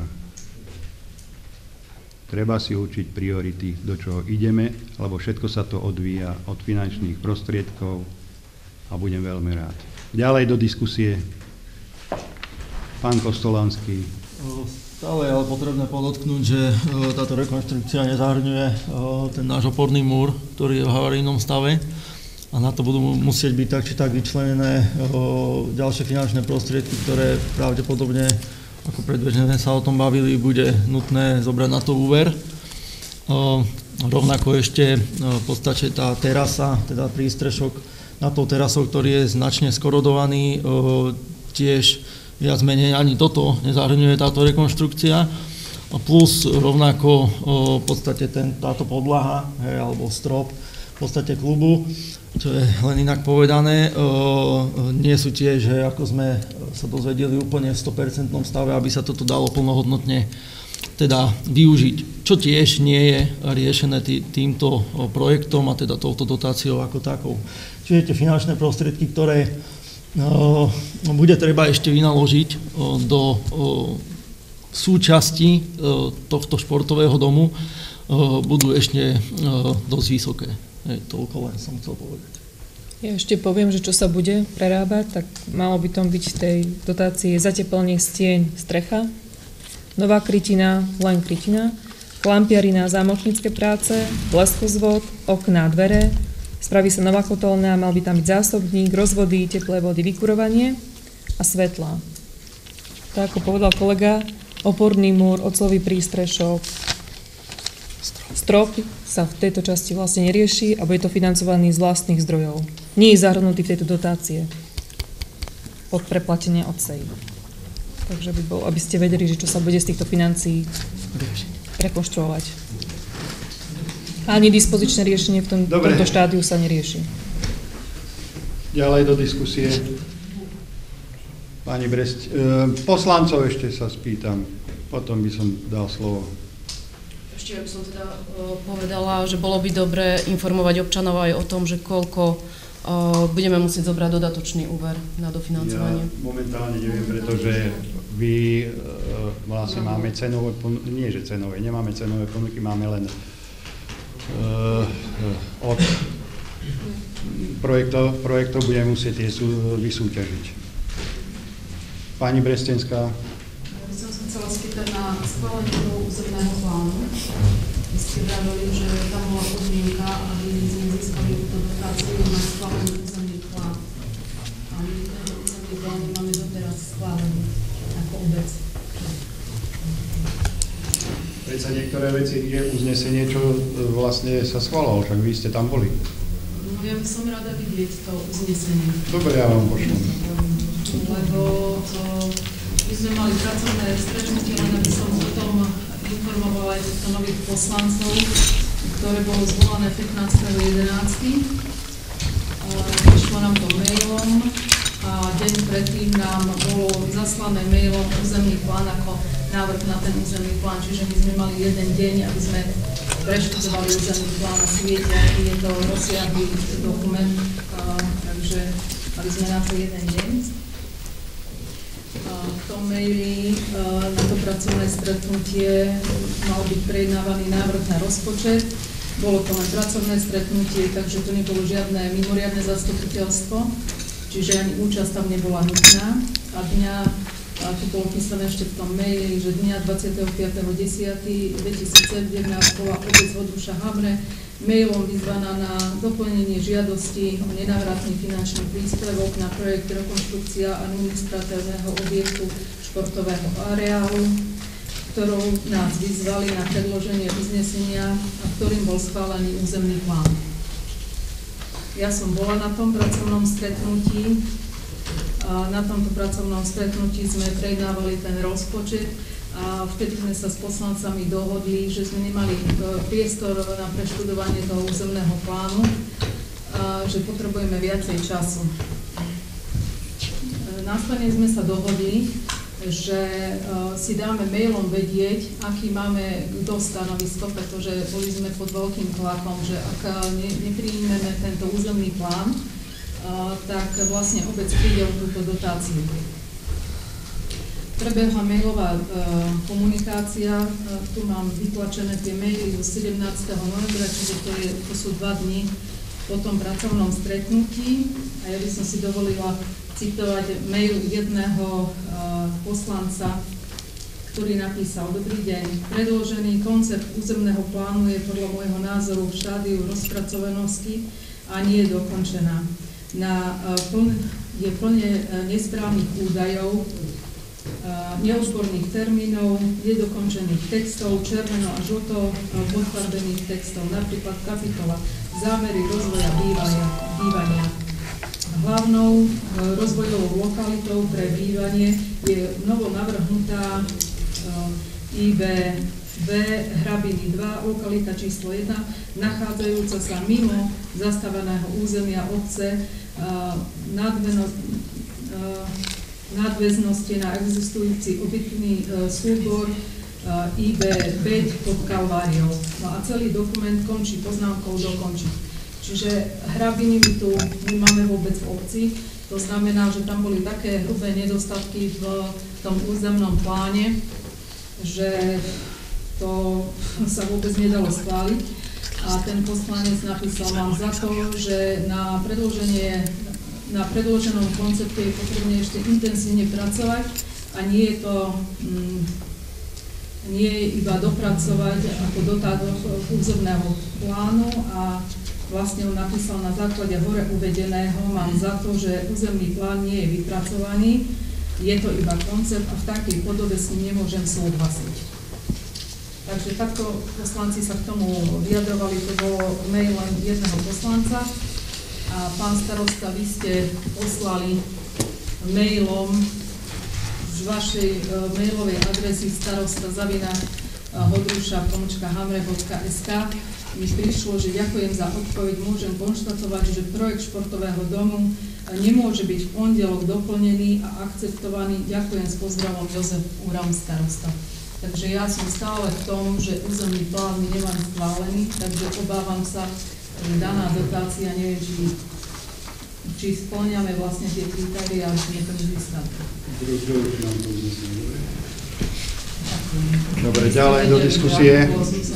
Treba si určiť priority, do čoho ideme, lebo všetko sa to odvíja od finančných prostriedkov a budem veľmi rád. Ďalej do diskusie. Pán Kostolanský. Stále je ale potrebné podotknúť, že táto rekonštrukcia nezahrňuje ten náš oporný múr, ktorý je v havarijnom stave, a na to budú musieť byť tak či tak vyčlenené ďalšie finančné prostriedky, ktoré pravdepodobne, ako predbežne sme sa o tom bavili, bude nutné zobrať na to úver. Rovnako ešte v podstate tá terasa, teda prístrešok nad tou terasou, ktorý je značne skorodovaný, tiež viac menej ani toto nezahrňuje táto rekonštrukcia. Plus rovnako v podstate táto podlaha, alebo strop v podstate klubu, čo je len inak povedané, nie sú tiež, ako sme sa dozvedeli, úplne v 100% stave, aby sa toto dalo plnohodnotne teda využiť, čo tiež nie je riešené týmto projektom a teda touto dotáciou ako takou. Čiže tie finančné prostriedky, ktoré bude treba ešte vynaložiť do súčasti tohto športového domu, budú ešte dosť vysoké. Toľko len som chcel povedať. Ja ešte poviem, že čo sa bude prerábať, tak malo by tam byť v tej dotácii zateplenie stieň, strecha, nová krytina, len krytina, klampiarina, zámočnícke práce, leskozvod, okná, dvere, spraví sa nová kotolňa, mal by tam byť zásobník, rozvody, teplé vody, vykurovanie a svetlá. Tak ako povedal kolega, oporný múr, oclový prístrešok, strop sa v tejto časti vlastne nerieši a bude to financovaný z vlastných zdrojov. Nie je zahrnutý v tejto dotácie od preplatenia od SEI. Takže by bolo, aby ste vedeli, že čo sa bude z týchto financií rekonštruovať. Ani dispozičné riešenie v tomto štádiu sa nerieši. Ďalej do diskusie. Pani Bresť, poslancov ešte sa spýtam, potom by som dal slovo. Ešte by som teda povedala, že bolo by dobre informovať občanov aj o tom, že koľko budeme musieť zobrať dodatočný úver na dofinancovanie. Ja momentálne neviem, pretože vy vlastne máme cenové ponuky, nie že cenové, nemáme cenové ponuky, máme len od projektov budeme musieť tie vysúťažiť. Pani Brestenská. Ja by som sa chcela spýtať na schválenie toho územného plánu. Vy ste vravili, že tam bola podmienka, aby sme získali túto dotáciu na schválený územný plán. A my ten územný plán máme doteraz schválený ako obec. Predsa niektoré veci je uznesenie, čo vlastne sa schválilo, však vy ste tam boli. No ja by som rada vidieť to uznesenie. Dobre, ja vám pošlem. Lebo my sme mali pracovné stretnutie, len aby som o tom informovala aj týchto nových poslancov, ktoré bolo zvolané 15.11. Prišlo nám to mailom a deň predtým nám bolo zaslané mailom územný plán ako návrh na ten územný plán, čiže my sme mali jeden deň, aby sme preštudovali územný plán a si viete, aký je to rozsiahlý dokument, takže mali sme na to jeden deň. V tom maili na to pracovné stretnutie mal byť prejednávaný návrh na rozpočet. Bolo to len pracovné stretnutie, takže to nebolo žiadne mimoriadne zastupiteľstvo, čiže ani účasť tam nebola nutná. A dňa tu bolo písané ešte v tom maili, že dňa 25.10.2017 bola obec Hodruša Hamre mailom vyzvaná na doplnenie žiadosti o nenávratný finančný príspevok na projekt rekonštrukcia administratívneho objektu športového areálu, ktorou nás vyzvali na predloženie uznesenia a ktorým bol schválený územný plán. Ja som bola na tom pracovnom stretnutí. Na tomto pracovnom stretnutí sme prejednávali ten rozpočet a vtedy sme sa s poslancami dohodli, že sme nemali priestor na preštudovanie toho územného plánu, že potrebujeme viacej času. Následne sme sa dohodli, že si dáme mailom vedieť, aký máme kto stanovisko, pretože boli sme pod veľkým tlakom, že ak nepríjmeme tento územný plán, tak vlastne obec príde o túto dotáciu. Prebehla mailová komunikácia, tu mám vytlačené tie maily zo 17. novembra, čiže to sú 2 dni po tom pracovnom stretnutí a ja by som si dovolila citovať mail jedného poslanca, ktorý napísal: Dobrý deň, predložený koncept územného plánu je podľa môjho názoru v štádiu rozpracovanosti a nie je dokončená. Je plne nesprávnych údajov, neodborných termínov, nedokončených textov, červeno a žlto podfarbených textov, napríklad kapitola Zámery rozvoja bývania. Hlavnou rozvojovou lokalitou pre bývanie je novo navrhnutá IBV Hrabiny 2, lokalita číslo 1, nachádzajúca sa mimo zastaveného územia obce, nadväznosti na existujúci obytný súbor IB5 pod Kalváriou. No a celý dokument končí poznámkou dokončiť. Čiže hrabiny my máme vôbec v obci, to znamená, že tam boli také hrubé nedostatky v tom územnom pláne, že to sa vôbec nedalo schváliť. A ten poslanec napísal: Mám za to, že na predloženom koncepte je potrebné ešte intenzívne pracovať a nie je iba dopracovať ako dotátok územného plánu a vlastne on napísal: Na základe hore uvedeného mám za to, že územný plán nie je vypracovaný, je to iba koncept a v takej podobe s ním nemôžem súhlasiť. Takže takto poslanci sa k tomu vyjadrovali, to bolo mail len jedného poslanca. A pán starosta, vy ste poslali mailom z vašej mailovej adresy starosta@hodruša.hamre.sk mi prišlo, že ďakujem za odpoveď, môžem konštatovať, že projekt športového domu nemôže byť v pondelok doplnený a akceptovaný. Ďakujem, s pozdravom, Jozef Úram, starosta. Takže ja som stále v tom, že územný plán nemám schválený, takže obávam sa, že daná dotácia, neviem, či spĺňame vlastne tie kritériá, či je to získané. Dobre, ďalej do diskusie.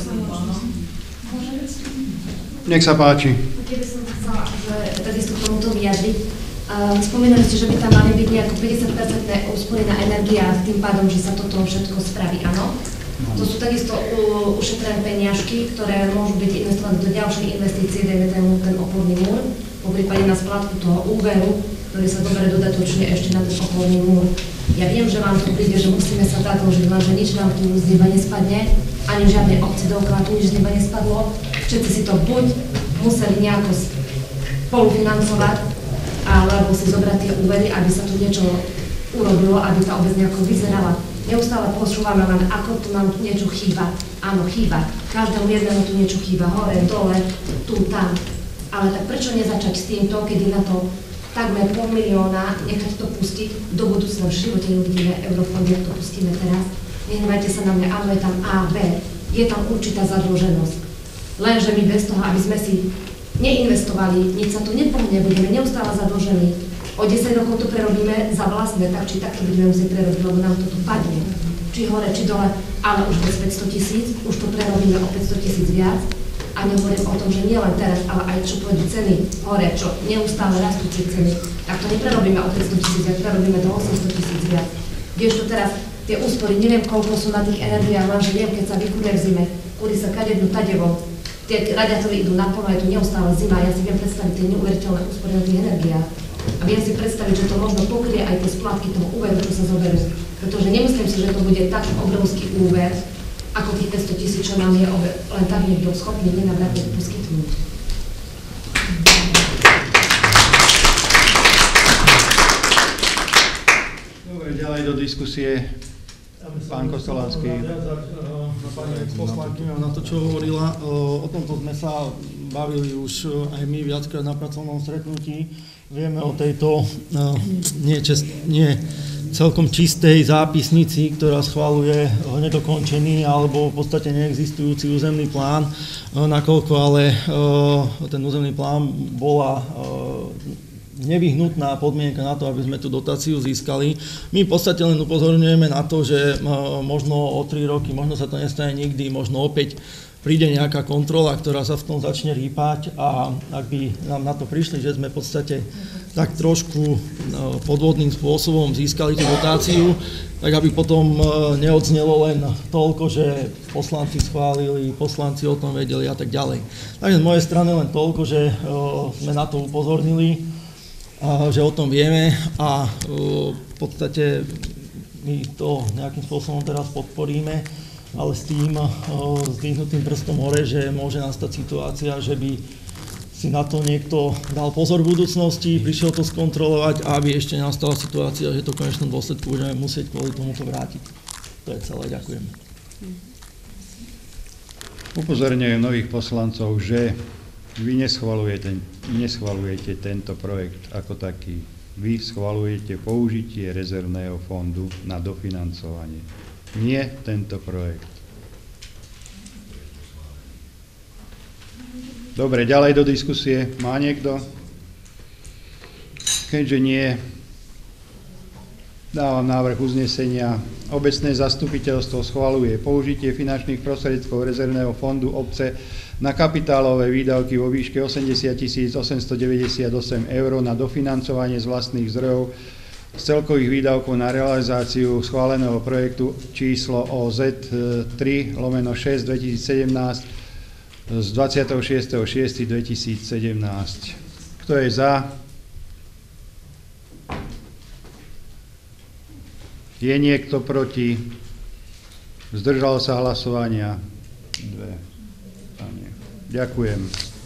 Nech sa páči. Keby som chcela, že takisto k tomuto vyjadriť. Spomínali ste, že by tam mali byť nejako 50% úspory na energiách, tým pádom, že sa toto všetko spraví, áno? To sú takisto ušetrené peniažky, ktoré môžu byť investované do ďalšej investície, dajme ten oporný múr, po prípade na splátku toho úveru, ktorý sa dobre dodatočne ešte na ten oporný múr. Ja viem, že vám to príde, že musíme sa zadlžiť, lenže nič vám tu z neba nespadne, ani žiadnej obci dookola tu nič z neba nespadlo. Všetci si to buď museli nejako spolufinancovať, alebo si zobrať tie úvery, aby sa tu niečo urobilo, aby tá obec nejako vyzerala. Neustále počúvame len, ako tu nám niečo chýba. Áno, chýba. Každému jednému tu niečo chýba. Hore, dole, tu, tam. Ale tak prečo nezačať s týmto, keď na to takmer 500 000 nechať to pustiť do budúcna? V živote neuvidíme eurofondy, ak to pustíme teraz. Nehnevajte sa na mňa, áno, je tam A, B. Je tam určitá zadlženosť. Lenže my bez toho, aby sme si neinvestovali, nič sa tu nepohne, budeme neustále zadlžení. O 10 rokov to prerobíme za vlastné, tak či tak to budeme musieť prerobiť, lebo nám to tu padne. Či hore, či dole, ale už bez 500 000, už to prerobíme o 500 000 viac. A nehovorím o tom, že nie len teraz, ale aj čo pôjdu ceny hore, čo neustále rastú tie ceny, tak to neprerobíme o 500 000 viac, prerobíme do 800 000 viac. Kdežto teraz tie úspory, neviem koľko sú na tých energiách, lenže viem, keď sa vykúre v zime, kúri sa kadednú tadevo, tie radiátory idú naplno, je tu neustále zima, ja si viem predstaviť tie neuveriteľné úspory na tých energiách. A viem si predstaviť, že to možno pokrie aj tie splátky toho úveru, čo sa zoberú. Pretože nemyslím si, že to bude tak obrovský úver, ako tých 500 000, čo nám je len tak niekto schopný nenavratne poskytnúť. Dobre, ďalej do diskusie. Pán Kostolánsky. Na to, čo hovorila, o tomto sme sa bavili už aj my viackrát na pracovnom stretnutí. Vieme o tejto nie celkom čistej zápisnici, ktorá schvaľuje nedokončený alebo v podstate neexistujúci územný plán, nakoľko ale ten územný plán bola nevyhnutná podmienka na to, aby sme tú dotáciu získali. My v podstate len upozorňujeme na to, že možno o 3 roky, možno sa to nestane nikdy, možno opäť príde nejaká kontrola, ktorá sa v tom začne rýpať a ak by nám na to prišli, že sme v podstate tak trošku podvodným spôsobom získali tú dotáciu, tak aby potom neodznelo len toľko, že poslanci schválili, poslanci o tom vedeli a tak ďalej. Takže z mojej strany len toľko, že sme na to upozornili, že o tom vieme a v podstate my to nejakým spôsobom teraz podporíme, ale s tým zdvihnutým prstom hore, že môže nastať situácia, že by si na to niekto dal pozor v budúcnosti, prišiel to skontrolovať a aby ešte nastala situácia, že to v konečnom dôsledku budeme musieť kvôli tomuto vrátiť. To je celé, ďakujem. Upozorňujem nových poslancov, že vy neschvaľujete tento projekt ako taký. Vy schvaľujete použitie rezervného fondu na dofinancovanie. Nie tento projekt. Dobre, ďalej do diskusie. Má niekto? Keďže nie, dávam návrh uznesenia. Obecné zastupiteľstvo schvaľuje použitie finančných prostriedkov rezervného fondu obce na kapitálové výdavky vo výške 80 898 eur na dofinancovanie z vlastných zdrojov z celkových výdavkov na realizáciu schváleného projektu číslo OZ3/6 2017 z 26.6.2017. Kto je za? Je niekto proti? Zdržal sa hlasovania? 2. Ďakujem.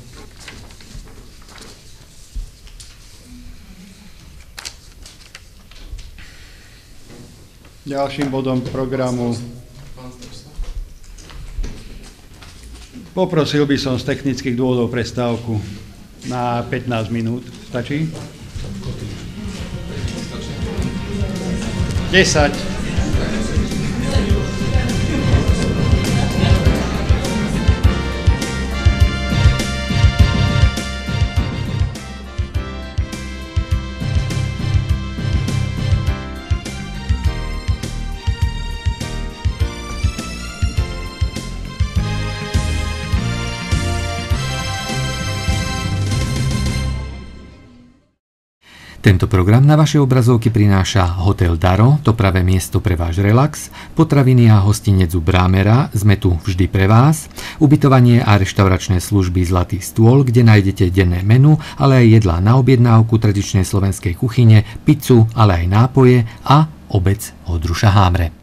Ďalším bodom programu poprosil by som z technických dôvodov prestávku na 15 minút. Stačí? 10. Tento program na vaše obrazovky prináša Hotel Daro, to pravé miesto pre váš relax, potraviny a hostinec u Brámera, sme tu vždy pre vás, ubytovanie a reštauračné služby Zlatý stôl, kde nájdete denné menu, ale aj jedlá na objednávku tradičnej slovenskej kuchyne, pizzu, ale aj nápoje a obec Oldruša Hámre.